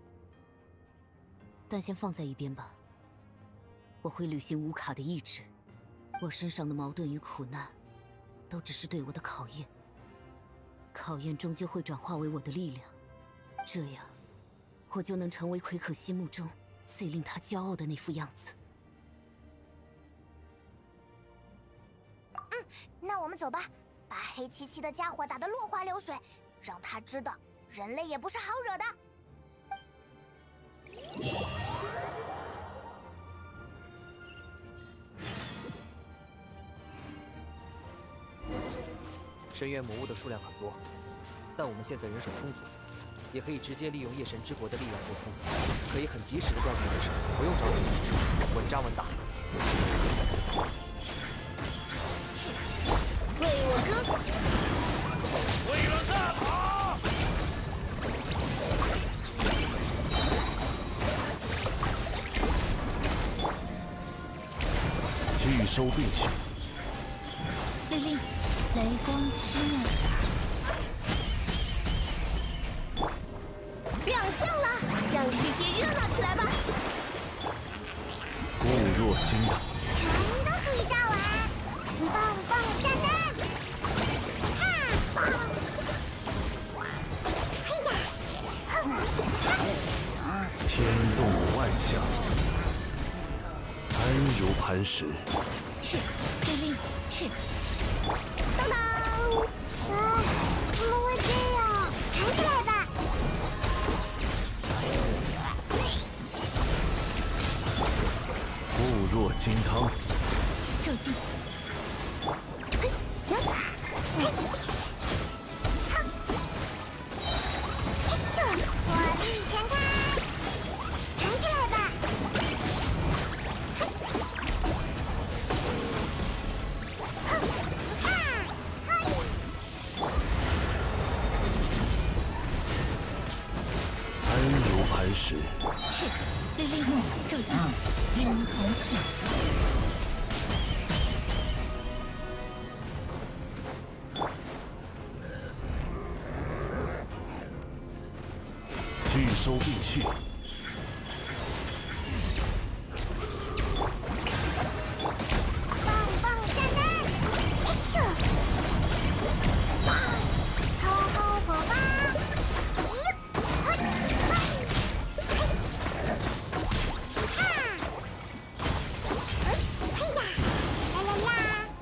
但先放在一边吧。我会履行乌卡的意志，我身上的矛盾与苦难，都只是对我的考验。考验终究会转化为我的力量，这样，我就能成为奎可心目中最令他骄傲的那副样子。 那我们走吧，把黑漆漆的家伙打得落花流水，让他知道人类也不是好惹的。 深渊魔物的数量很多，但我们现在人手充足，也可以直接利用夜神之国的力量沟通，可以很及时的调动人手，不用着急，稳扎稳打。 收并蓄。 令令，雷光七面。亮相了，让世界热闹起来吧！ 固若金汤。 全都可以炸完，棒棒炸弹！哈，棒！嘿呀，哼， 天动万象，安如磐石。 是，令令，是。 当当！啊，怎么会这样？弹起来吧！ 固若金汤。 咒技。 火力全开，弹起来吧！ 安如磐石。 是，令令，咒技，金铜现形。 拒收并蓄。 棒棒炸弹！嘿咻！棒！头后火花！咦！嘿！嘿！哈！嘿呀！啦啦啦！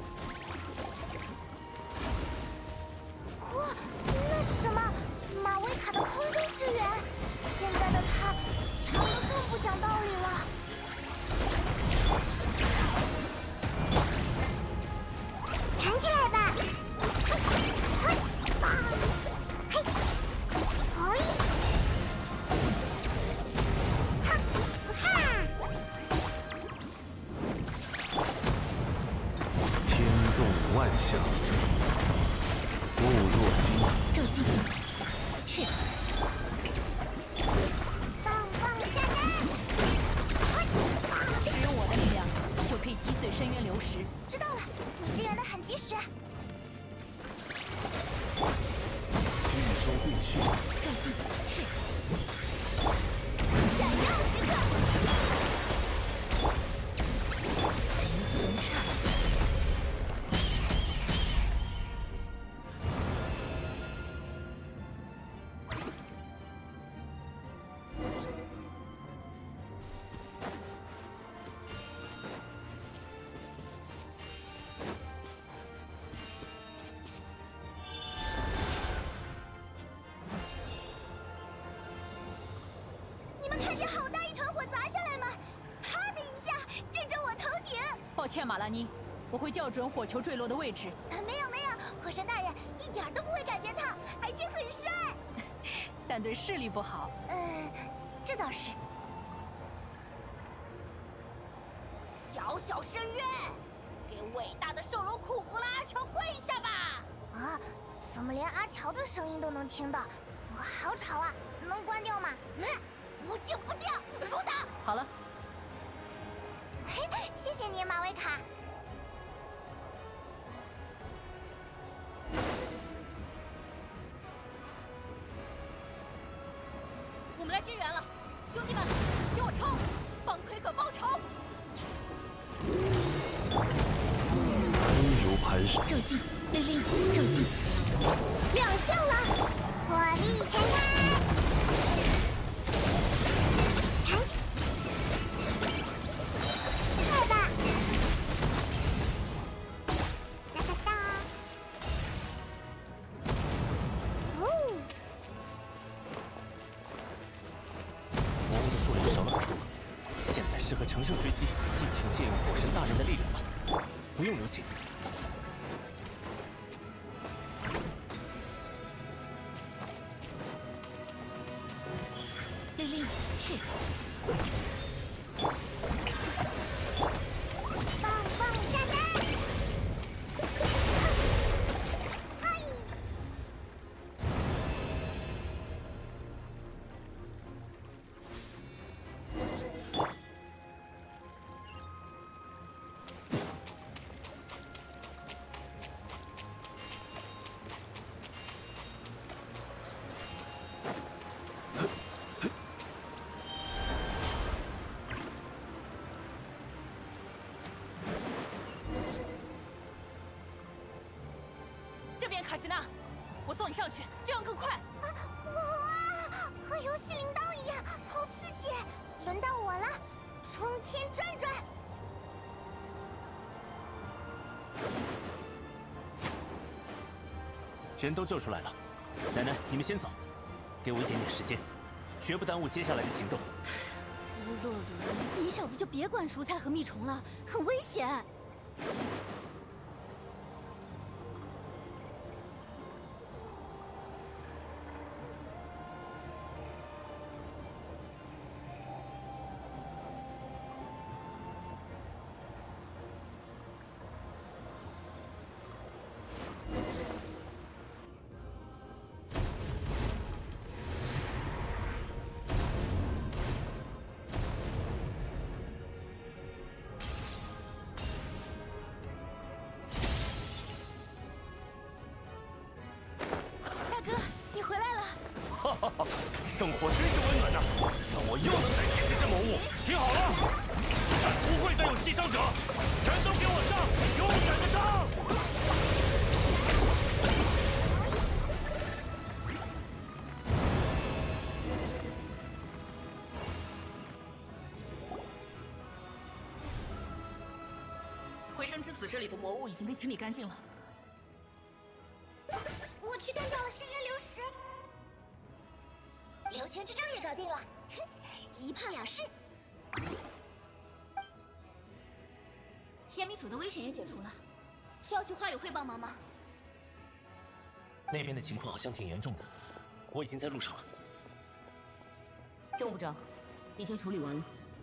哇，那是什么？马维卡的空中支援！现在的他强得更不讲道理了。弹起来吧！嘿，嘿，棒！嘿，嘿，哈，哈！ 天动万象，固若金。 咒技，是。 棒棒炸弹！ 使用我的力量，就可以击碎深渊流石。 知道了，你支援的很及时。 拒收并蓄。 咒技，是。 闪耀时刻！ 灵魂刹机。 你们看见好大一团火砸下来吗？啪的一下，震着我头顶。 抱歉，马拉妮，我会校准火球坠落的位置。 没有没有，火神大人一点都不会感觉烫，而且很帅。 但对视力不好。 这倒是。 小小深渊，给伟大的兽龙库弗拉阿乔跪下吧！ 啊，怎么连阿乔的声音都能听到？好吵啊！能关掉吗？ 不敬不敬，如打！ 好了。 谢谢你，马维卡。 我们来支援了，兄弟们，给我冲！帮奎可报仇！ 安如磐石。 咒技，令令，咒技， 亮相了！火力全开！弹起来吧！哒哒哒！哦！ 魔物的数量少了很多，现在适合乘胜追击，尽情借用火神大人的力量吧，不用留情。 令令，是。 棒棒炸弹！嘿！ 卡奇娜，我送你上去，这样更快。 哇，和游戏铃铛一样，好刺激！轮到我了，冲天转转！ 人都救出来了，奶奶，你们先走，给我一点点时间，绝不耽误接下来的行动。 乌洛伦，你小子就别管蔬菜和蜜虫了，很危险。 圣火真是温暖呐，让我又能代替这只魔物。听好了，不会再有牺牲者，全都给我上，勇敢的上！ 回声之子这里的魔物已经被清理干净了。 我去干掉了深渊流石。流泉之杖也搞定了，一炮了事。 天迷主的危险也解除了，需要去花友会帮忙吗？ 那边的情况好像挺严重的，我已经在路上了。 众部长，已经处理完了。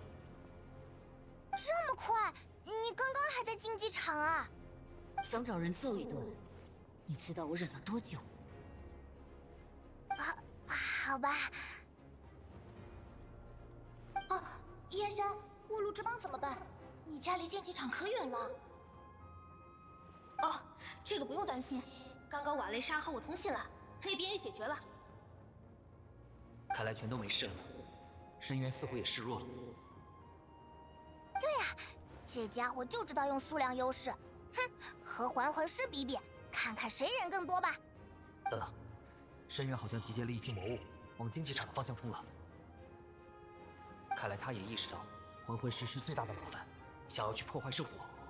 这么快？你刚刚还在竞技场啊？ 想找人揍一顿，你知道我忍了多久？ 好吧。 哦，燕山，末路之邦怎么办？你家离竞技场可远了。 哦，这个不用担心，刚刚瓦雷莎和我通信了，那边也解决了。 看来全都没事了，深渊似乎也示弱了。 对呀，这家伙就知道用数量优势。哼，和还魂师比比，看看谁人更多吧。 等等，深渊好像集结了一批魔物，往竞技场的方向冲了。看来他也意识到还魂师是最大的麻烦，想要去破坏圣火。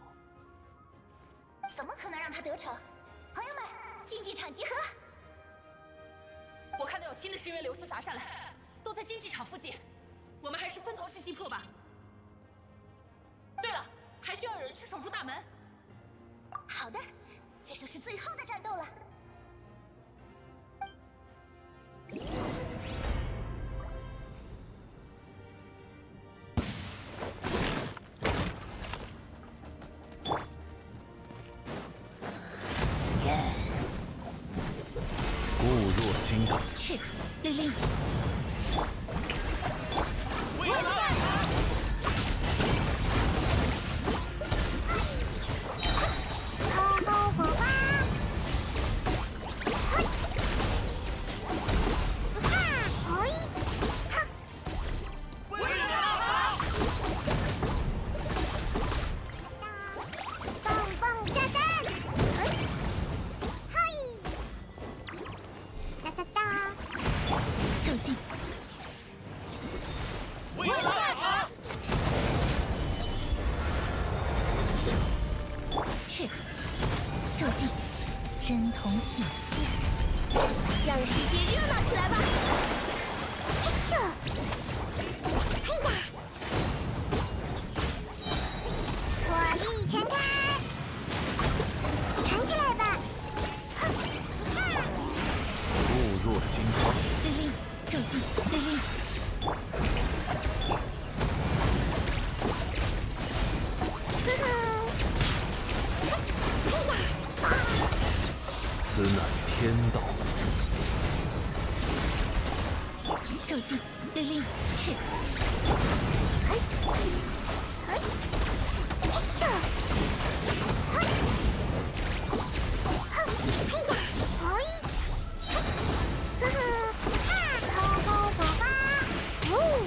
怎么可能让他得逞？朋友们，竞技场集合！ 我看到有新的深渊流石砸下来，都在竞技场附近，我们还是分头去击破吧。对了，还需要有人去守住大门。 好的，这就是最后的战斗了。 固若金汤。 是，律令。 为了针筒显现，让世界热闹起来吧！嘿咻，嘿呀，火力全开，弹起来吧！ 固若金汤。 律令，咒技，律令。 此乃天道。 咒技，律令，赤。嘿，嘿，嘿咻，嘿，哼，嘿呀，嘿，嘿，哈哈，高高火花，呜，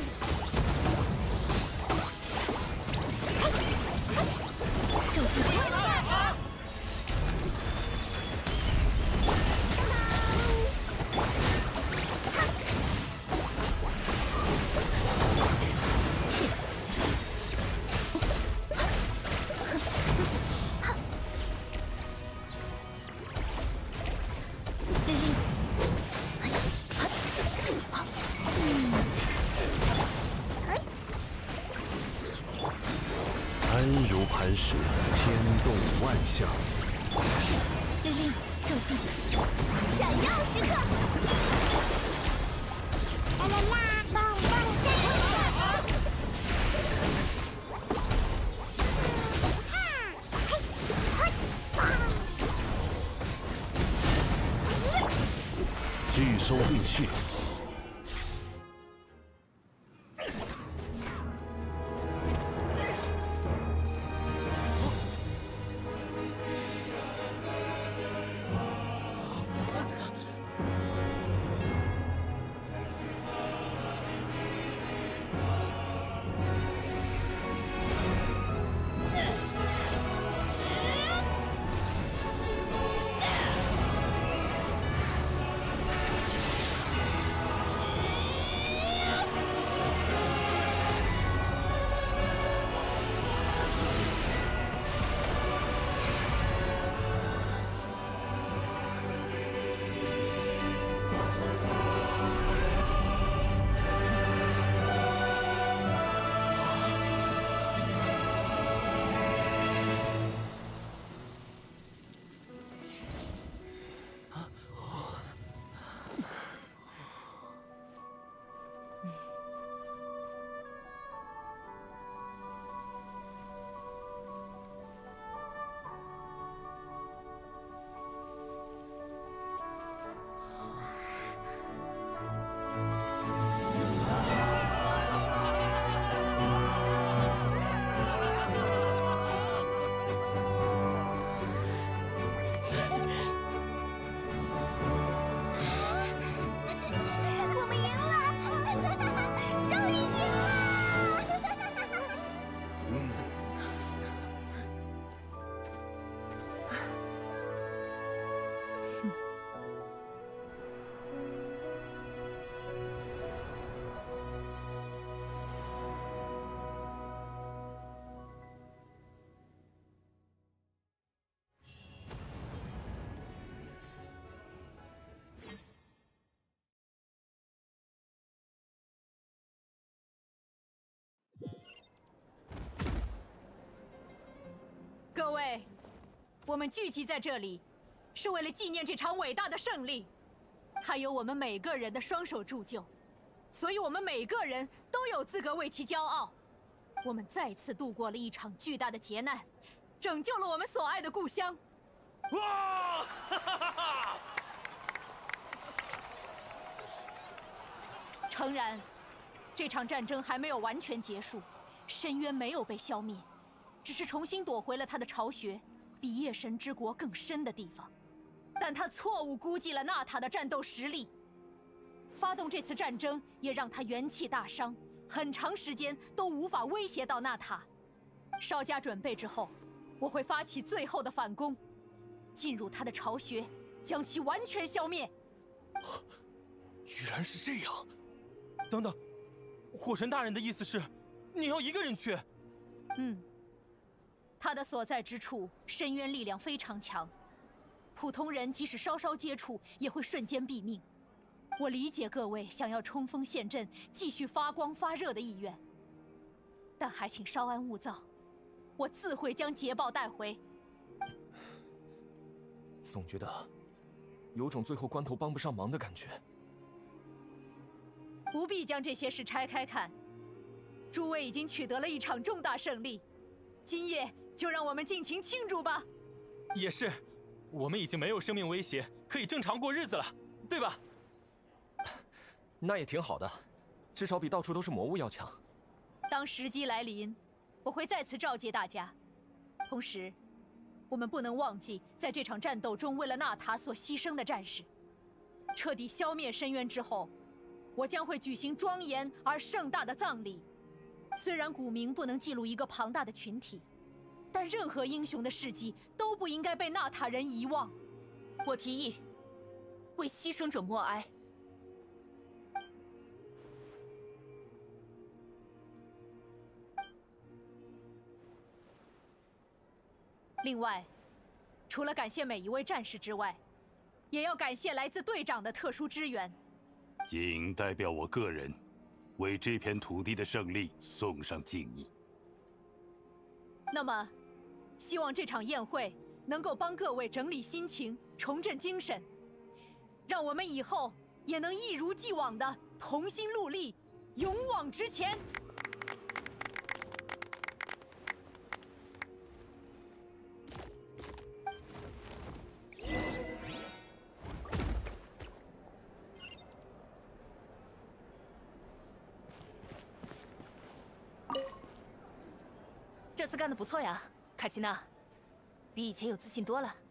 嘿，嘿，咒技。 磐石，天动万象。 令令，正气，闪耀时刻！ 啦啦啦，棒棒战！ 拒收并蓄。 各位，我们聚集在这里，是为了纪念这场伟大的胜利。它有我们每个人的双手铸就，所以我们每个人都有资格为其骄傲。我们再次度过了一场巨大的劫难，拯救了我们所爱的故乡。 哇！ 诚然，这场战争还没有完全结束，深渊没有被消灭。 只是重新夺回了他的巢穴，比夜神之国更深的地方，但他错误估计了纳塔的战斗实力。发动这次战争也让他元气大伤，很长时间都无法威胁到纳塔。稍加准备之后，我会发起最后的反攻，进入他的巢穴，将其完全消灭。 居然是这样！等等，火神大人的意思是，你要一个人去？ 嗯。 他的所在之处，深渊力量非常强，普通人即使稍稍接触，也会瞬间毙命。我理解各位想要冲锋陷阵、继续发光发热的意愿，但还请稍安勿躁，我自会将捷报带回。 总觉得有种最后关头帮不上忙的感觉。 不必将这些事拆开看，诸位已经取得了一场重大胜利，今夜。 就让我们尽情庆祝吧！ 也是，我们已经没有生命威胁，可以正常过日子了，对吧？那也挺好的，至少比到处都是魔物要强。 当时机来临，我会再次召集大家。同时，我们不能忘记在这场战斗中为了纳塔所牺牲的战士。彻底消灭深渊之后，我将会举行庄严而盛大的葬礼。虽然古名不能记录一个庞大的群体。 但任何英雄的事迹都不应该被纳塔人遗忘。 我提议，为牺牲者默哀。 另外，除了感谢每一位战士之外，也要感谢来自队长的特殊支援。 仅代表我个人，为这片土地的胜利送上敬意。 那么。 希望这场宴会能够帮各位整理心情，重振精神，让我们以后也能一如既往的同心戮力，勇往直前。这次干得不错呀，卡奇娜，比以前有自信多了。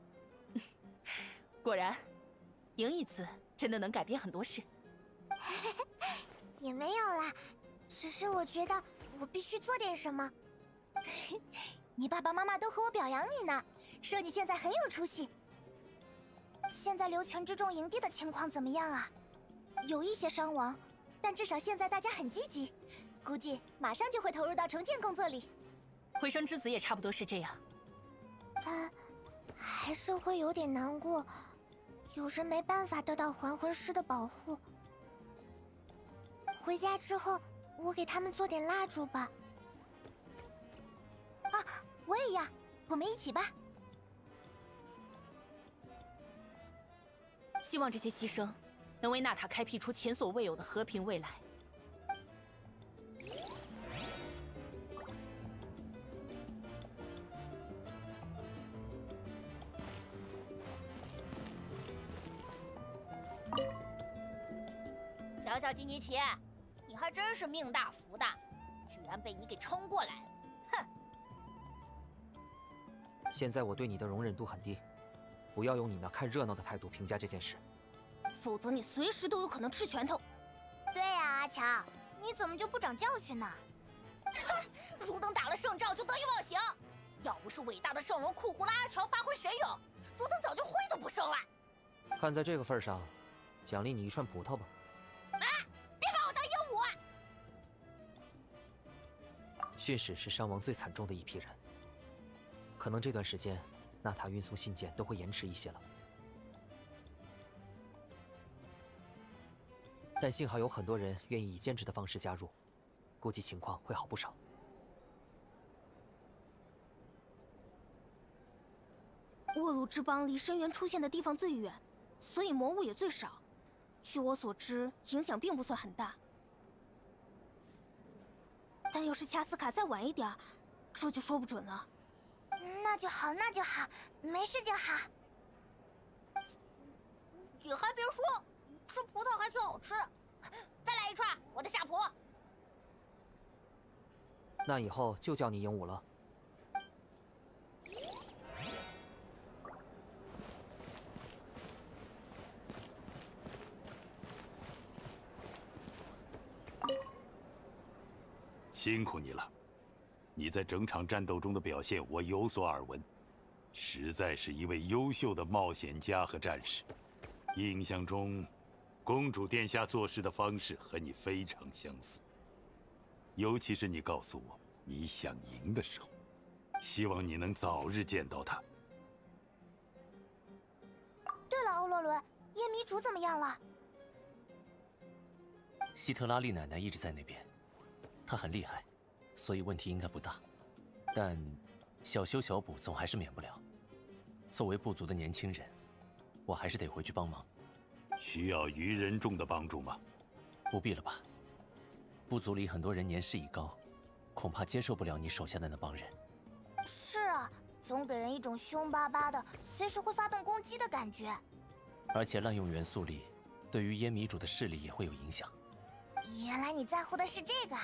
果然，赢一次真的能改变很多事。 也没有啦，只是我觉得我必须做点什么。 你爸爸妈妈都和我表扬你呢，说你现在很有出息。 现在流泉之众营地的情况怎么样啊？ 有一些伤亡，但至少现在大家很积极，估计马上就会投入到重建工作里。 回声之子也差不多是这样。 但还是会有点难过，有人没办法得到还魂师的保护。回家之后，我给他们做点蜡烛吧。 啊，我也要，我们一起吧。 希望这些牺牲能为纳塔开辟出前所未有的和平未来。 小小基尼奇，你还真是命大福大，居然被你给冲过来了！哼！ 现在我对你的容忍度很低，不要用你那看热闹的态度评价这件事， 否则你随时都有可能吃拳头。 对啊，阿强，你怎么就不长教训呢？ 哼！汝等打了胜仗就得意忘形，要不是伟大的圣龙库胡拉阿乔发挥神勇，汝等早就灰都不剩了。 看在这个份上，奖励你一串葡萄吧。 别把我当鹦鹉！ 驯使是伤亡最惨重的一批人，可能这段时间纳塔运送信件都会延迟一些了。但幸好有很多人愿意以兼职的方式加入，估计情况会好不少。 沃鲁之邦离深渊出现的地方最远，所以魔物也最少。据我所知，影响并不算很大。但要是恰斯卡再晚一点，这就说不准了。 那就好，那就好，没事就好。 你还别说，吃葡萄还挺好吃的。再来一串，我的下仆。 那以后就叫你鹦鹉了。 辛苦你了，你在整场战斗中的表现我有所耳闻，实在是一位优秀的冒险家和战士。印象中，公主殿下做事的方式和你非常相似，尤其是你告诉我你想赢的时候，希望你能早日见到她。 对了，欧洛伦，夜迷主怎么样了？ 希特拉利奶奶一直在那边。他很厉害，所以问题应该不大，但小修小补总还是免不了。作为部族的年轻人，我还是得回去帮忙。 需要愚人众的帮助吗？ 不必了吧。部族里很多人年事已高，恐怕接受不了你手下的那帮人。 是啊，总给人一种凶巴巴的、随时会发动攻击的感觉。 而且滥用元素力，对于耶迷主的势力也会有影响。 原来你在乎的是这个啊！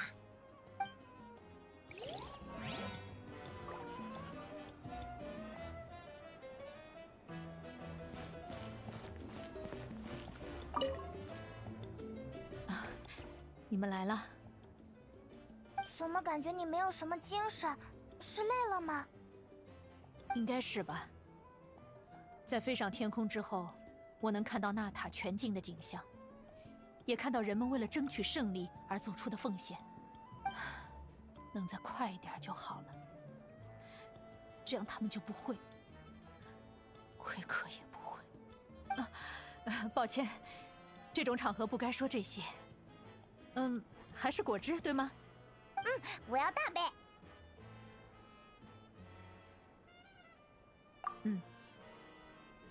你们来了。 怎么感觉你没有什么精神？是累了吗？ 应该是吧。在飞上天空之后，我能看到纳塔全境的景象，也看到人们为了争取胜利而做出的奉献。能再快一点就好了，这样他们就不会，奎克也不会。抱歉，这种场合不该说这些。还是果汁对吗？ 我要大杯。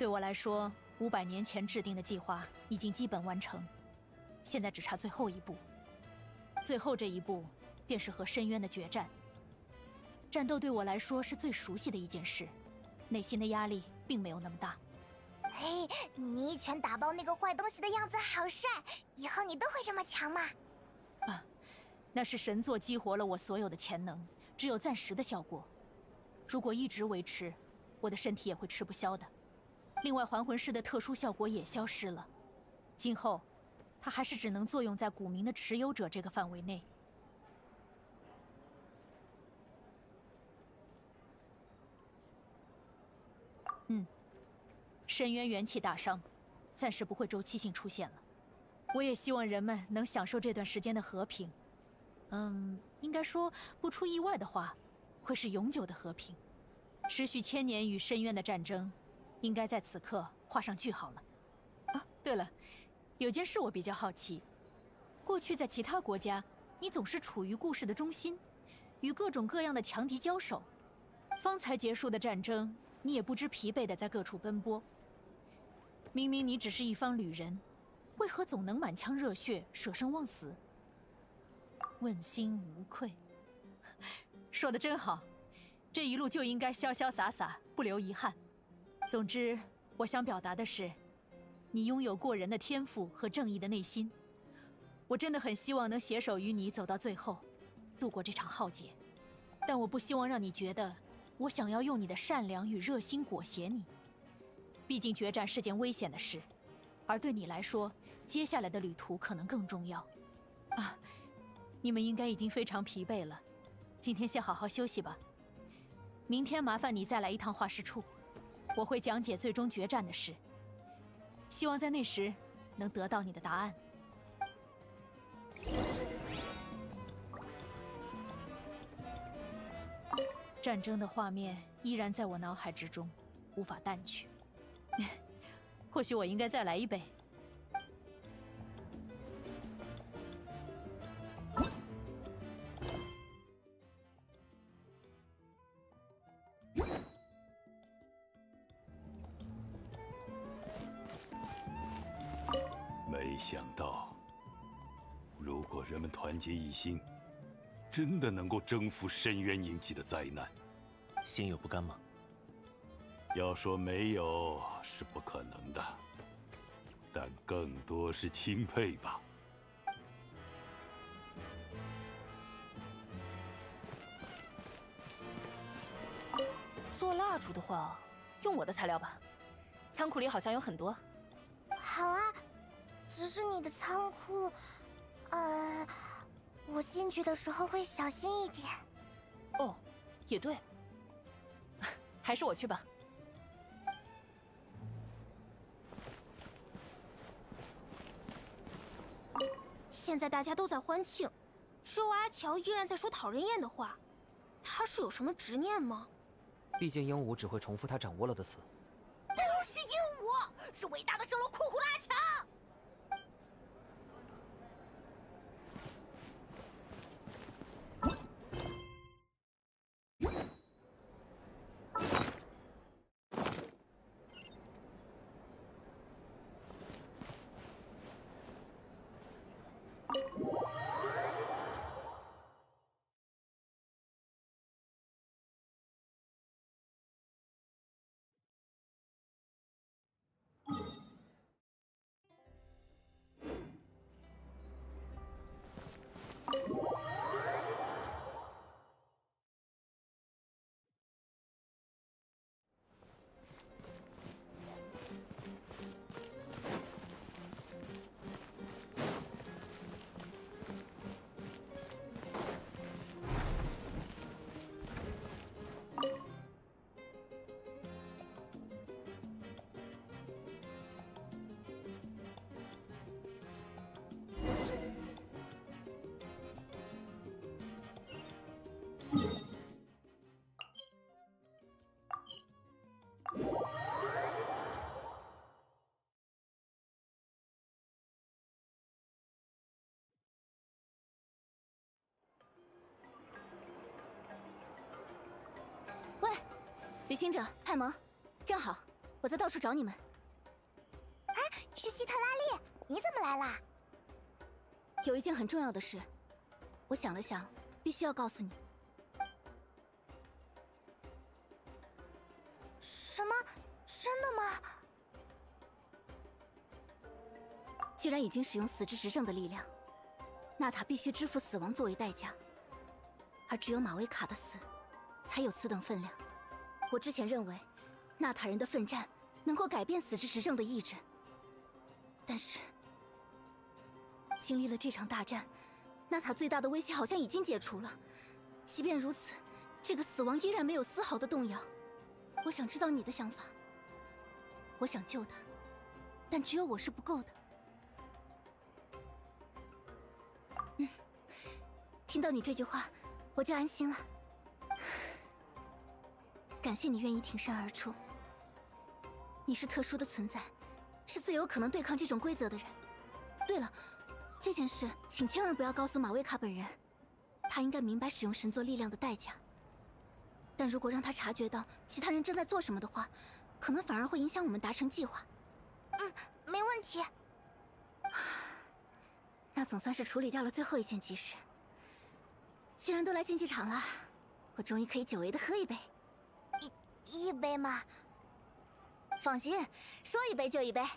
对我来说，500年前制定的计划已经基本完成，现在只差最后一步。最后这一步，便是和深渊的决战。战斗对我来说是最熟悉的一件事，内心的压力并没有那么大。 嘿，你一拳打爆那个坏东西的样子好帅，以后你都会这么强吗？ 啊，那是神作激活了我所有的潜能，只有暂时的效果。如果一直维持，我的身体也会吃不消的。另外，还魂师的特殊效果也消失了，今后它还是只能作用在古冥的持有者这个范围内。深渊元气大伤，暂时不会周期性出现了。我也希望人们能享受这段时间的和平。应该说，不出意外的话，会是永久的和平。持续1000年与深渊的战争，应该在此刻画上句号了。啊，对了，有件事我比较好奇：过去在其他国家，你总是处于故事的中心，与各种各样的强敌交手。方才结束的战争，你也不知疲惫地在各处奔波。明明你只是一方旅人，为何总能满腔热血，舍生忘死？问心无愧，说得真好。这一路就应该潇潇洒洒，不留遗憾。总之，我想表达的是，你拥有过人的天赋和正义的内心。我真的很希望能携手与你走到最后，度过这场浩劫。但我不希望让你觉得，我想要用你的善良与热心裹挟你。毕竟决战是件危险的事，而对你来说，接下来的旅途可能更重要。啊，你们应该已经非常疲惫了，今天先好好休息吧。明天麻烦你再来一趟画室处，我会讲解最终决战的事。希望在那时能得到你的答案。战争的画面依然在我脑海之中，无法淡去。或许我应该再来一杯。 没想到，如果人们团结一心，真的能够征服深渊引起的灾难。 心有不甘吗？ 要说没有是不可能的，但更多是钦佩吧。 做蜡烛的话，用我的材料吧，仓库里好像有很多。 好啊，只是你的仓库，我进去的时候会小心一点。 哦，也对，还是我去吧。 现在大家都在欢庆，只有阿乔依然在说讨人厌的话。他是有什么执念吗？ 毕竟鹦鹉只会重复他掌握了的词。 不是鹦鹉，是伟大的圣罗库虎的阿乔。 旅行者，派蒙，正好， 我在到处找你们。 哎，是希特拉利，你怎么来啦？ 有一件很重要的事，我想了想，必须要告诉你。 什么？真的吗？ 既然已经使用死之执政的力量，娜塔必须支付死亡作为代价，而只有马维卡的死，才有此等分量。我之前认为，纳塔人的奋战能够改变死之执政的意志，但是经历了这场大战，纳塔最大的威胁好像已经解除了。即便如此，这个死亡依然没有丝毫的动摇。我想知道你的想法。我想救他，但只有我是不够的。听到你这句话，我就安心了。感谢你愿意挺身而出。你是特殊的存在，是最有可能对抗这种规则的人。对了，这件事请千万不要告诉马维卡本人，他应该明白使用神作力量的代价。但如果让他察觉到其他人正在做什么的话，可能反而会影响我们达成计划。 没问题。 那总算是处理掉了最后一件急事。既然都来竞技场了，我终于可以久违的喝一杯。 一杯吗？ 放心，说一杯就一杯。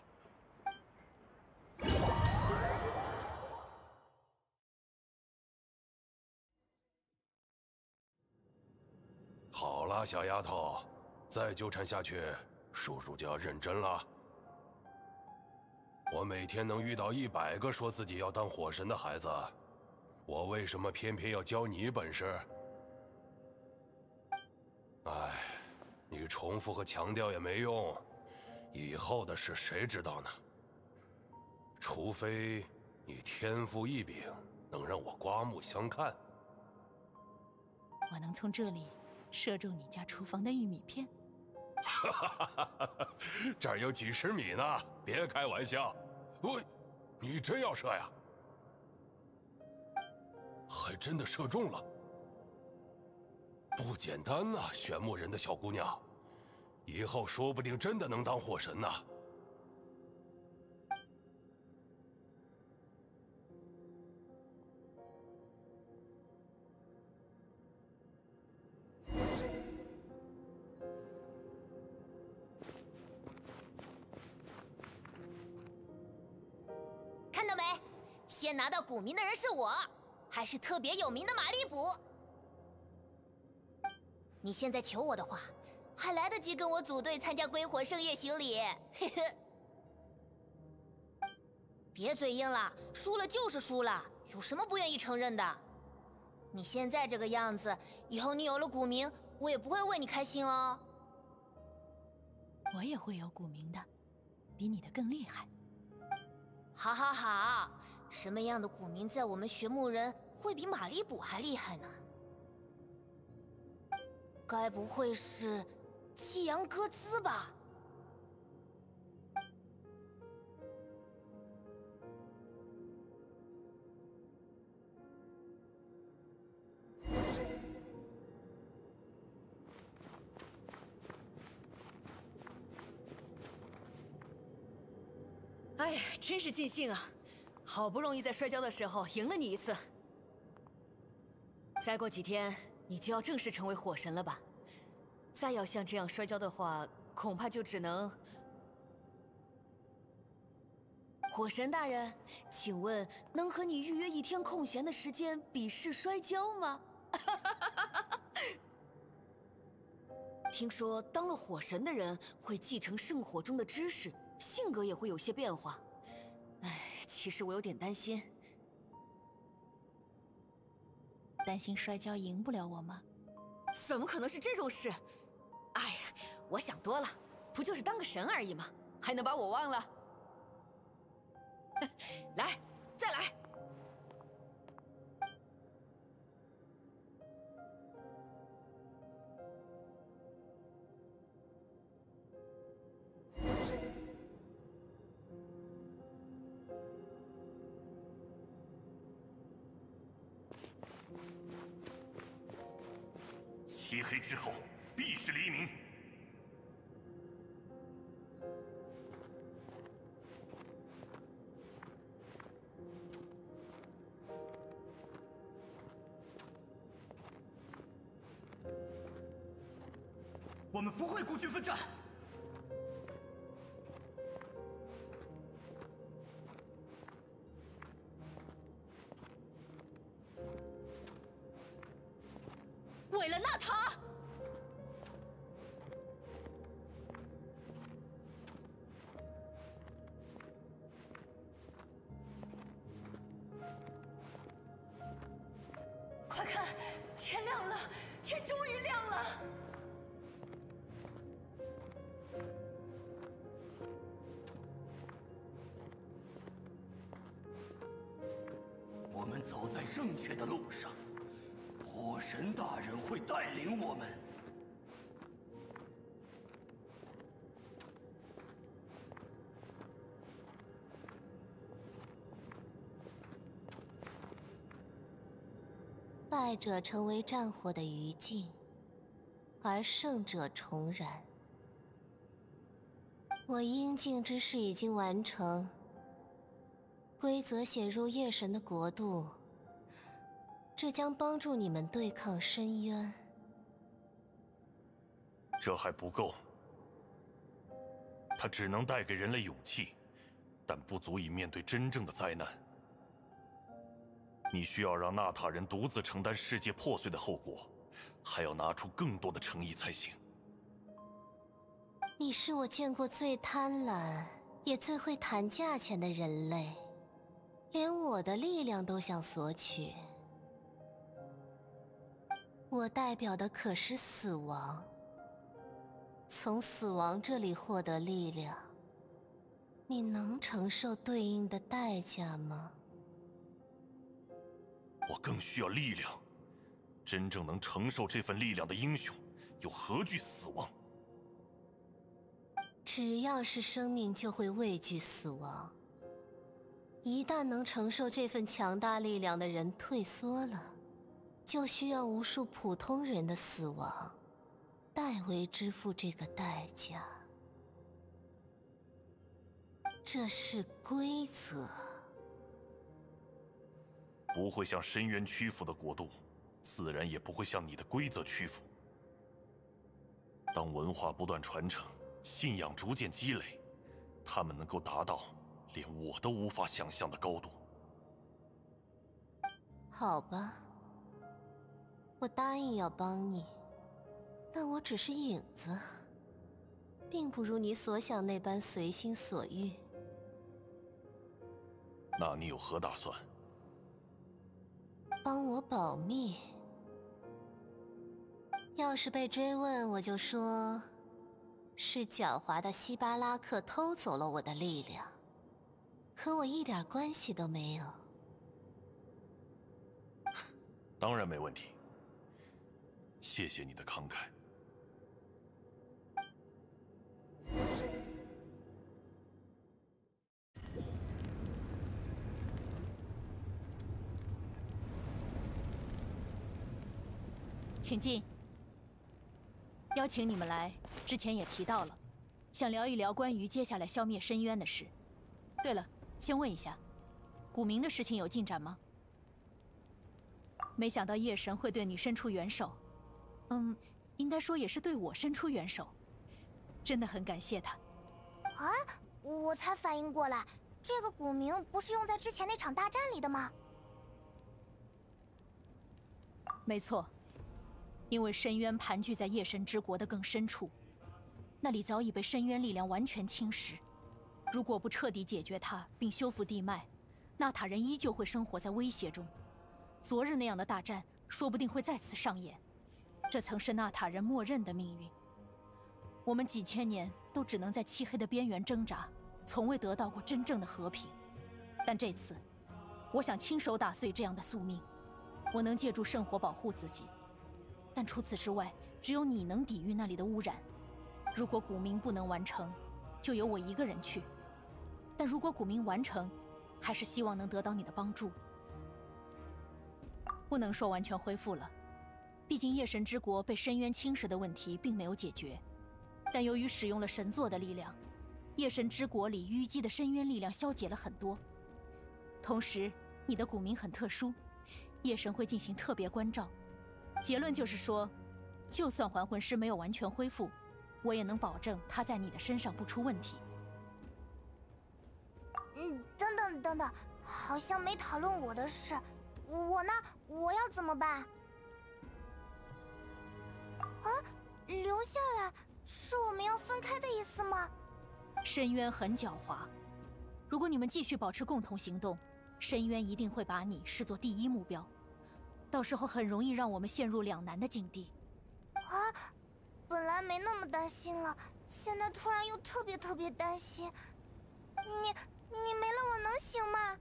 好了，小丫头，再纠缠下去，叔叔就要认真了。我每天能遇到100个说自己要当火神的孩子，我为什么偏偏要教你本事？哎，你重复和强调也没用，以后的事谁知道呢？除非你天赋异禀，能让我刮目相看。 我能从这里射中你家厨房的玉米片。 这儿有几十米呢，别开玩笑。喂，你真要射呀？还真的射中了，不简单呐，玄木人的小姑娘，以后说不定真的能当火神呢。 看到没？先拿到古名的人是我，还是特别有名的玛丽卜。你现在求我的话，还来得及跟我组队参加归火圣夜行礼。嘿嘿，别嘴硬了，输了就是输了，有什么不愿意承认的？你现在这个样子，以后你有了古名，我也不会为你开心哦。 我也会有古名的，比你的更厉害。 好好好，什么样的古名在我们玄木人会比玛丽卜还厉害呢？该不会是激扬歌兹吧？ 哎呀，真是尽兴啊！好不容易在摔跤的时候赢了你一次，再过几天你就要正式成为火神了吧？再要像这样摔跤的话，恐怕就只能……火神大人，请问能和你预约一天空闲的时间比试摔跤吗？听说当了火神的人会继承圣火中的知识，性格也会有些变化。哎，其实我有点担心。 担心摔跤赢不了我吗？ 怎么可能是这种事？哎呀，我想多了，不就是当个神而已吗？还能把我忘了？来，再来！ 漆黑之后，必是黎明。 我们不会孤军奋战。 为了纳塔！ 快看，天亮了，天终于亮了！ 我们走在正确的路上，火神大人会带领我们。 败者成为战火的余烬，而胜者重燃。我应尽之事已经完成，规则写入夜神的国度，这将帮助你们对抗深渊。 这还不够，它只能带给人类勇气，但不足以面对真正的灾难。你需要让纳塔人独自承担世界破碎的后果，还要拿出更多的诚意才行。 你是我见过最贪婪，也最会谈价钱的人类，连我的力量都想索取。我代表的可是死亡，从死亡这里获得力量，你能承受对应的代价吗？ 我更需要力量，真正能承受这份力量的英雄，又何惧死亡？ 只要是生命，就会畏惧死亡。一旦能承受这份强大力量的人退缩了，就需要无数普通人的死亡，代为支付这个代价。这是规则。 不会向深渊屈服的国度，自然也不会向你的规则屈服。当文化不断传承，信仰逐渐积累，他们能够达到连我都无法想象的高度。 好吧，我答应要帮你，但我只是影子，并不如你所想那般随心所欲。 那你有何打算？ 帮我保密。要是被追问，我就说是狡猾的希巴拉克偷走了我的力量，和我一点关系都没有。 当然没问题，谢谢你的慷慨。 请进。邀请你们来，之前也提到了，想聊一聊关于接下来消灭深渊的事。对了，先问一下，古明的事情有进展吗？没想到夜神会对你伸出援手，应该说也是对我伸出援手，真的很感谢他。 啊，我才反应过来，这个古明不是用在之前那场大战里的吗？ 没错。因为深渊盘踞在夜神之国的更深处，那里早已被深渊力量完全侵蚀。如果不彻底解决它并修复地脉，纳塔人依旧会生活在威胁中。昨日那样的大战说不定会再次上演，这曾是纳塔人默认的命运。我们几千年都只能在漆黑的边缘挣扎，从未得到过真正的和平。但这次，我想亲手打碎这样的宿命。我能借助圣火保护自己。但除此之外，只有你能抵御那里的污染。如果古明不能完成，就由我一个人去。但如果古明完成，还是希望能得到你的帮助。不能说完全恢复了，毕竟夜神之国被深渊侵蚀的问题并没有解决。但由于使用了神座的力量，夜神之国里淤积的深渊力量消解了很多。同时，你的古明很特殊，夜神会进行特别关照。结论就是说，就算还魂师没有完全恢复， 我也能保证它在你的身上不出问题。 等等等等，好像没讨论我的事。我呢？我要怎么办？啊，留下来是我们要分开的意思吗？ 深渊很狡猾，如果你们继续保持共同行动，深渊一定会把你视作第一目标，到时候很容易让我们陷入两难的境地。 啊，本来没那么担心了，现在突然又特别担心。你没了我能行吗？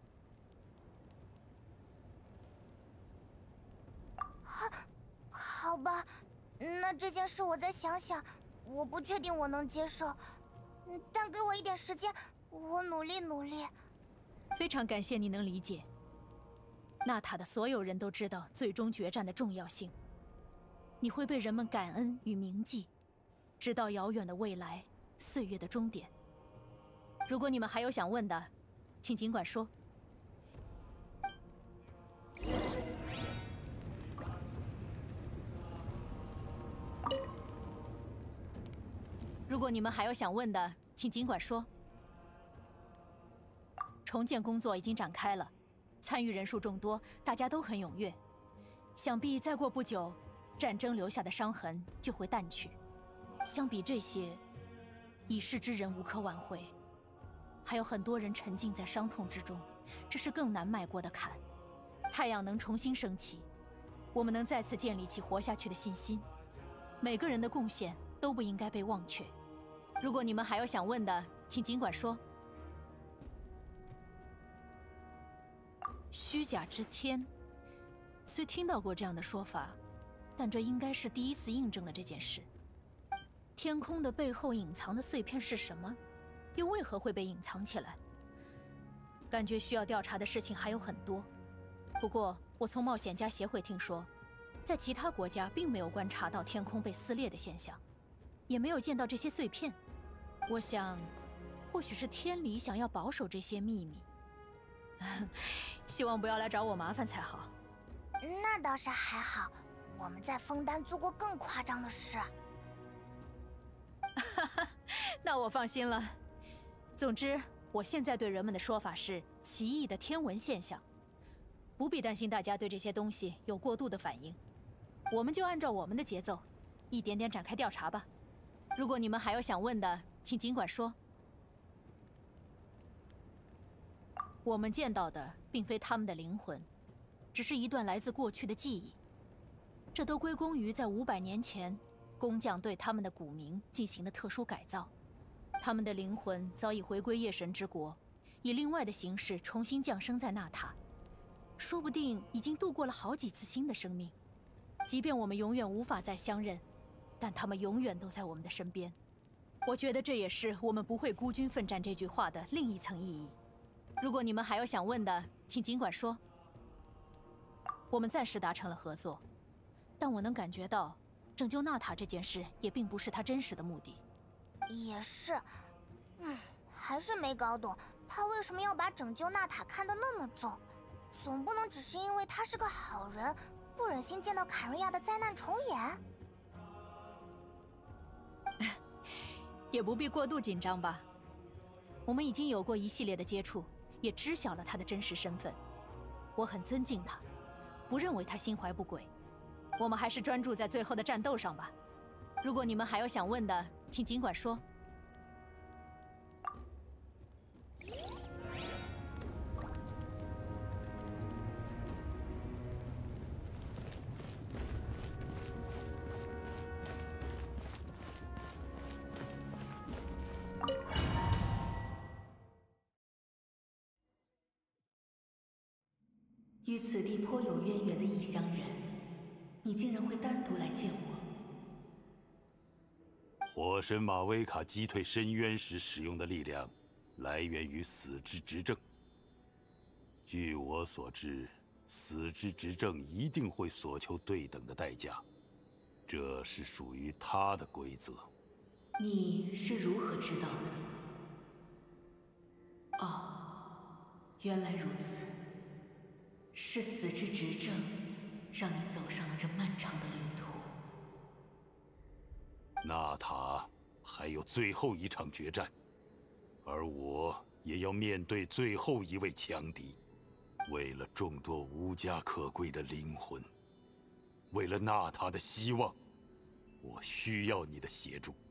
好吧，那这件事我再想想，我不确定我能接受，但给我一点时间，我努力。 非常感谢你能理解。纳塔的所有人都知道最终决战的重要性，你会被人们感恩与铭记，直到遥远的未来，岁月的终点。如果你们还有想问的，请尽管说。如果你们还有想问的，请尽管说。重建工作已经展开了，参与人数众多，大家都很踊跃。想必再过不久，战争留下的伤痕就会淡去。相比这些，已逝之人无可挽回，还有很多人沉浸在伤痛之中，这是更难迈过的坎。太阳能重新升起，我们能再次建立起活下去的信心。每个人的贡献都不应该被忘却。如果你们还有想问的，请尽管说。虚假之天，虽听到过这样的说法，但这应该是第一次印证了这件事。天空的背后隐藏的碎片是什么？又为何会被隐藏起来？感觉需要调查的事情还有很多。不过，我从冒险家协会听说，在其他国家并没有观察到天空被撕裂的现象，也没有见到这些碎片。我想，或许是天理想要保守这些秘密。希望不要来找我麻烦才好。 那倒是还好，我们在枫丹做过更夸张的事。 那我放心了。总之，我现在对人们的说法是奇异的天文现象，不必担心大家对这些东西有过度的反应。我们就按照我们的节奏，一点点展开调查吧。如果你们还有想问的，请尽管说。我们见到的并非他们的灵魂，只是一段来自过去的记忆。这都归功于在500年前，工匠对他们的古冥进行的特殊改造。他们的灵魂早已回归夜神之国，以另外的形式重新降生在纳塔。说不定已经度过了好几次新的生命。即便我们永远无法再相认，但他们永远都在我们的身边。我觉得这也是我们不会孤军奋战这句话的另一层意义。如果你们还有想问的，请尽管说。我们暂时达成了合作，但我能感觉到，拯救纳塔这件事也并不是他真实的目的。 也是，还是没搞懂他为什么要把拯救纳塔看得那么重，总不能只是因为他是个好人，不忍心见到卡瑞亚的灾难重演。 也不必过度紧张吧。我们已经有过一系列的接触，也知晓了他的真实身份。我很尊敬他，不认为他心怀不轨。我们还是专注在最后的战斗上吧。如果你们还有想问的，请尽管说。 与此地颇有渊源的异乡人，你竟然会单独来见我？ 火神马威卡击退深渊时使用的力量，来源于死之执政。据我所知，死之执政一定会索求对等的代价，这是属于他的规则。 你是如何知道的？哦，原来如此。是死之执政，让你走上了这漫长的旅途。 纳塔还有最后一场决战，而我也要面对最后一位强敌。为了众多无家可归的灵魂，为了纳塔的希望，我需要你的协助。